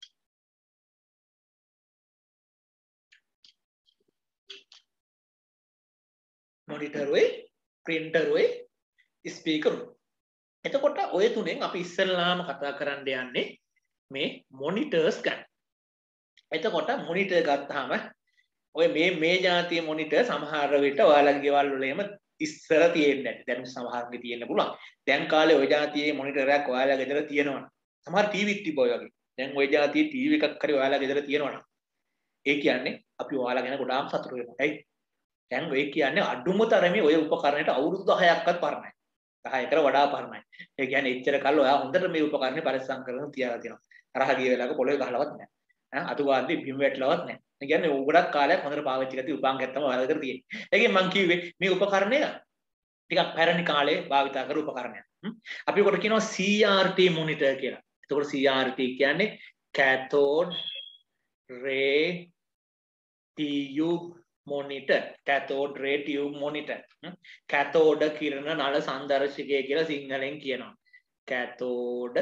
මොනිටර් උයි, printer උයි, ස්පීකර් උයි. එතකොට ඔය තුනෙන් අපි ඉස්සෙල්ලාම කතා කරන්න යන්නේ මේ මොනිටර්ස් ගන්න. එතකොට මොනිටර් ගත්තාම ඔය මේ මේ જાතිය මොනිටර් සමහර විට ඔයාලගේ ගෙවල් වල එහෙම ඉස්සර තියෙන්නේ නැහැ. දැන් සමහරගේ තියෙන්න පුළුවන්. දැන් කාලේ ඔය જાතියේ මොනිටරයක් ඔයාලා ගෙදර තියෙනවනේ. සමහර ටීවීත් තිබ්බා වගේ. දැන් ඔය જાතියේ ටීවී එකක් හරි ඔයාලා ගෙදර තියෙනවනේ. ඒ කියන්නේ අපි ඔයාලා ගැන ගොඩාක් සතුටු වෙනවා. හරි. දැන් ඔය කියන්නේ අඩුම තරමේ ඔය උපකරණයට අවුරුදු දහයක්වත් පරණයි. දහයකට වඩා පරණයි. ඒ කියන්නේ එච්චර කල් ඔයා හොඳට මේ උපකරණේ පරිස්සම් කරගෙන තියාලා තියෙනවා. තරහ ගිය වෙලාවක පොළවේ ගහලවත් නැහැ. ඈ අතු වාද්දේ බිම් වැටලවත් නැහැ. ඒ කියන්නේ ගොඩක් කාලයක් හොඳට පාවිච්චි කරලා උපාංගයක් තමයි ඔයාලා ගෙදර තියෙන්නේ. ඒකෙන් මම කිව්වේ මේ උපකරණය ටිකක් පැරණි කාලේ භාවිතා කරපු උපකරණයක්. අපි උකට කියනවා C R T monitor කියලා. එතකොට C R T කියන්නේ cathode ray tube monitor. cathode ray tube monitor. cathode කිරණ නල සංදර්ශකය කියලා සිංහලෙන් කියනවා. cathode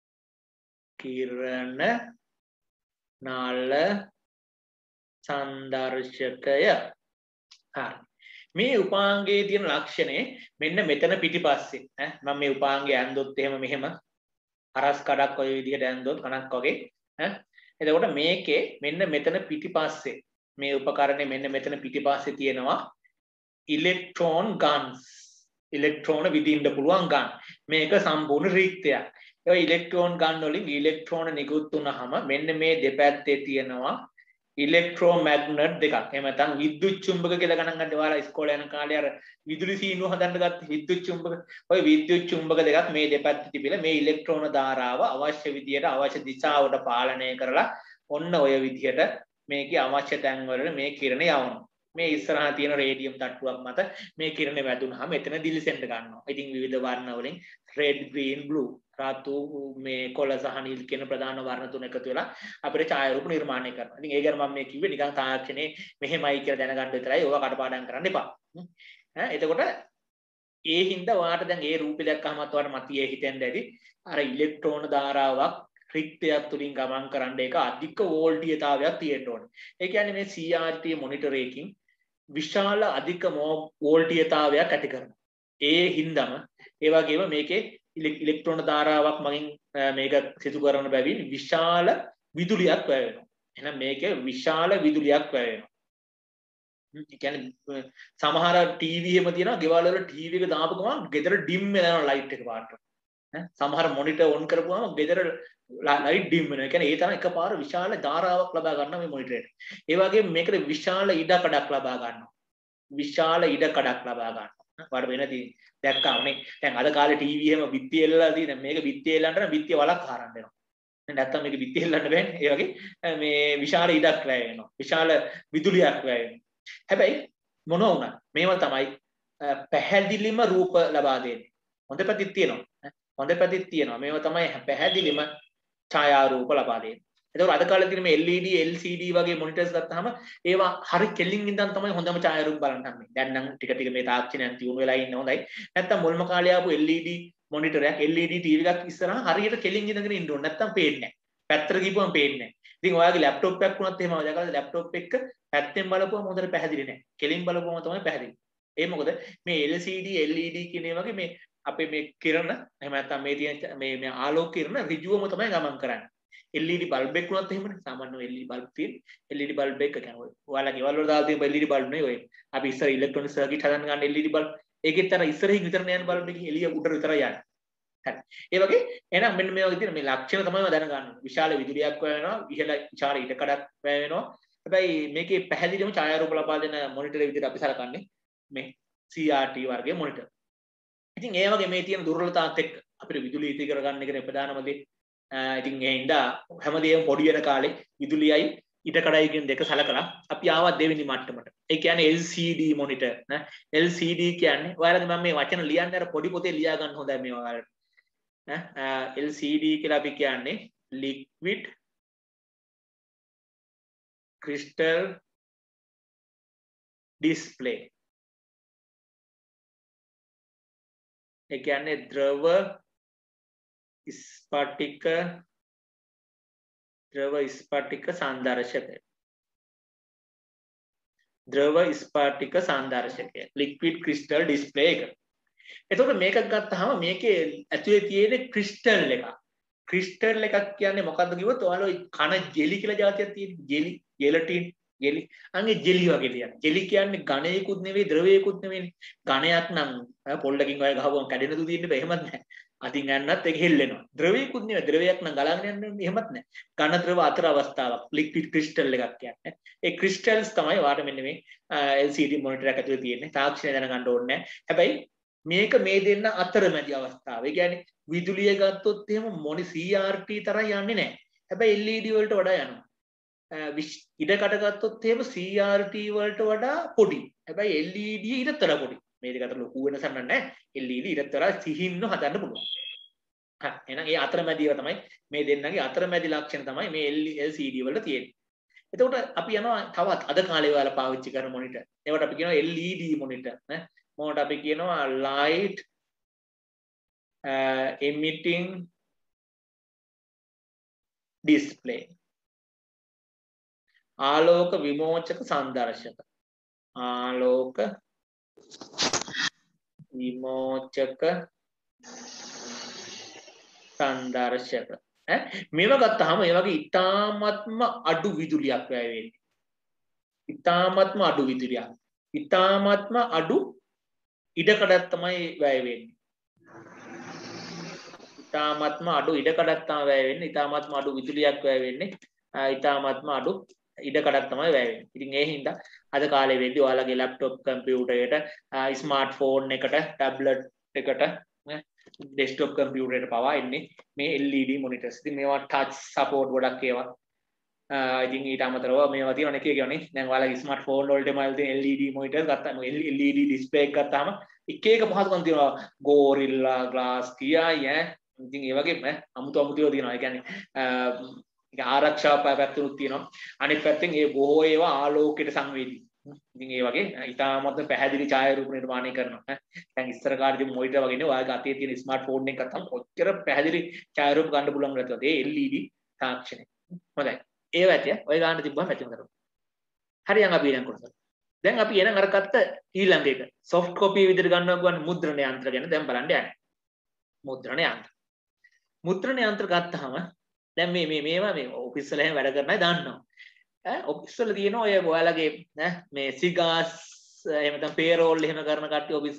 කිරණ නල සංදර්ශකය. හරි. මේ උපාංගයේ තියෙන ලක්ෂණය මෙන්න මෙතන පිටිපස්සේ ඈ මම මේ උපාංගය ඇන්දොත් එහෙම මෙහෙම හරස් කඩක් ඔය විදිහට ඇන්දොත් කණක් වගේ ඈ එතකොට මේකේ මෙන්න මෙතන පිටිපස්සේ මේ උපකරණේ මෙන්න මෙතන පිටිපස්සේ තියෙනවා ඉලෙක්ට්‍රෝන ගන්ස්. ඉලෙක්ට්‍රෝන විදින්න පුළුවන් ගන්. මේක සම්පූර්ණ රික්තයක්. ඒ ඉලෙක්ට්‍රෝන ගන් වලින් ඉලෙක්ට්‍රෝන නිකුත් වුනහම මෙන්න මේ දෙපැත්තේ තියෙනවා ඉලෙක්ට්‍රෝමැග්නට් දෙකක්. එහෙම නැත්නම් විද්‍යුත් චුම්බක කියලා ගණන් ගන්න ඔයාලා ඉස්කෝලේ යන කාලේ අර විදුලි සීනුව හදන්න ගත්ත විද්‍යුත් චුම්බක. ওই විද්‍යුත් චුම්බක දෙකක් මේ දෙපැත්තේ තිබිලා මේ ඉලෙක්ට්‍රෝන ධාරාව අවශ්‍ය විදියට අවශ්‍ය දිශාවට පාලනය කරලා ඔන්න ඔය විදියට මේකේ අවශ්‍ය තැන් වල මේ කිරණ යවනවා. මේ ඉස්සරහා තියෙන රේඩියම් තට්ටුවක් මත මේ කිරණ වැදුනහම එතන දිලිසෙන්න ගන්නවා. ඉතින් විවිධ වර්ණ වලින් red green blue රතු මේ කොළ සහ නිල් කියන ප්‍රධාන වර්ණ තුන එකතු වෙලා අපිට ඡායාරූප නිර්මාණය කරනවා. ඉතින් ඒ ගැන මම මේ කිව්වේ නිකන් තාක්ෂණේ මෙහෙමයි කියලා දැනගන්න විතරයි. ඕවා කටපාඩම් කරන්න එපා. ඈ එතකොට ඒ හින්දා ඔයාලට දැන් ඒ රූපය දැක්කහමත් ඔයාලට මතියේ හිතෙන්ද ඇති අර ඉලෙක්ට්‍රෝන ධාරාවක් රික්තයක් තුලින් ගමන් කරන්න ඒක අධික වෝල්ටීයතාවයක් තියෙන්න ඕනේ. ඒ කියන්නේ මේ C R T මොනිටර් එකකින් විශාල අධික වෝල්ටීයතාවයක් ඇති කරනවා. ඒ හින්දාම ඒ වගේම මේකේ ඉලෙක්ට්‍රෝන ධාරාවක් මගින් මේක සිදු කරන බැවින් විශාල විදුලියක් වැය වෙනවා. එහෙනම් මේකේ විශාල විදුලියක් වැය වෙනවා. ඒ කියන්නේ සමහර ටීවී එකම තියෙනවා ගෙවල් වල ටීවී එක දාපු ගමන් ගෙදර ඩිම් වෙනවා ලයිට් එක පාට. සමහර මොනිටර් ඔන් කරපුවාම ගෙදර ලයිට් ඩිම් වෙනවා. ඒ කියන්නේ ඒ තරම් එකපාර විශාල ධාරාවක් ලබා ගන්නවා මේ මොනිටරේට. ඒ වගේම මේකට විශාල ඉඩකඩක් ලබා ගන්නවා. විශාල ඉඩකඩක් ලබා ගන්නවා. වඩ වෙනදී දැක්කාමනේ. දැන් අද කාලේ ටීවී එහෙම බිත්තිය එල්ලලා තියෙන මේක බිත්තිය එල්ලන්න නම් බිත්තිය වලක් හරන්න වෙනවා. නැත්තම් මේක බිත්තිය එල්ලන්න බෑනේ. ඒ වගේ මේ විශාල ඉඩක් වැය වෙනවා. විශාල විදුලියක් වැය වෙනවා. හැබැයි මොන වුණත් මේවා තමයි පැහැදිලිම රූප ලබා දෙන්නේ. හොඳ පැතිත් තියෙනවා. හොඳ පැතිත් තියෙනවා. මේවා තමයි පැහැදිලිම ඡායා රූප ලබා දෙන්නේ. ඒතකොට අද කාලේ තියෙන මේ L E D L C D වගේ මොනිටර්ස් ගත්තාම ඒවා හරි කෙලින් ඉඳන් තමයි හොඳම ඡායා රූප බලන්න හම්බෙන්නේ. දැන් නම් ටික ටික මේ තාක්ෂණයන් තියුණු වෙලා ඉන්න හොඳයි. නැත්තම් මුල්ම කාලේ ආපු L E D මොනිටරයක් L E D ටීවී එකක් ඉස්සරහා හරියට කෙලින් ඉඳගෙන ඉන්න ඕනේ. නැත්තම් පේන්නේ නැහැ. පැත්තට ගිහුවම පේන්නේ නැහැ. ඉතින් ඔයාගේ ලැප්ටොප් එකක් වුණත් එහෙම ඔයාගේ ලැප්ටොප් එක පැත්තෙන් බලපුවම හොඳට පැහැදිලි නැහැ. කෙලින් බලපුවම තමයි පැහැදිලි. ඒ මොකද මේ L C D L E D කියන ඒ වගේ මේ අපේ මේ කිරණ එහෙම නැත්නම් මේ තියෙන මේ මේ ආලෝක කිරණ ඍජුවම තමයි ගමන් කරන්නේ. L E D බල්බ් එක වුණත් එහෙමනේ. සාමාන්‍ය L E D බල්බ් තියෙන L E D බල්බ් එක කියන්නේ ඔය ඔයාලගේ වල වල දාලා තියෙන L E D බල්බ් නෙවෙයි ඔය. අපි ඉස්සර ඉලෙක්ට්‍රොනික සර්කිට් හදන්න ගන්න L E D බල්බ්. ඒකෙත් අර ඉස්සරහින් විතරනේ යන බල්බ් එකේ එළිය උඩට විතරයි යන්නේ. හරි. ඒ වගේ එහෙනම් මෙන්න මේ වගේ තියෙන මේ ලක්ෂණ තමයි මම දැනගන්න ඕනේ. විශාල විදුලියක් වැය වෙනවා, ඉහළ විශාල ඉඩකඩක් වැය වෙනවා. හැබැයි මේකේ පැහැදිලිවම ඡායාරූප ලබා දෙන මොනිටර් විදිහට අපි සලකන්නේ මේ C R T වර්ගයේ මොනිටර්. ඉතින් ඒ වගේ මේ තියෙන දුර්වලතාවත් එක්ක අපිට විදුලිය ඉති කරගන්න එකනේ ප්‍රධානම දේ. ඉතින් ඒ හින්දා හැමදේම පොඩි වෙන කාලේ විදුලියයි ඉඩකඩයි කියන දෙක සලකලා අපි ආවා දෙවෙනි මට්ටමට. ඒ කියන්නේ L C D මොනිටර් නේ. L C D කියන්නේ ඔයාලගේ මම මේ වචන ලියන්නේ අර පොඩි පොතේ ලියා ගන්න හොඳයි මේ ඔයාලට. ඈ L C D කියලා අපි කියන්නේ liquid crystal display. ඒ කියන්නේ ද්‍රව ස්පටික ද්‍රව ස්පටික සංදර්ශකය. ද්‍රව ස්පටික සංදර්ශකය liquid crystal display එක. එතකොට මේක ගත්තාම මේකේ ඇතුලේ තියෙන ක්‍රිස්ටල් එකක්. ක්‍රිස්ටල් එකක් කියන්නේ මොකද්ද කිව්වොත් ඔයාලා කන ජෙලි කියලා જાතියක් තියෙන ජෙලි ජෙලටින් ජෙලි අංගේ ජෙලි වගේ තියන. ජෙලි කියන්නේ ඝනයකුත් නෙවෙයි ද්‍රවයකුත් නෙවෙයි. ඝනයක් නම් පොල්ලකින් ඔය ගහපුවම කැඩෙන දු තියෙන්න බෑ. එහෙමත් නැහැ. අතින් යන්නත් ඒක හෙල්ලෙනවා. ද්‍රවයකුත් නෙවෙයි. ද්‍රවයක් නම් ගලාගෙන යන්නේ එහෙමත් නැහැ. ඝන ද්‍රව අතර අවස්ථාවක් ලික්විඩ් ක්‍රිස්ටල් එකක් කියන්නේ. ඒ ක්‍රිස්ටල්ස් තමයි වාට මෙන්න මේ L C D මොනිටර් එක ඇතුලේ තියෙන්නේ. තාක්ෂණය දැනගන්න ඕනේ නැහැ. හැබැයි මේක මේ දෙන්න අතරමැදි අවස්ථාව. ඒ කියන්නේ විදුලිය ගත්තොත් එහෙම මොනි C R T තරම් යන්නේ නැහැ. හැබැයි L E D වලට වඩා යනවා. ඉඩකට ගත්තොත් එහෙම C R T වලට වඩා පොඩි. හැබැයි L E D ඊටතර පොඩි. මේ දෙක අතර ලොකු වෙනසක් නැහැ. L E D ඊටතර සිහින්ව හදන්න පුළුවන්. හරි. එහෙනම් ඒ අතරමැදිව තමයි මේ දෙන්නගේ අතරමැදි ලක්ෂණ තමයි මේ L C D වල තියෙන්නේ. එතකොට අපි යනවා තවත් අද කාලේ වල පාවිච්චි කරන මොනිටර්. ඒවට අපි කියනවා L E D මොනිටර් නේ. මොකට අපි කියනවා light uh, emitting display. ආලෝක විමෝචක සංදර්ශක. ආලෝක විමෝචක සංදර්ශක. ඈ මේවා ගත්තාම ඒ වගේ ඊ타ත්ම අඩු විදුලියක් වැය වෙන්නේ. ඊ타ත්ම අඩු විදුලියක්. ඊ타ත්ම අඩු ඉඩකඩක් තමයි වැය වෙන්නේ. ඊ타ත්ම අඩු ඉඩකඩක් තමයි වැය වෙන්නේ. ඊ타ත්ම අඩු විදුලියක් වැය වෙන්නේ. ඊ타ත්ම අඩු ඉඩකඩක් තමයි වැය වෙන්නේ. ඉතින් ඒ හින්දා අද කාලේ වෙද්දී ඔයාලගේ ලැප්ටොප් කම්පියුටරයට ස්මාර්ට්ෆෝන් එකට ටැබ්ලට් එකට ඩෙස්ක්ටොප් කම්පියුටරයට පවා එන්නේ මේ L E D මොනිටර්ස්. ඉතින් මේවා ටච් සපෝට් ගොඩක් ඒවා. ඉතින් ඊට අමතරව මේවා තියෙනවා නේ කියන්නේ. දැන් ඔයාලගේ ස්මාර්ට්ෆෝන් වලට මයිල් තියෙන L E D මොනිටර් ගත්තාම L E D ඩිස්ප්ලේ එක ගත්තාම එක එක පහසුකම් තියෙනවා. Gorilla Glass කියයි ඈ. ඉතින් ඒ වගේම අමුතු අමුතු ඒවා තියෙනවා. ඒ කියන්නේ ඒක ආරක්ෂාව පැත්තකුත් තියෙනවා. අනිත් පැත්තෙන් ඒ බොහෝ ඒවා ආලෝකයට සංවේදී. ඉතින් ඒ වගේ ඉතාමත් පැහැදිලි ඡායාරූප නිර්මාණය කරනවා. දැන් ඉස්සර කාලේ තිබු මොනිටර් වගේ නේ ඔයාගේ අතේ තියෙන ස්මාර්ට්ෆෝන් එක ගත්තම ඔච්චර පැහැදිලි ඡායාරූප ගන්න පුළුවන් නැතුව ඒ L E D තාක්ෂණය. හොඳයි. ඒව ඇතිය ඔය ගන්න තිබ්බම ඇතිම කරමු. හරියන් අපි ඊළඟ කොටස. දැන් අපි එන අර ගත්ත ඊළඟ එක soft copy විදිහට ගන්නවා කියන්නේ මුද්‍රණ යන්ත්‍ර ගැන දැන් බලන්න යන්නේ. මුද්‍රණ යන්ත්‍ර. මුද්‍රණ යන්ත්‍ර ගත්තාම දැන් මේ මේ මේවා මේ ඔෆිස් වල එහෙම වැඩ කරන අය දන්නවා. ඈ ඔෆිස් වල තියෙන ඔය ඔයාලගේ ඈ මේ සිගාස් එහෙම නැත්නම් පේරෝල් එහෙම කරන කට්ටිය ඔෆිස් වල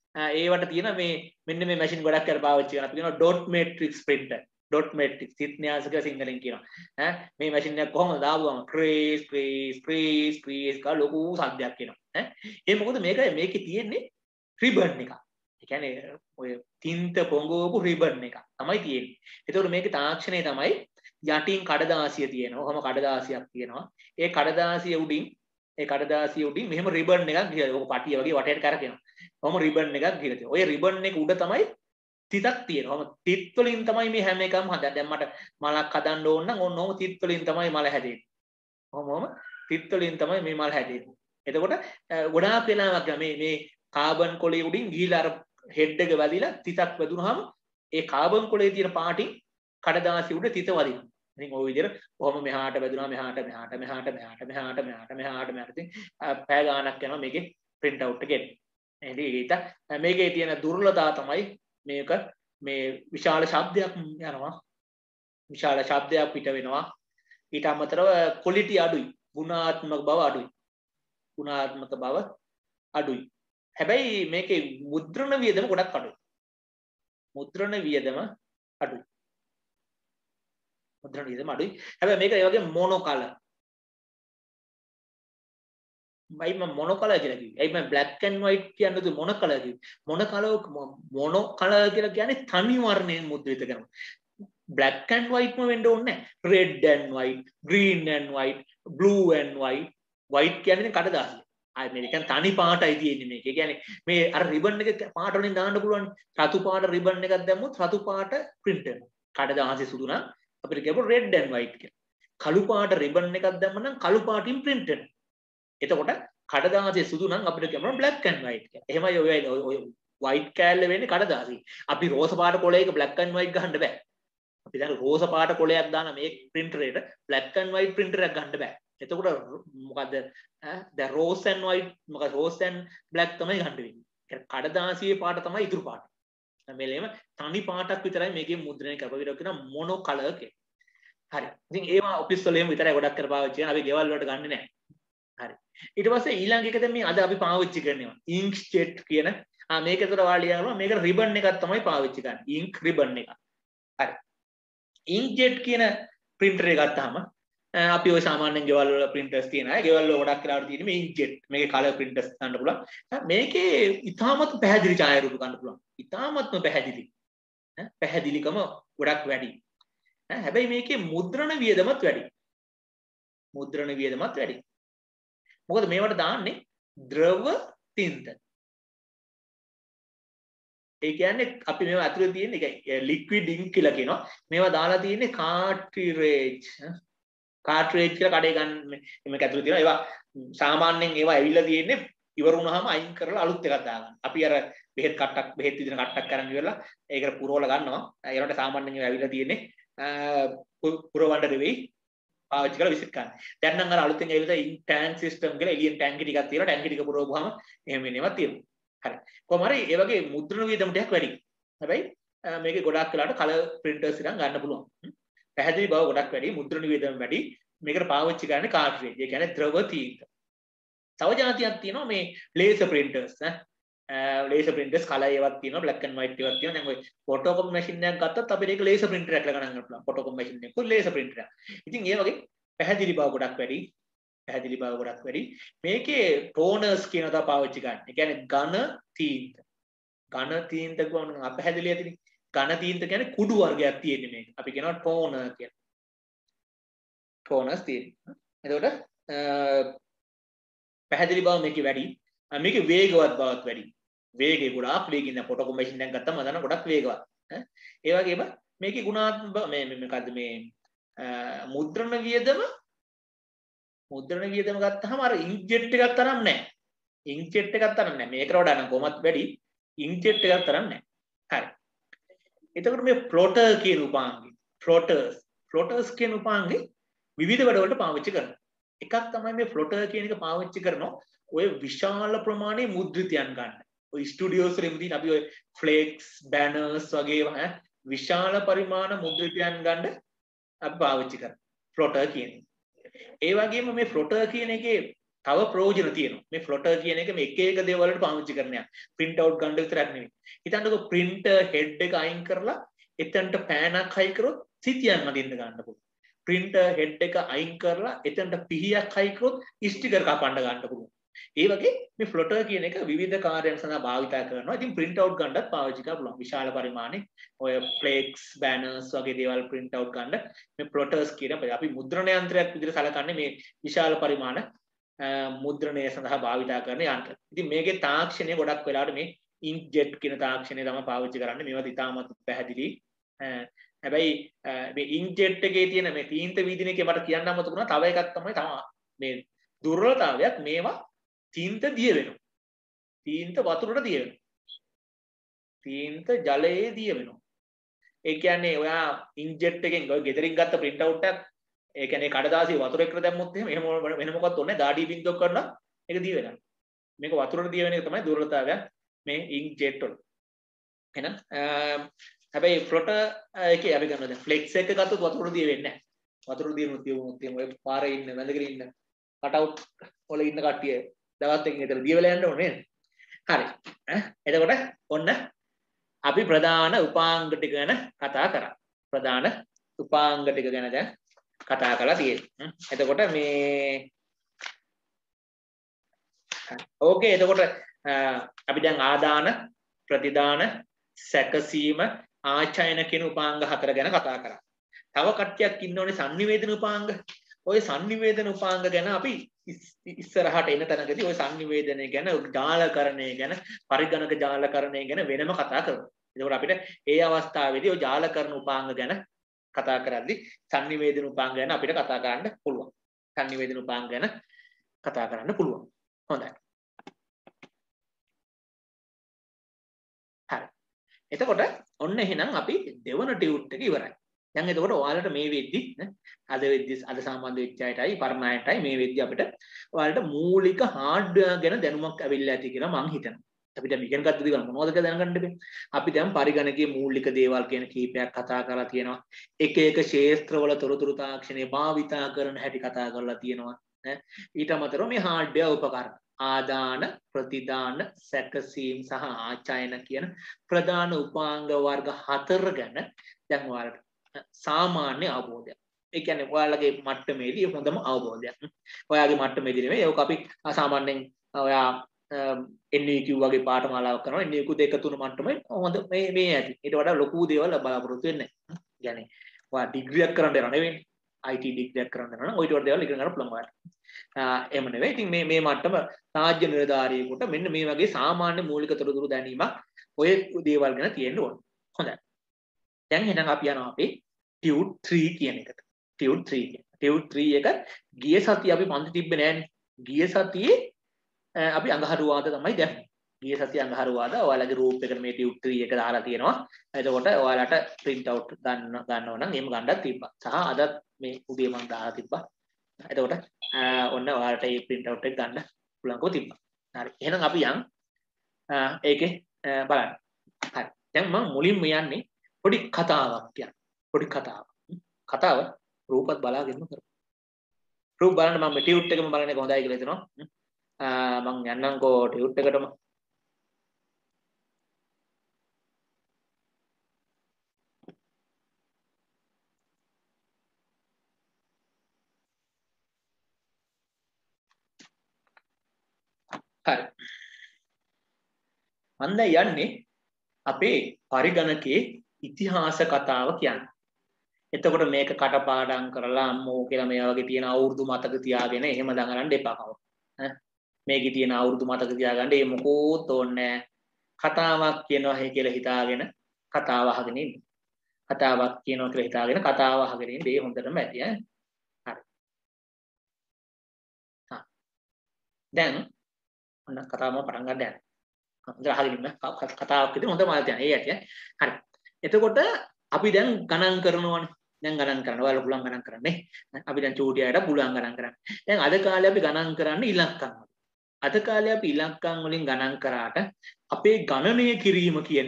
ඒවට තියෙන මේ මෙන්න මේ මැෂින් ගොඩක් කරලා පාවිච්චි කරනවා. අපි කියනවා dot matrix printer. Dot matrix සිත්න්‍යාසක සිංහලෙන් කියනවා. ඈ මේ මැෂින් එක කොහොමද දාපුවම ක්‍රේස් ක්‍රේස් ක්‍රේස් ක්‍රේස් කා ලොකු සද්දයක් එනවා. ඈ ඒ මොකද මේක මේකේ තියෙන්නේ රිබන් එක. ඒ කියන්නේ ඔය තින්ත පොඟවපු රිබන් එක තමයි තියෙන්නේ. ඒතකොට මේකේ තාක්ෂණය තමයි යටින් කඩදාසිය තියෙනවා. ඔහම කඩදාසියක් තියෙනවා. ඒ කඩදාසිය උඩින් ඒ කඩදාසිය උඩින් මෙහෙම රිබන් එකක් ගිහලා ඔක පටිය වගේ වටේට කරකිනවා. ඔහම රිබන් එකක් ගිහලා තියෙනවා. ඔය රිබන් එක උඩ තමයි තිතක් තියෙනවා. ඔහම තිත් වලින් තමයි මේ හැම එකම හදන්නේ. දැන් මට මලක් හදන්න ඕන නම් ඕන ඔහම තිත් වලින් තමයි මල හැදෙන්නේ. ඔහම තිත් වලින් තමයි මේ මල හැදෙන්නේ. එතකොට ගොඩාක් වෙලාවක් මේ මේ කාබන් කොලේ උඩින් ගිහලා අර හෙඩ් එක වැදිලා තිතක් වැදුනහම ඒ කාබන් කොලේ තියෙන පාටින් කඩදාසිය උඩ තිත වදිනවා. ඉතින් ওই විදිහට කොහොම මෙහාට වැදුනා මෙහාට මෙහාට මෙහාට මෙහාට මෙහාට මෙහාට මෙහාට මෙහාට ඉතින් පැය ගාණක් යනවා මේකේ print out එක එන්න. එහෙනම් ඒක මේකේ තියෙන දුර්වලතාව තමයි මේක මේ විශාල ශබ්දයක් යනවා. විශාල ශබ්දයක් පිට වෙනවා. ඊට අමතරව quality අඩුයි. ගුණාත්මක බව අඩුයි. ගුණාත්මක බව අඩුයි. හැබැයි මේකේ මුද්‍රණ වියදම ගොඩක් අඩුයි. මුද්‍රණ වියදම අඩුයි. මුද්‍රණ වියදම අඩුයි. හැබැයි මේක ඒ වගේ මොනෝ කලර්. මයි මම මොනෝ කලර් කියලා කිව්වේ. ඒ මම black and white කියන්නේ තු මොනෝ කලර් කිව්වේ. මොනෝ කලර් මොනෝ කලර් කියලා කියන්නේ තනි වර්ණයෙන් මුද්‍රිත කරනවා. black and white ම වෙන්න ඕනේ නැහැ. red and white, green and white, blue and white. white කියන්නේ කඩදාසිය. ආයි මේක තනි පාටයි තියෙන්නේ මේක. ඒ කියන්නේ මේ අර රිබන් එක පාට වලින් දාන්න පුළුවන්. රතු පාට රිබන් එකක් දැම්මොත් රතු පාට print වෙනවා. කඩදාසිය සුදු නම් අපිට කියපො red and white කියලා. කළු පාට රිබන් එකක් දැම්ම නම් කළු පාටින් print වෙනවා. එතකොට කඩදාසිය සුදු නම් අපිට කියනවා black and white කියලා. එහෙමයි ඔය ඔය white කෑල්ල වෙන්නේ කඩදාසිය. අපි රෝස පාට කොලයක black and white ගහන්න බෑ. අපි දැන් රෝස පාට කොලයක් දාන මේ printer එකට black and white printer එකක් ගන්න බෑ. එතකොට මොකද දැන් rose and white මොකද rose and black තමයි ගන්න වෙන්නේ. කඩදාසියේ පාට තමයි ඉතුරු පාට. මේලෙම තනි පාටක් විතරයි මේකේ මුද්‍රණය කරපුවා කියන මොනෝ කලර් කියලා. හරි. ඉතින් ඒවා ඔෆිස් වල එහෙම විතරයි ගොඩක් කර පාවිච්චි කරන. අපි ගෙවල් වලට ගන්නෙ නැහැ. හරි. ඊට පස්සේ ඊළඟ එක දැන් මේ අද අපි පාවිච්චි කරනවා. inkjet කියන ආ මේක ඒතර ඔයාලා ලියනවා මේක රිබන් එකක් තමයි පාවිච්චි කරන්නේ. ink රිබන් එක. හරි. inkjet කියන printer එක ගත්තාම අපි ඔය සාමාන්‍යයෙන් ගෙවල් වල printers තියෙන අය ගෙවල් වල ගොඩක් වෙලාවට තියෙන මේ inkjet මේකේ color printers ගන්න පුළුවන්. මේකේ ඉතාමත් පැහැදිලි ඡායාරූප ගන්න පුළුවන්. ඉතාමත්ම පැහැදිලි. ඈ පැහැදිලිකම ගොඩක් වැඩි. ඈ හැබැයි මේකේ මුද්‍රණ වියදමත් වැඩි. මුද්‍රණ වියදමත් වැඩි. මොකද මේවට දාන්නේ ද්‍රව තින්ත. ඒ කියන්නේ අපි මේවා ඇතුලේ තියෙන එක liquid ink කියලා කියනවා. මේවා දාලා තියෙන්නේ cartridge. cartridge කියලා කඩේ ගන්න මේක ඇතුලේ තියෙනවා. ඒවා සාමාන්‍යයෙන් ඒවා ඇවිල්ලා තියෙන්නේ ඉවර වුණාම අයින් කරලා අලුත් එකක් දාගන්න. අපි අර බෙහෙත් කට්ටක් බෙහෙත් විදින කට්ටක් කරන් ඉවරලා ඒකට පුරවලා ගන්නවා. ඒකට සාමාන්‍යයෙන් ඒවා ඇවිල්ලා තියෙන්නේ පුරවන්න දෙවෙයි පාවිච්චි කරලා විසිට ගන්න. දැන් නම් අර අලුතෙන් ඇවිල්ලා ink tank system කියලා එළියෙන් ටැංකි ටිකක් තියෙනවා. ටැංකි ටික පුරවපුවාම එහෙම වෙනේවත් තියෙනවා. හරි. කොහොම හරි ඒ වගේ මුද්‍රණ වියදම ටිකක් වැඩි. හැබැයි මේකේ ගොඩාක් වෙලාවට කලර් printers ඉරන් ගන්න පුළුවන්. පැහැදිලි බව ගොඩක් වැඩි, මුද්‍රණ වියදම වැඩි. මේකට පාවිච්චි කරන්නේ cartridge. ඒ කියන්නේ ද්‍රව තීන්ත. තව જાතියක් තියෙනවා මේ laser printers ඈ. laser printers කලර් ඒවත් තියෙනවා, black and white ඒවත් තියෙනවා. දැන් ඔය photocopy machine එකක් ගත්තත් අපිට ඒක laser printer එකක් ලා ගණන් ගන්න පුළුවන්. photocopy machine එකක් laser printer එකක්. ඉතින් ඒ වගේ පැහැදිලි බව ගොඩක් වැඩි. පැහැදිලි බව ගොඩක් වැඩි. මේකේ toners කියන දා පාවිච්චි ගන්න. ඒ කියන්නේ ඝන තීන්ත. ඝන තීන්ත කියවන අපැහැදිලි ඇතිනේ. ඝන තීන්ත කියන්නේ කුඩු වර්ගයක් තියෙන්නේ මේක. අපි කියනවා toner කියලා. toners තියෙනවා. එතකොට පැහැදිලි බව මේකේ වැඩි. මේකේ වේගවත් බවත් වැඩි. වේගය ගොඩාක් වේගින් දැන් photocopy machine එකක් ගත්තම මම දන්න ගොඩක් වේගවත්. ඈ ඒ වගේම මේකේ ගුණාත්මක මේ මොකද්ද මේ මුද්‍රණ වියදම මුද්‍රණ වියදම ගත්තාම අර inkjet එකක් තරම් නැහැ. inkjet එකක් තරම් නැහැ. මේකට වඩා නම් කොහොමත් වැඩි inkjet එකක් තරම් නැහැ. හරි. එතකොට මේ plotter කියන උපාංගේ plotters plotters කියන උපාංගේ විවිධ වැඩවලට පාවිච්චි කරනවා. එකක් තමයි මේ plotter කියන එක පාවිච්චි කරනවා ඔය විශාල ප්‍රමාණයේ මුද්‍රිතයන් ගන්න. ඔය ස්ටුඩියෝස් වලින් තියෙන අපි ඔය flakes banners වගේ ඈ විශාල පරිමාණ මුද්‍රිතයන් ගන්න අපි පාවිච්චි කරනවා plotter කියන්නේ. ඒ වගේම මේ plotter කියන එකේ තව ප්‍රයෝජන තියෙනවා. මේ ෆ්ලොටර් කියන එක මේ එක එක දේවල් වලට පාවිච්චි කරනවා. print out ගන්න විතරක් නෙවෙයි. හිතන්නකෝ printer head එක අයින් කරලා එතනට පෑනක් හයි කරොත් සිතියන් අදින්න ගන්න පුළුවන්. printer head එක අයින් කරලා එතනට පිහියක් හයි කරොත් ස්ටිකර් කපන්න ගන්න පුළුවන්. ඒ වගේ මේ ෆ්ලොටර් කියන එක විවිධ කාර්යයන් සඳහා භාවිතා කරනවා. ඉතින් print out ගන්නත් පාවිච්චි කරන්න පුළුවන්. විශාල පරිමාණේ ඔය flakes banners වගේ දේවල් print out ගන්න මේ plotters කියන අපි මුද්‍රණ යන්ත්‍රයක් විදිහට සලකන්නේ මේ විශාල පරිමාණ මුද්‍රණය සඳහා භාවිතා කරන යන්ත්‍ර. ඉතින් මේකේ තාක්ෂණය ගොඩක් වෙලාවට මේ inkjet කියන තාක්ෂණය තමයි පාවිච්චි කරන්නේ. මේවත් ඉතාමත් පැහැදිලි. හැබැයි මේ inkjet එකේ තියෙන මේ තීන්ත වීදින එකේ මට කියන්න අමතක වුණා. තව එකක් තමයි තමයි මේ දුර්වලතාවයක් මේවා තීන්ත දිය වෙනවා. තීන්ත වතුරට දිය වෙනවා. තීන්ත ජලයේ දිය වෙනවා. ඒ කියන්නේ ඔයා inkjet එකෙන් ඔය ගෙදරින් ගත්ත print out එකක් ඒ කියන්නේ කඩදාසිය වතුර එකට දැම්මොත් එහෙම එහෙම වෙන මොකක්ද ඕනේ දාඩිය බින්දුවක් කරනවා ඒක දිය වෙනවා. මේක වතුරට දිය වෙන එක තමයි දුර්වලතාවය මේ inkjet වල. එහෙනම් හැබැයි ෆ්ලොටර් එකේ අපි ගන්නවා දැන් flex එක ගත්තොත් වතුරට දිය වෙන්නේ නැහැ. වතුරට දියුනොත් දියුනොත් එහෙම ඔය පාරේ ඉන්න වැඳගෙන ඉන්න cut out වල ඉන්න කට්ටිය දවස් දෙකකින් විතර දිය වෙලා යන්න ඕනේ නේද? හරි. ඈ එතකොට ඔන්න අපි ප්‍රධාන උපාංග ටික ගැන කතා කරා. ප්‍රධාන උපාංග ටික ගැන දැන් කතා කරලා තියෙනවා. එතකොට මේ ඕකේ එතකොට අපි දැන් ආදාන ප්‍රතිදාන සැකසීම ආචයන කියන උපාංග හතර ගැන කතා කරා. තව කට්ටියක් ඉන්නෝනේ sannivedana උපාංග. ওই sannivedana උපාංග ගැන අපි ඉස්සරහට එන තැනකදී ওই sannivedana ගැන ජාලකරණය ගැන පරිගණක ජාලකරණය ගැන වෙනම කතා කරමු. එතකොට අපිට ඒ අවස්ථාවේදී ওই ජාලකරණ උපාංග ගැන කතා කරද්දී sannivedana උපාංග ගැන අපිට කතා කරන්න පුළුවන්. sannivedana උපාංග ගැන කතා කරන්න පුළුවන්. හොඳයි. හරි. එතකොට ඔන්න එහෙනම් අපි දෙවන ටියුට් එක ඉවරයි. දැන් එතකොට ඔයාලට මේ වෙද්දි අද වෙද්දි අද සම්බන්ධ වෙච්ච අයටයි පරණයටයි මේ වෙද්දි අපිට ඔයාලට මූලික හાર્ඩ්වෙයාර් ගැන දැනුමක් ඇවිල්ලා ඇති කියලා මම හිතනවා. අපිට මේක ඉගෙන ගත්ත දේවල් මොනවද කියලා දැනගන්න බෑ. අපි දැන් පරිගණකයේ මූලික දේවල් කියන කීපයක් කතා කරලා තියෙනවා. එක එක ක්ෂේත්‍රවල තොරතුරු තාක්ෂණය භාවිතා කරන හැටි කතා කරලා තියෙනවා. ඊට අමතරව මේ හાર્ඩ්වෙයාර් උපකරණ ආදාන ප්‍රතිදාන සැකසීම් සහ ආචයන කියන ප්‍රධාන උපාංග වර්ග හතර ගැන දැන් ඔයාලට සාමාන්‍ය අවබෝධයක්. ඒ කියන්නේ ඔයාලගේ මට්ටමේදී හොඳම අවබෝධයක්. ඔයාගේ මට්ටමේදී නෙමෙයි ඒක අපි සාමාන්‍යයෙන් ඔයා N E Q වගේ පාඨමාලාවක් කරනවා. N E Q දෙක තුන මට්ටමේ හොඳ මේ මේ ඇති. ඊට වඩා ලොකු දේවල් බලාපොරොත්තු වෙන්නේ නැහැ. يعني ඔයා ඩිග්‍රියක් කරන්න යනවා නෙවෙයි. I T ඩිග්‍රියක් කරන්න යනවා නම් ඔය ඊට වඩා දේවල් ඉගෙන ගන්න පුළුවන් ඔයාලට. එහෙම නෙවෙයි. ඉතින් මේ මේ මට්ටම රාජ්‍ය නිලධාරියෙකුට මෙන්න මේ වගේ සාමාන්‍ය මූලික තොරතුරු දැනීමක් ඔය දේවල් ගැන තියෙන්න ඕන. හොඳයි. දැන් එහෙනම් අපි යනවා අපේ ටියුට් three කියන එකට. ටියුට් three කියන. ටියුට් three එක ගිය සතියේ අපි පන්ති තිබ්බේ නෑනේ. ගිය සතියේ අපි අඟහරුවාද තමයි දැම්මේ. ගිය සතියේ අඟහරුවාද ඔයාලගේ රූප් එකට මේ ටියුට් three එක දාලා තියෙනවා. එතකොට ඔයාලට print out ගන්න ගන්නව නම් එහෙම ගන්නත් තිබ්බා. සහ අදත් මේ උදේ මම දාලා තිබ්බා. එතකොට ඔන්න ඔයාලට මේ print out එක ගන්න පුළුවන්කම තිබ්බා. හරි. එහෙනම් අපි යන් ඒකේ බලන්න. හරි. දැන් මම මුලින්ම යන්නේ පොඩි කතාවක් කියන්න. පොඩි කතාවක්. කතාව රූපත් බලාගෙනම කරමු. රූප බලන්න මම ටියුට් එකම බලන එක හොඳයි කියලා හිතනවා. මම යන්නම්කෝ ටියුට් එකටම. හරි. මම යන්නේ අපේ පරිගණකයේ ඉතිහාස කතාව කියන්නේ. එතකොට මේක කටපාඩම් කරලා අම්මෝ කියලා මේ වගේ තියෙන අවුරුදු මතක තියාගෙන එහෙම දඟලන්න එපා කවුරු. ඈ මේකේ තියෙන අවුරුදු මතක තියාගන්න ඒ මොකෝත් ඕනේ කතාවක් කියනවා හේ කියලා හිතාගෙන කතාව අහගෙන ඉන්න. කතාවක් කියනවා කියලා හිතාගෙන කතාව අහගෙන ඉන්න. ඒ හොඳටම ඇති ඈ. හරි. හා. දැන් ඔන්න කතාවම පටන් ගන්න යන්න. හොඳට අහගෙන ඉන්න. කතාවක් විදිහට හොඳ මාතෘකාවක්. ඒ ඇති ඈ. හරි. එතකොට අපි දැන් ගණන් කරනවානේ. දැන් ගණන් කරනවා. ඔයාලා පුළුවන් ගණන් කරන්නේ. අපි දැන් චූටි අයට පුළුවන් ගණන් කරන්න. දැන් අද කාලේ අපි ගණන් කරන්නේ ඉලක්කම් වලින්. අද කාලේ අපි ඉලක්කම් වලින් ගණන් කරාට අපේ ගණනය කිරීම කියන එක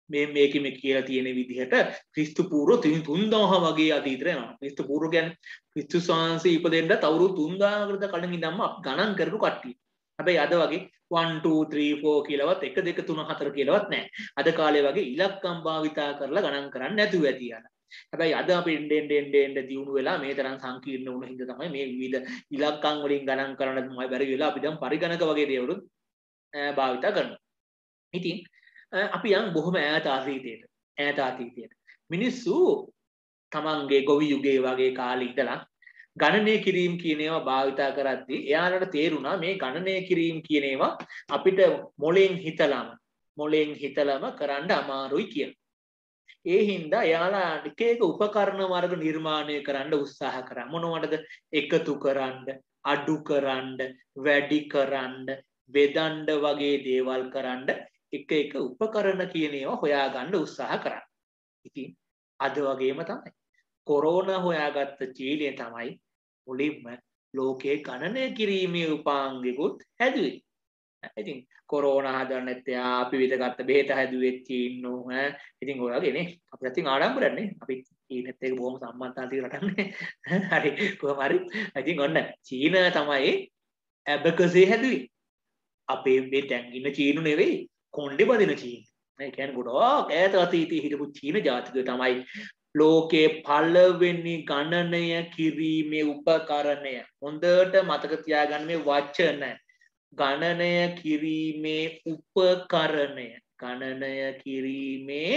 මේ මේකෙ මේ කියලා තියෙන විදිහට ක්‍රිස්තු පූර්ව තුන්දාහ වගේ අතීතය යනවා. ක්‍රිස්තු පූර්ව කියන්නේ ක්‍රිස්තුස් වහන්සේ ඉපදෙන්නත් අවුරුදු තුන්දාහකට කලින් ඉඳන්ම ගණන් කරපු කට්ටිය. හැබැයි අද වගේ one two three four කියලාවත් one two three four කියලාවත් නැහැ. අද කාලේ වගේ ඉලක්කම් භාවිතා කරලා ගණන් කරන්නේ නැතුව ඇති යනවා. හැබැයි අද අපි එන්න එන්න එන්න දියුණු වෙලා මේ තරම් සංකීර්ණ වුණ හින්දා තමයි මේ විවිධ ඉලක්කම් වලින් ගණන් කරන්න තමයි බැරි වෙලා අපි දැන් පරිගණක වගේ දේවලුත් භාවිතා කරනවා. ඉතින් අපි යන් බොහොම ඈත අතීතයට ඈත අතීතයට මිනිස්සු තමන්ගේ ගොවි යුගයේ වගේ කාලේ ඉඳලා ගණනය කිරීම කියන ඒවා භාවිතා කරද්දී එයාලට තේරුණා මේ ගණනය කිරීම කියන ඒවා අපිට මොලෙන් හිතලම මොලෙන් හිතලම කරන්න අමාරුයි කියලා. ඒ හින්දා එයාලා එක එක උපකරණ වර්ග නිර්මාණය කරන්න උත්සාහ කරා. මොනවටද? එකතු කරන්න, අඩු කරන්න, වැඩි කරන්න, බෙදන්න වගේ දේවල් කරන්න එක එක උපකරණ කියන ඒවා හොයාගන්න උත්සාහ කරා. ඉතින් අද වගේම තමයි කොරෝනා හොයාගත්ත චීනය තමයි මුලින්ම ලෝකයේ ගණනය කිරීමේ උපාංගිකුත් හැදුවේ. ඉතින් කොරෝනා හදන්නත් එයා අපි විදගත්ත බෙහෙත හැදුවේ චීනෝ ඈ. ඉතින් ඔය වගේ නේ අපිට ඉතින් ආඩම්බරන්නේ අපි චීනෙත් එක්ක බොහොම සම්බන්ධතාවක් තියෙන රටන්නේ. හරි කොහොම හරි. ඉතින් ඔන්න චීන තමයි ඇබකසේ හැදුවේ. අපේ මේ දැන් ඉන්න චීනු නෙවෙයි කොණ්ඩේ බදින චීන. ඒ කියන්නේ ගොඩක් ඈත අතීතයේ හිටපු චීන ජාතිකයෝ තමයි ලෝකේ පළවෙනි ගණනය කිරීමේ උපකරණය. හොඳට මතක තියාගන්න මේ වචන. ගණනය කිරීමේ උපකරණය. ගණනය කිරීමේ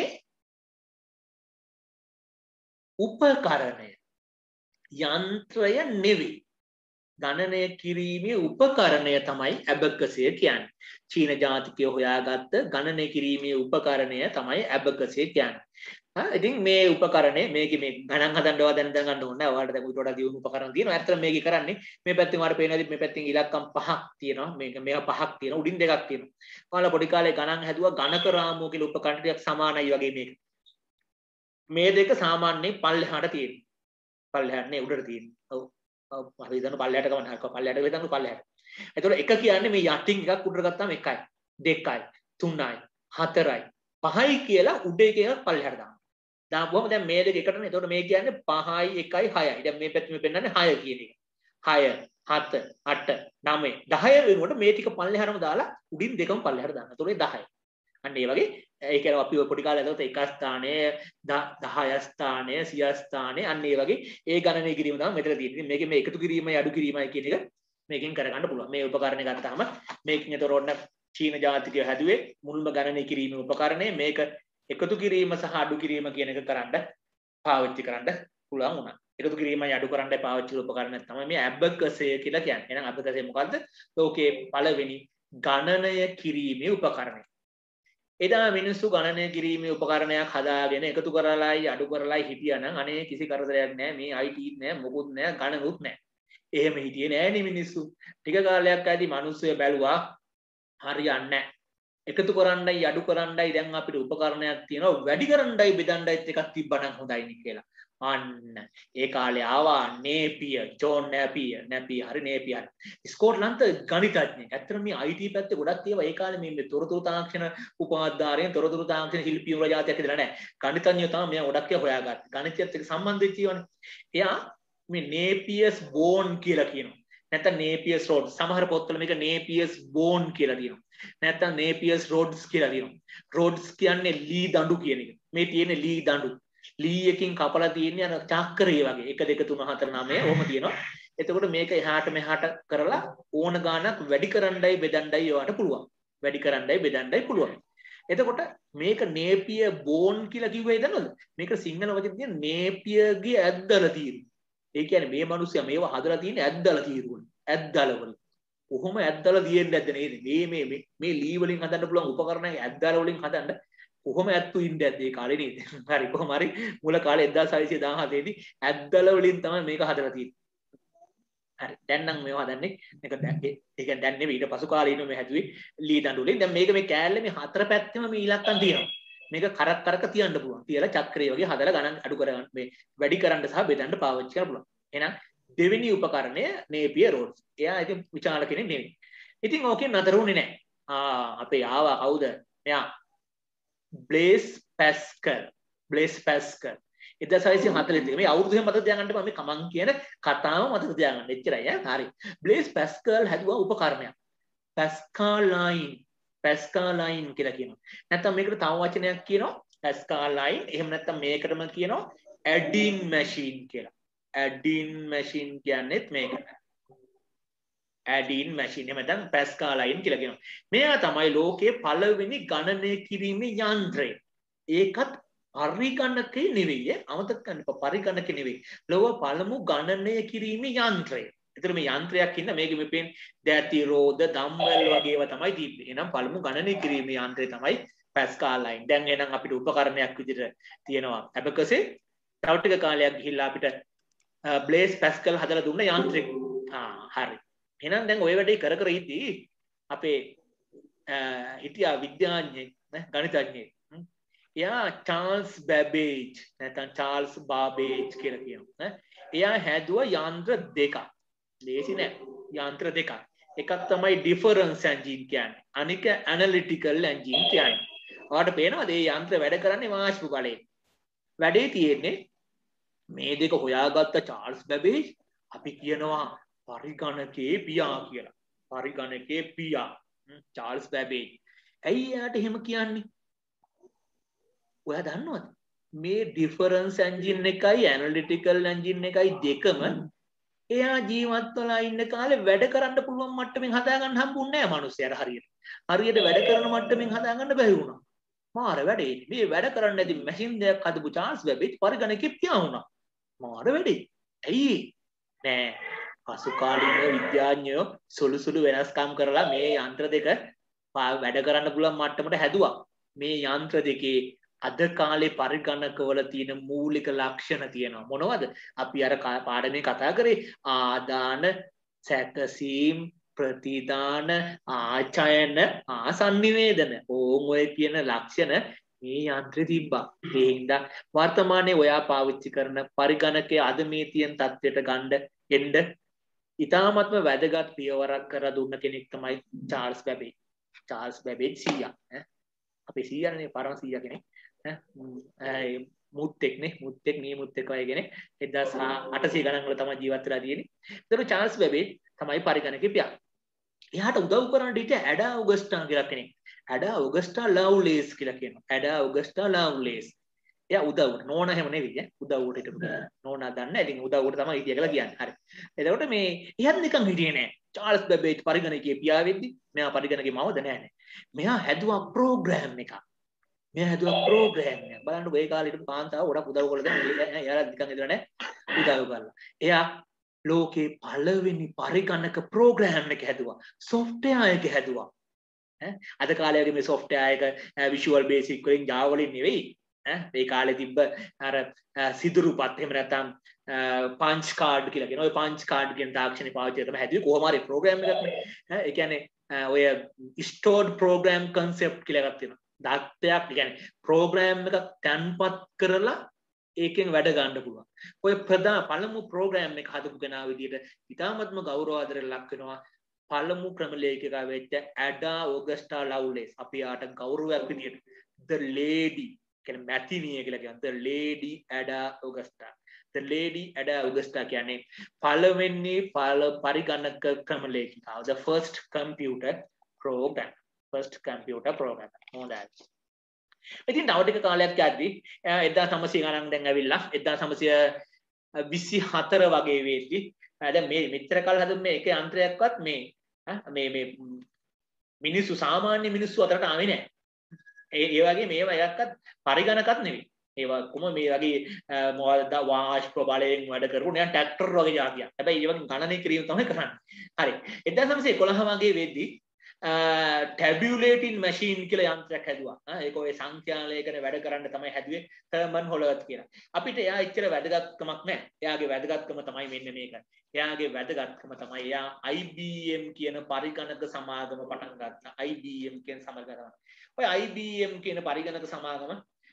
උපකරණය. යන්ත්‍රය නෙවෙයි. ගණනය කිරීමේ උපකරණය තමයි ඇබකසය කියන්නේ. චීන ජාතිකයෝ හොයාගත්ත ගණනය කිරීමේ උපකරණය තමයි ඇබකසය කියන්නේ. ඉතින් මේ උපකරණය මේකේ මේ ගණන් හදන්නව දැන් දැන් ගන්න ඕනේ. ඔයාලට දැන් ඊට වඩා දියුණු උපකරණ තියෙනවා. ඇත්තට මේකේ කරන්නේ මේ පැත්තෙන් ඔයාලට පේනවාද මේ පැත්තෙන් ඉලක්කම් පහක් තියෙනවා. මේක මේවා පහක් තියෙනවා. උඩින් දෙකක් තියෙනවා. ඔයාලා පොඩි කාලේ ගණන් හැදුවා ගණක රාමුව කියලා උපකරණ ටිකක් සමානයි වගේ මේක. මේ දෙක සාමාන්‍යයෙන් පල්ලෙහාට තියෙනවා. පල්ලෙහාට නේ උඩට තියෙනවා. ඔව්. අපි හිතන පල්ලෙහාට ගමන් හරක පල්ලෙහාට වෙදන්න පල්ලෙහාට. ඒතකොට එක කියන්නේ මේ යටින් එකක් උඩට ගත්තාම එකයි, දෙකයි, තුනයි, හතරයි, පහයි කියලා උඩ එක එකක් පල්ලෙහාට දානවා. දාපුවම දැන් මේ දෙක එකටනේ. ඒතකොට මේ කියන්නේ පහයි, එකයි, හයයි. දැන් මේ පැත්තේ මේ පෙන්නන්නේ හය කියන එක. හය, හත, අට, නවය, දහය වෙනකොට මේ ටික පල්ලෙහාටම දාලා උඩින් දෙකම පල්ලෙහාට දානවා. ඒතකොට දහය. අන්න ඒ වගේ ඒ කියන්නේ අපි ඔය පොඩි කාලේ හදලා එක ස්ථානයේ දහය ස්ථානයේ සිය ස්ථානයේ අන්න ඒ වගේ ඒ ගණනය කිරීම තමයි මෙතන තියෙන්නේ. මේකේ මේ එකතු කිරීමයි අඩු කිරීමයි කියන එක මේකෙන් කරගන්න පුළුවන්. මේ උපකරණය ගත්තාම මේකෙන් ඒතර ඔන්න චීන ජාතිකයෝ හැදුවේ මුල්ම ගණනය කිරීමේ උපකරණය. මේක එකතු කිරීම සහ අඩු කිරීම කියන එක කරන්න පාවිච්චි කරන්න පුළුවන් වුණා. එකතු කිරීමයි අඩු කරන්නයි පාවිච්චි කරන උපකරණය තමයි මේ ඇබකසය කියලා කියන්නේ. එහෙනම් ඇබකසය මොකද්ද? ලෝකයේ පළවෙනි ගණනය කිරීමේ උපකරණය. එදා මිනිස්සු ගණනය කිරීමේ උපකරණයක් හදාගෙන එකතු කරලායි අඩු කරලායි හිටියානම් අනේ කිසි කරදරයක් නැහැ. මේ I T නෑ මොකුත් නෑ ගණනුත් නෑ. එහෙම හිටියේ නෑනේ මිනිස්සු. ටික කාලයක් ඇදී මිනිස්සු බැලුවා හරියන්නේ නෑ. එකතු කරන්නයි අඩු කරන්නයි දැන් අපිට උපකරණයක් තියෙනවා. වැඩි කරන්නයි බෙදන්නයිත් එකක් තිබ්බනම් හොඳයිනේ කියලා. අන්න ඒ කාලේ ආවා නේපියර්, ජෝන් නේපියර්, නේපියර් හරි නේපියර්. ස්කොට්ලන්ත ගණිතඥයෙක්. ඇත්තටම මේ I T පැත්තේ ගොඩක් ඒවා ඒ කාලේ මේ තොරතුරු තාක්ෂණ උපාධාරයෙන් තොරතුරු තාක්ෂණ ශිල්පී වල જાතියක් ඉදලා නැහැ. ගණිතඥයෝ තමයි මෙයා ගොඩක් ඒවා හොයාගත්තේ. ගණිතයත් එක්ක සම්බන්ධ වෙච්ච ඒවානේ. එයා මේ නේපියර්ස් බෝන් කියලා කියනවා. නැත්නම් නේපියර්ස් රෝඩ්. සමහර පොත්වල මේක නේපියර්ස් බෝන් කියලා කියනවා. නැත්නම් නේපියර්ස් රෝඩ්ස් කියලා කියනවා. රෝඩ්ස් කියන්නේ ලී දඬු කියන එක. මේ තියෙන ලී දඬු. ලී එකකින් කපලා තියෙන්නේ අර චක්‍රය වගේ එක දෙක තුන හතර නවය ඔහොම තියෙනවා. එතකොට මේක එහාට මෙහාට කරලා ඕන ගානක් වැඩි කරන්නයි බෙදන්නයි ඒවට පුළුවන්. වැඩි කරන්නයි බෙදන්නයි පුළුවන්. එතකොට මේක නේපියර් බෝන් කියලා කිව්වේ දන්නවද? මේක සිංහල වචනේ තියෙන නේපියර්ගේ ඇද්දල තියෙන්නේ. ඒ කියන්නේ මේ මිනිස්සයා මේව හදලා තියෙන්නේ ඇද්දල తీරුවනේ. ඇද්දල වල. කොහොම ඇද්දල තියෙන්නේ නැද්ද නේද? මේ මේ මේ ලී වලින් හදන්න පුළුවන් උපකරණයක් ඇද්දල වලින් හදන්න කොහොම ඇත්තු ඉන්නේ ඇද්ද ඒ කාලේ නේද? හරි කොහොම හරි මුල කාලේ එක්දාස් හයසිය දහහතේ දී ඇද්දල වලින් තමයි මේක හදලා තියෙන්නේ. හරි දැන් නම් මේව හදන්නේ මේක දැන් ඒ කියන්නේ දැන් නෙවෙයි ඊට පසු කාලේ ඉන්න මේ හැදුවේ ලී දඬු වලින්. දැන් මේක මේ කෑල්ලේ මේ හතර පැත්තෙම මේ ඉලක්කම් තියෙනවා. මේක කරක් කරක තියන්න පුළුවන්. තියලා චක්‍රය වගේ හදලා ගණන් අඩු කරගන්න මේ වැඩි කරන්න සහ බෙදන්න පාවිච්චි කරන්න පුළුවන්. එහෙනම් දෙවෙනි උපකරණය නේපියර් රෝඩ්ස්. එයා ඉතින් විචාල කෙනෙක් නෙවෙයි. ඉතින් ඕකෙන් නතර වුණේ නැහැ. ආ අපේ ආවා කවුද? මෙයා බ්ලේස් Pascal. Blaise Pascal. එක්දාස් හයසිය හතළිස් දෙක. මේ අවුරුදු මතක තියාගන්න මම කමං කියන කතාව මතක තියාගන්න. එච්චරයි ඈ. හරි. Blaise Pascal හැදුවා උපකරණයක්. Pascaline. Pascaline කියලා කියනවා. නැත්නම් මේකට තව වචනයක් කියනවා Pascaline. එහෙම නැත්නම් මේකටම කියනවා Adding machine කියලා. Adding machine කියන්නේත් මේකට. Adding machine. එහෙම නැත්නම් Pascaline කියලා කියනවා. මේවා තමයි ලෝකයේ පළවෙනි ගණනය කිරීමේ යන්ත්‍රය. ඒකත් පරිගණකේ නෙවෙයි. අමතක කරන්න එපා. පරිගණකේ නෙවෙයි. ලෝක පළමු ගණනය කිරීමේ යන්ත්‍රය. ඒතර මේ යන්ත්‍රයක් ඉන්න මේකෙ මේ පේන දැති රෝද දම්බල් වගේ ඒවා තමයි තිබ්බේ. එහෙනම් පළමු ගණනය කිරීමේ යන්ත්‍රය තමයි Pascaline. දැන් එහෙනම් අපිට උපකරණයක් විදිහට තියෙනවා abacus. තව ටික කාලයක් ගිහිල්ලා අපිට Blaise Pascal හදලා දුන්න යන්ත්‍රෙක්. ආ හරි. එහෙනම් දැන් ওই වැඩේ කර කර ඉදී අපේ හිටියා විද්‍යාඥයෙක් නේ ගණිතඥයෙක්. එයා චාල්ස් බැබේජ් නැත්නම් චාල්ස් බාබේජ් කියලා කියනවා. එයා හැදුවා යන්ත්‍ර දෙකක්. ලේසි නෑ. යන්ත්‍ර දෙකක්. එකක් තමයි ඩිෆරන්ස් එන්ජින් කියන්නේ. අනික ඇනලිටිකල් එන්ජින් කියන්නේ. ඔයාලට පේනවද මේ යන්ත්‍ර වැඩ කරන්නේ වාෂ්ප බලයෙන්? වැඩේ තියෙන්නේ මේ දෙක හොයාගත්ත චාල්ස් බැබේජ් අපි කියනවා පරිගණකයේ පියා කියලා. පරිගණකයේ පියා චාල්ස් බැබේජ්. ඇයි එයාට එහෙම කියන්නේ? ඔයා දන්නවද? මේ ඩිෆරන්ස් එන්ජින් එකයි ඇනලිටිකල් එන්ජින් එකයි දෙකම එයා ජීවත් වෙලා ඉන්න කාලේ වැඩ කරන්න පුළුවන් මට්ටමින් හදාගන්න හම්බුන්නේ නැහැ මිනිස්සුන්ට හරියට. හරියට වැඩ කරන මට්ටමින් හදාගන්න බැරි වුණා. මාර වැඩේ. මේ වැඩ කරන්න ඇති මැෂින් දෙයක් හදපු චාල්ස් බැබේජ් පරිගණකෙ පියා වුණා. මාර වැඩේ. ඇයි? නෑ. පසු කාලීන විද්‍යාඥයෝ සුළු සුළු වෙනස්කම් කරලා මේ යන්ත්‍ර දෙක වැඩ කරන්න පුළුවන් මට්ටමට හැදුවා. මේ යන්ත්‍ර දෙකේ අද කාලේ පරිගණකවල තියෙන මූලික ලක්ෂණ තියෙනවා. මොනවද? අපි අර පාඩමේ කතා කරේ ආදාන, සැකසීම්, ප්‍රතිදාන, ආචයන, ආසන්නිවේදන. ඕම් ඔය කියන ලක්ෂණ මේ යන්ත්‍රේ තිබ්බා. ඒ හින්දා වර්තමානයේ ඔයා පාවිච්චි කරන පරිගණකයේ අද මේ තියෙන තත්ත්වයට ගන්න එන්න ඉතාමත්ම වැදගත් පියවරක් කර දුන්න කෙනෙක් තමයි චාල්ස් බැබේජ්. චාල්ස් බැබේජ් සීයා. අපේ සීයානේ පරම සීයා කෙනෙක්. මුත්තෙක් නේ මුත්තෙක් මේ මුත්තෙක් වගේ කෙනෙක් එක්දාස් අටසිය ගණන් වල තමයි ජීවත් වෙලා තියෙන්නේ. ඒතර චාල්ස් බැබේජ් තමයි පරිගණකයේ පියා. එයාට උදව් කරන්න හිටිය ඇඩා ඔගස්ටා කියලා කෙනෙක්. ඇඩා ඔගස්ටා ලව්ලේස් කියලා කියනවා. ඇඩා ඔගස්ටා ලව්ලේස්. එයා උදව්වට නෝනා හැම නෙවෙයි ඈ උදව්වට හිටපු නෝනා දන්න. ඉතින් උදව්වට තමයි හිටිය කියලා කියන්නේ. හරි. එතකොට මේ එයාත් නිකන් හිටියේ නෑ. චාල්ස් බැබේජ් පරිගණකයේ පියා වෙද්දි මෙයා පරිගණකයේ මවද නෑ නේ. මෙයා හැදුවා ප්‍රෝග්‍රෑම් එකක්. මෙයා හැදුවා ප්‍රෝග්‍රෑම් එකක්. බලන්න ඔය කාලේ හිටපු කාන්තාව ගොඩක් උදව් කරලා දැන් එයාලා නිකන් ඉඳලා නෑ උදව් කරලා. එයා ලෝකේ පළවෙනි පරිගණක ප්‍රෝග්‍රෑම් එක හැදුවා. සොෆ්ට්වෙයාර් එක හැදුවා. ඈ අද කාලේ වගේ මේ සොෆ්ට්වෙයාර් එක විෂුවල් බේසික් වලින් Java වලින් නෙවෙයි. ඈ මේ කාලේ තිබ්බ අර සිදුරුපත් එහෙම නැත්නම් පංච් කාඩ් කියලා කියන ඔය පංච් කාඩ් කියන තාක්ෂණي පාවිච්චි කරලා හැදුවේ කොහොම හරි ප්‍රෝග්‍රෑම් එකක් නේ. ඈ ඒ කියන්නේ ඔය stored program concept කියලා එකක් තියෙනවා. දත්තයක් කියන්නේ ප්‍රෝග්‍රෑම් එකක් තැන්පත් කරලා ඒකෙන් වැඩ ගන්න පුළුවන්. ඔය ප්‍රධාන පළමු ප්‍රෝග්‍රෑම් එක හදපු කෙනා විදිහට ඉතාමත්ම ගෞරවාදරයට ලක් වෙනවා. පළමු ක්‍රම ලේඛිකාව වෙච්ච ඇඩා ඔගස්ටා ලව්ලේස්. අපි යාට ගෞරවයක් විදිහට the lady කියන්නේ මැතිනිය කියලා කියනවා. the lady ඇඩා ඔගස්ටා. the lady ඇඩා ඔගස්ටා කියන්නේ පළවෙනි පරිගණක ක්‍රම ලේඛිකාව. the first computer program. first computer program. හොඳයි. ඉතින් තව ටික කාලයක් යද්දී එක්දාස් නවසිය ගණන් දැන් ඇවිල්ලා එක්දාස් නවසිය විසි හතර වගේ වෙද්දී දැන් මේ මෙච්චර කල් හදපු මේ එක යන්ත්‍රයක්වත් මේ මේ මේ මිනිස්සු සාමාන්‍ය මිනිස්සු අතරට ආවේ නැහැ. ඒ ඒ වගේ මේවා එකක්වත් පරිගණකත් නෙවෙයි. ඒවා කොහොම මේ වගේ මොකද වාෂ්ප බලයෙන් වැඩ කරපු නිකන් ට්‍රැක්ටර් වගේ જાතියක්. හැබැයි ඒ වගේ ගණනය කිරීම තමයි කරන්නේ. හරි. එක්දාස් නවසිය එකොළහ වගේ වෙද්දී tabulating machine කියලා යන්ත්‍රයක් හැදුවා. ඒක ඔය සංඛ්‍යාලයකන වැඩ කරන්න තමයි හැදුවේ හර්මන් හොලර්ත් කියලා. අපිට එයා එච්චර වැදගත්කමක් නැහැ. එයාගේ වැදගත්කම තමයි මෙන්න මේක. එයාගේ වැදගත්කම තමයි එයා I B M කියන පරිගණක සමාගම පටන් ගත්තා. I B M කියන සමාගම. ඔය I B M කියන පරිගණක සමාගම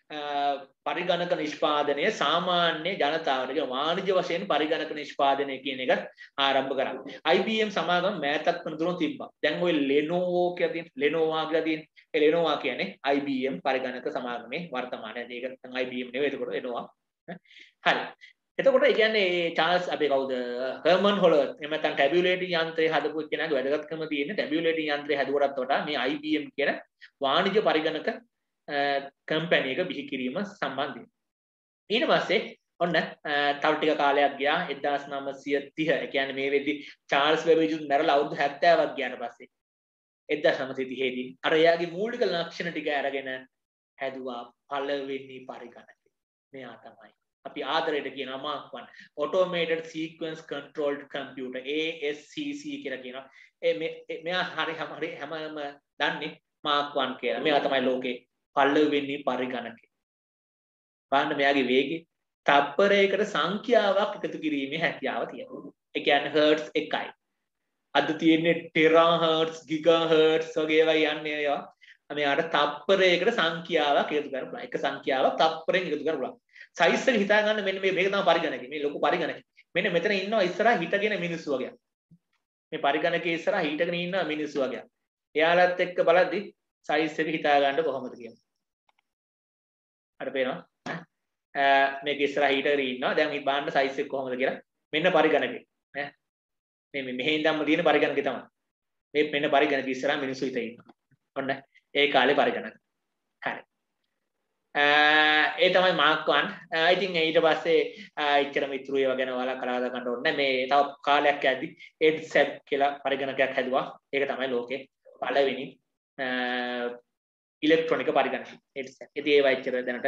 පරිගණක නිෂ්පාදනය සාමාන්‍ය ජනතාවට කියන වාණිජ්‍ය වශයෙන් පරිගණක නිෂ්පාදනය කියන එක ආරම්භ කරා. I B M සමාගම මෑතක් වෙනතුරු තිබ්බා. දැන් ওই Lenovo කියලා තියෙන Lenovo කියලා තියෙන ඒ Lenovo කියන්නේ I B M පරිගණක සමාගමේ වර්තමානයේ ඒක I B M නෙවෙයි ඒකට Lenovo. හරි. එතකොට ඒ කියන්නේ චාල්ස් අපි කවුද හර්මන් හොලර් එහෙම නැත්නම් ටැබියුලේටින් යන්ත්‍රය හදපු කෙනාගේ වැදගත්කම තියෙන්නේ ටැබියුලේටින් යන්ත්‍රය හදුවටත් වඩා මේ I B M කියන වාණිජ්‍ය පරිගණක කම්පැනි එක බිහි කිරීම සම්බන්ධයෙන්. ඊට පස්සේ ඔන්න තව ටික කාලයක් ගියා එක්දාස් නවසිය තිහ. ඒ කියන්නේ මේ වෙද්දි චාල්ස් බැබේජ් මැරලා අවුරුදු හැත්තෑවක් ගියාට පස්සේ එක්දාස් නවසිය තිහ දී අර එයාගේ මූලික ලක්ෂණ ටික අරගෙන හැදුවා පළවෙනි පරිගණකය. මෙයා තමයි අපි ආදරයට කියන mark one automated sequence controlled computer A S C C කියලා කියනවා. ඒ මෙයා හරි හරි හැමම දන්නේ මාක් වන් කියලා. මෙයා තමයි ලෝකේ පළවෙනි පරිගණකය. බලන්න මෙයාගේ වේගය තප්පරයකට සංඛ්‍යාවක් එකතු කිරීමේ හැකියාව තියෙනවා. ඒ කියන්නේ හර්ට්ස් එකයි. අද තියෙන්නේ ටෙරා හර්ට්ස්, ගිගා හර්ට්ස් වගේ ඒවා යන්නේ ඒවා. මෙයාට තප්පරයකට සංඛ්‍යාවක් එකතු කරන්න පුළුවන්. එක සංඛ්‍යාවක් තප්පරයෙන් එකතු කරන්න පුළුවන්. සයිස් එක හිතා ගන්න මෙන්න මේ මේක තමයි පරිගණකය. මේ ලොකු පරිගණකය. මෙන්න මෙතන ඉන්නවා ඉස්සරහා හිටගෙන මිනිස්සු වගේ. මේ පරිගණකයේ ඉස්සරහා හිටගෙන ඉන්නවා මිනිස්සු වගේ. එයාලත් එක්ක බලද්දි සයිස් එක හිතා ගන්න කොහොමද කියන්නේ. අර පේනවා. මේක ඉස්සරහා හිටගෙන ඉන්නවා. දැන් මේ බාන්න සයිස් එක කොහොමද කියලා. මෙන්න පරිගණකය. ඈ මේ මේ මෙහෙන් දැම්ම තියෙන පරිගණකය තමයි. මේ මෙන්න පරිගණකය ඉස්සරහා මිනිස්සු හිටගෙන ඉන්නවා. ඔන්න ඒ කාලේ පරිගණක. හරි. ඒ තමයි මාක් වන්. ඉතින් ඊට පස්සේ ඉච්චර මිත්‍රු ඒවා ගැන ඔයාලා කලබල කරන්න ඕනේ මේ තව කාලයක් යද්දි එඩ්සැට් කියලා පරිගණකයක් හැදුවා. ඒක තමයි ලෝකේ පළවෙනි ඉලෙක්ට්‍රොනික පරිගණකය. එඩ්සැට්. ඉතින් ඒවා ඉච්චර දැනට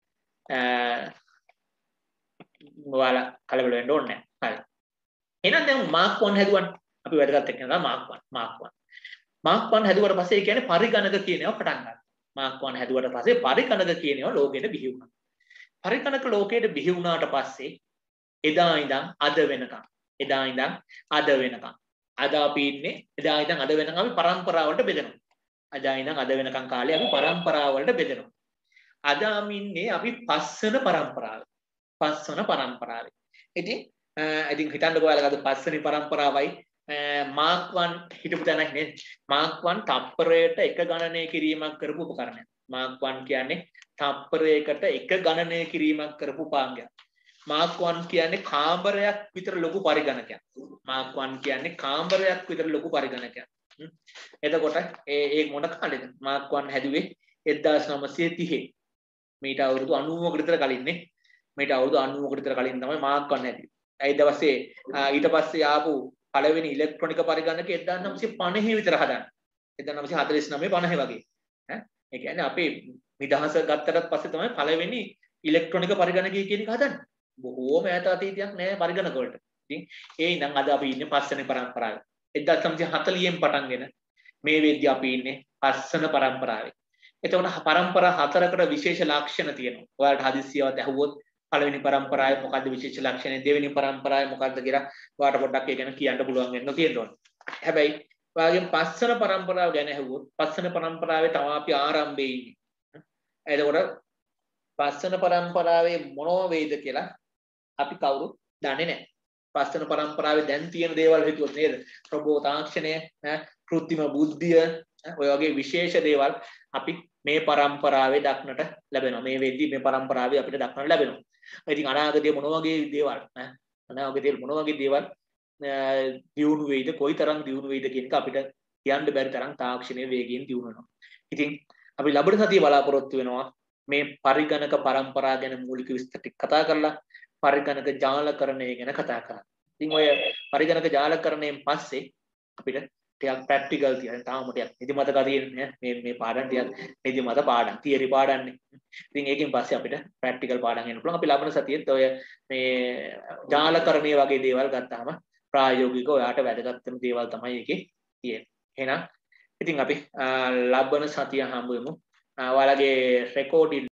ඔයාලා කලබල වෙන්න ඕනේ නැහැ. හරි. එහෙනම් දැන් මාක් වන් හැදුවා. අපි වැඩගත් එක්ක නේද mark one. Mark one. Mark one හැදුවට පස්සේ ඒ කියන්නේ පරිගණක කියන ඒවා පටන් ගන්නවා. මාක් වන් හැදුවට පස්සේ පරිගණක කියන ඒවා ලෝකෙට බිහි වුණා. පරිගණක ලෝකෙට බිහි වුණාට පස්සේ එදා ඉඳන් අද වෙනකම් එදා ඉඳන් අද වෙනකම් අද අපි ඉන්නේ එදා ඉඳන් අද වෙනකම් අපි පරම්පරාවලට බෙදෙනවා. එදා ඉඳන් අද වෙනකම් කාලේ අපි පරම්පරාවලට බෙදෙනවා. අද අපි ඉන්නේ අපි පස්වන පරම්පරාවේ. පස්වන පරම්පරාවේ. ඉතින් ඉතින් හිතන්නකෝ ඔයාලා අද පස්වෙනි පරම්පරාවයි මාක් වන් හිටපු තැනක් නේද? මාක් වන් තප්පරයට එක ගණනය කිරීමක් කරපු උපකරණයක්. මාක් වන් කියන්නේ තප්පරයකට එක ගණනය කිරීමක් කරපු උපාංගයක්. මාක් වන් කියන්නේ කාමරයක් විතර ලොකු පරිගණකයක්. මාක් වන් කියන්නේ කාමරයක් විතර ලොකු පරිගණකයක්. එතකොට ඒ ඒ මොන කාලෙද? මාක් වන් හැදුවේ එක්දාස් නවසිය තිහ. මීට අවුරුදු අනූවකට විතර කලින් නේ. මීට අවුරුදු අනූවකට විතර කලින් තමයි මාක් වන් හැදුවේ. ඒ දවසේ ඊට පස්සේ ආපු පළවෙනි ඉලෙක්ට්‍රොනික පරිගණකය එක්දාස් නවසිය පනහ විතර හදන්න. එක්දාස් නවසිය හතළිස් නවය පනහ වගේ. ඈ ඒ කියන්නේ අපේ නිදහස ගත්තටත් පස්සේ තමයි පළවෙනි ඉලෙක්ට්‍රොනික පරිගණකය කියන එක හදන්නේ. බොහෝම ඈත අතීතයක් නෑ පරිගණක වලට. ඉතින් ඒ ඉඳන් අද අපි ඉන්නේ පස්වෙනි පරම්පරාවේ. එක්දාස් නවසිය හතළිහෙන් පටන්ගෙන මේ වෙද්දී අපි ඉන්නේ පස්වන පරම්පරාවේ. එතකොට පරම්පරා හතරකට විශේෂ ලක්ෂණ තියෙනවා. ඔයාලට හදිස්සියවත් ඇහුවොත් පළවෙනි පරම්පරාවේ මොකද්ද විශේෂ ලක්ෂණය, දෙවෙනි පරම්පරාවේ මොකද්ද කියලා ඔයාලට පොඩ්ඩක් ඒ ගැන කියන්න පුළුවන් වෙන්න තියෙනවා. හැබැයි ඔයාගෙන් පස්වන පරම්පරාව ගැන ඇහුවොත් පස්වන පරම්පරාවේ තමයි අපි ආරම්භයේ ඉන්නේ. එතකොට පස්වන පරම්පරාවේ මොනව වේද කියලා අපි කවුරුත් දන්නේ නැහැ. පස්වන පරම්පරාවේ දැන් තියෙන දේවල් හිතුවොත් නේද? රොබෝ තාක්ෂණය, කෘත්‍රිම බුද්ධිය, ඔය වගේ විශේෂ දේවල් අපි මේ පරම්පරාවේ දක්නට ලැබෙනවා. මේ වෙද්දී මේ පරම්පරාවේ අපිට දක්නට ලැබෙනවා. ඉතින් අනාගතයේ මොන වගේ දේවල් ඈ අනාගතයේ මොන වගේ දේවල් දියුණු වෙයිද, කොයිතරම් දියුණු වෙයිද කියන එක අපිට කියන්න බැරි තරම් තාක්ෂණයේ වේගයෙන් දියුණු වෙනවා. ඉතින් අපි ලබන සතිය බලාපොරොත්තු වෙනවා මේ පරිගණක පරම්පරාව ගැන මූලික විස්තර ටික කතා කරලා පරිගණක ජාලකරණය ගැන කතා කරා. ඉතින් ඔය පරිගණක ජාලකරණයෙන් පස්සේ අපිට ටිකක් ප්‍රැක්ටිකල් තියෙන තාම ටිකක් නිදිමත ගතියනේ මේ මේ පාඩම් ටිකක් නිදිමත පාඩම් තියරි පාඩම්නේ. ඉතින් ඒකෙන් පස්සේ අපිට ප්‍රැක්ටිකල් පාඩම් එන්න පුළුවන්. අපි ලබන සතියේත් ඔය මේ ජාලකරණය වගේ දේවල් ගත්තාම ප්‍රායෝගිකව ඔයාට වැදගත් වෙන දේවල් තමයි ඒකේ තියෙන්නේ. එහෙනම් ඉතින් අපි ලබන සතිය හම්බ වෙමු. ඔයාලගේ රෙකෝඩින්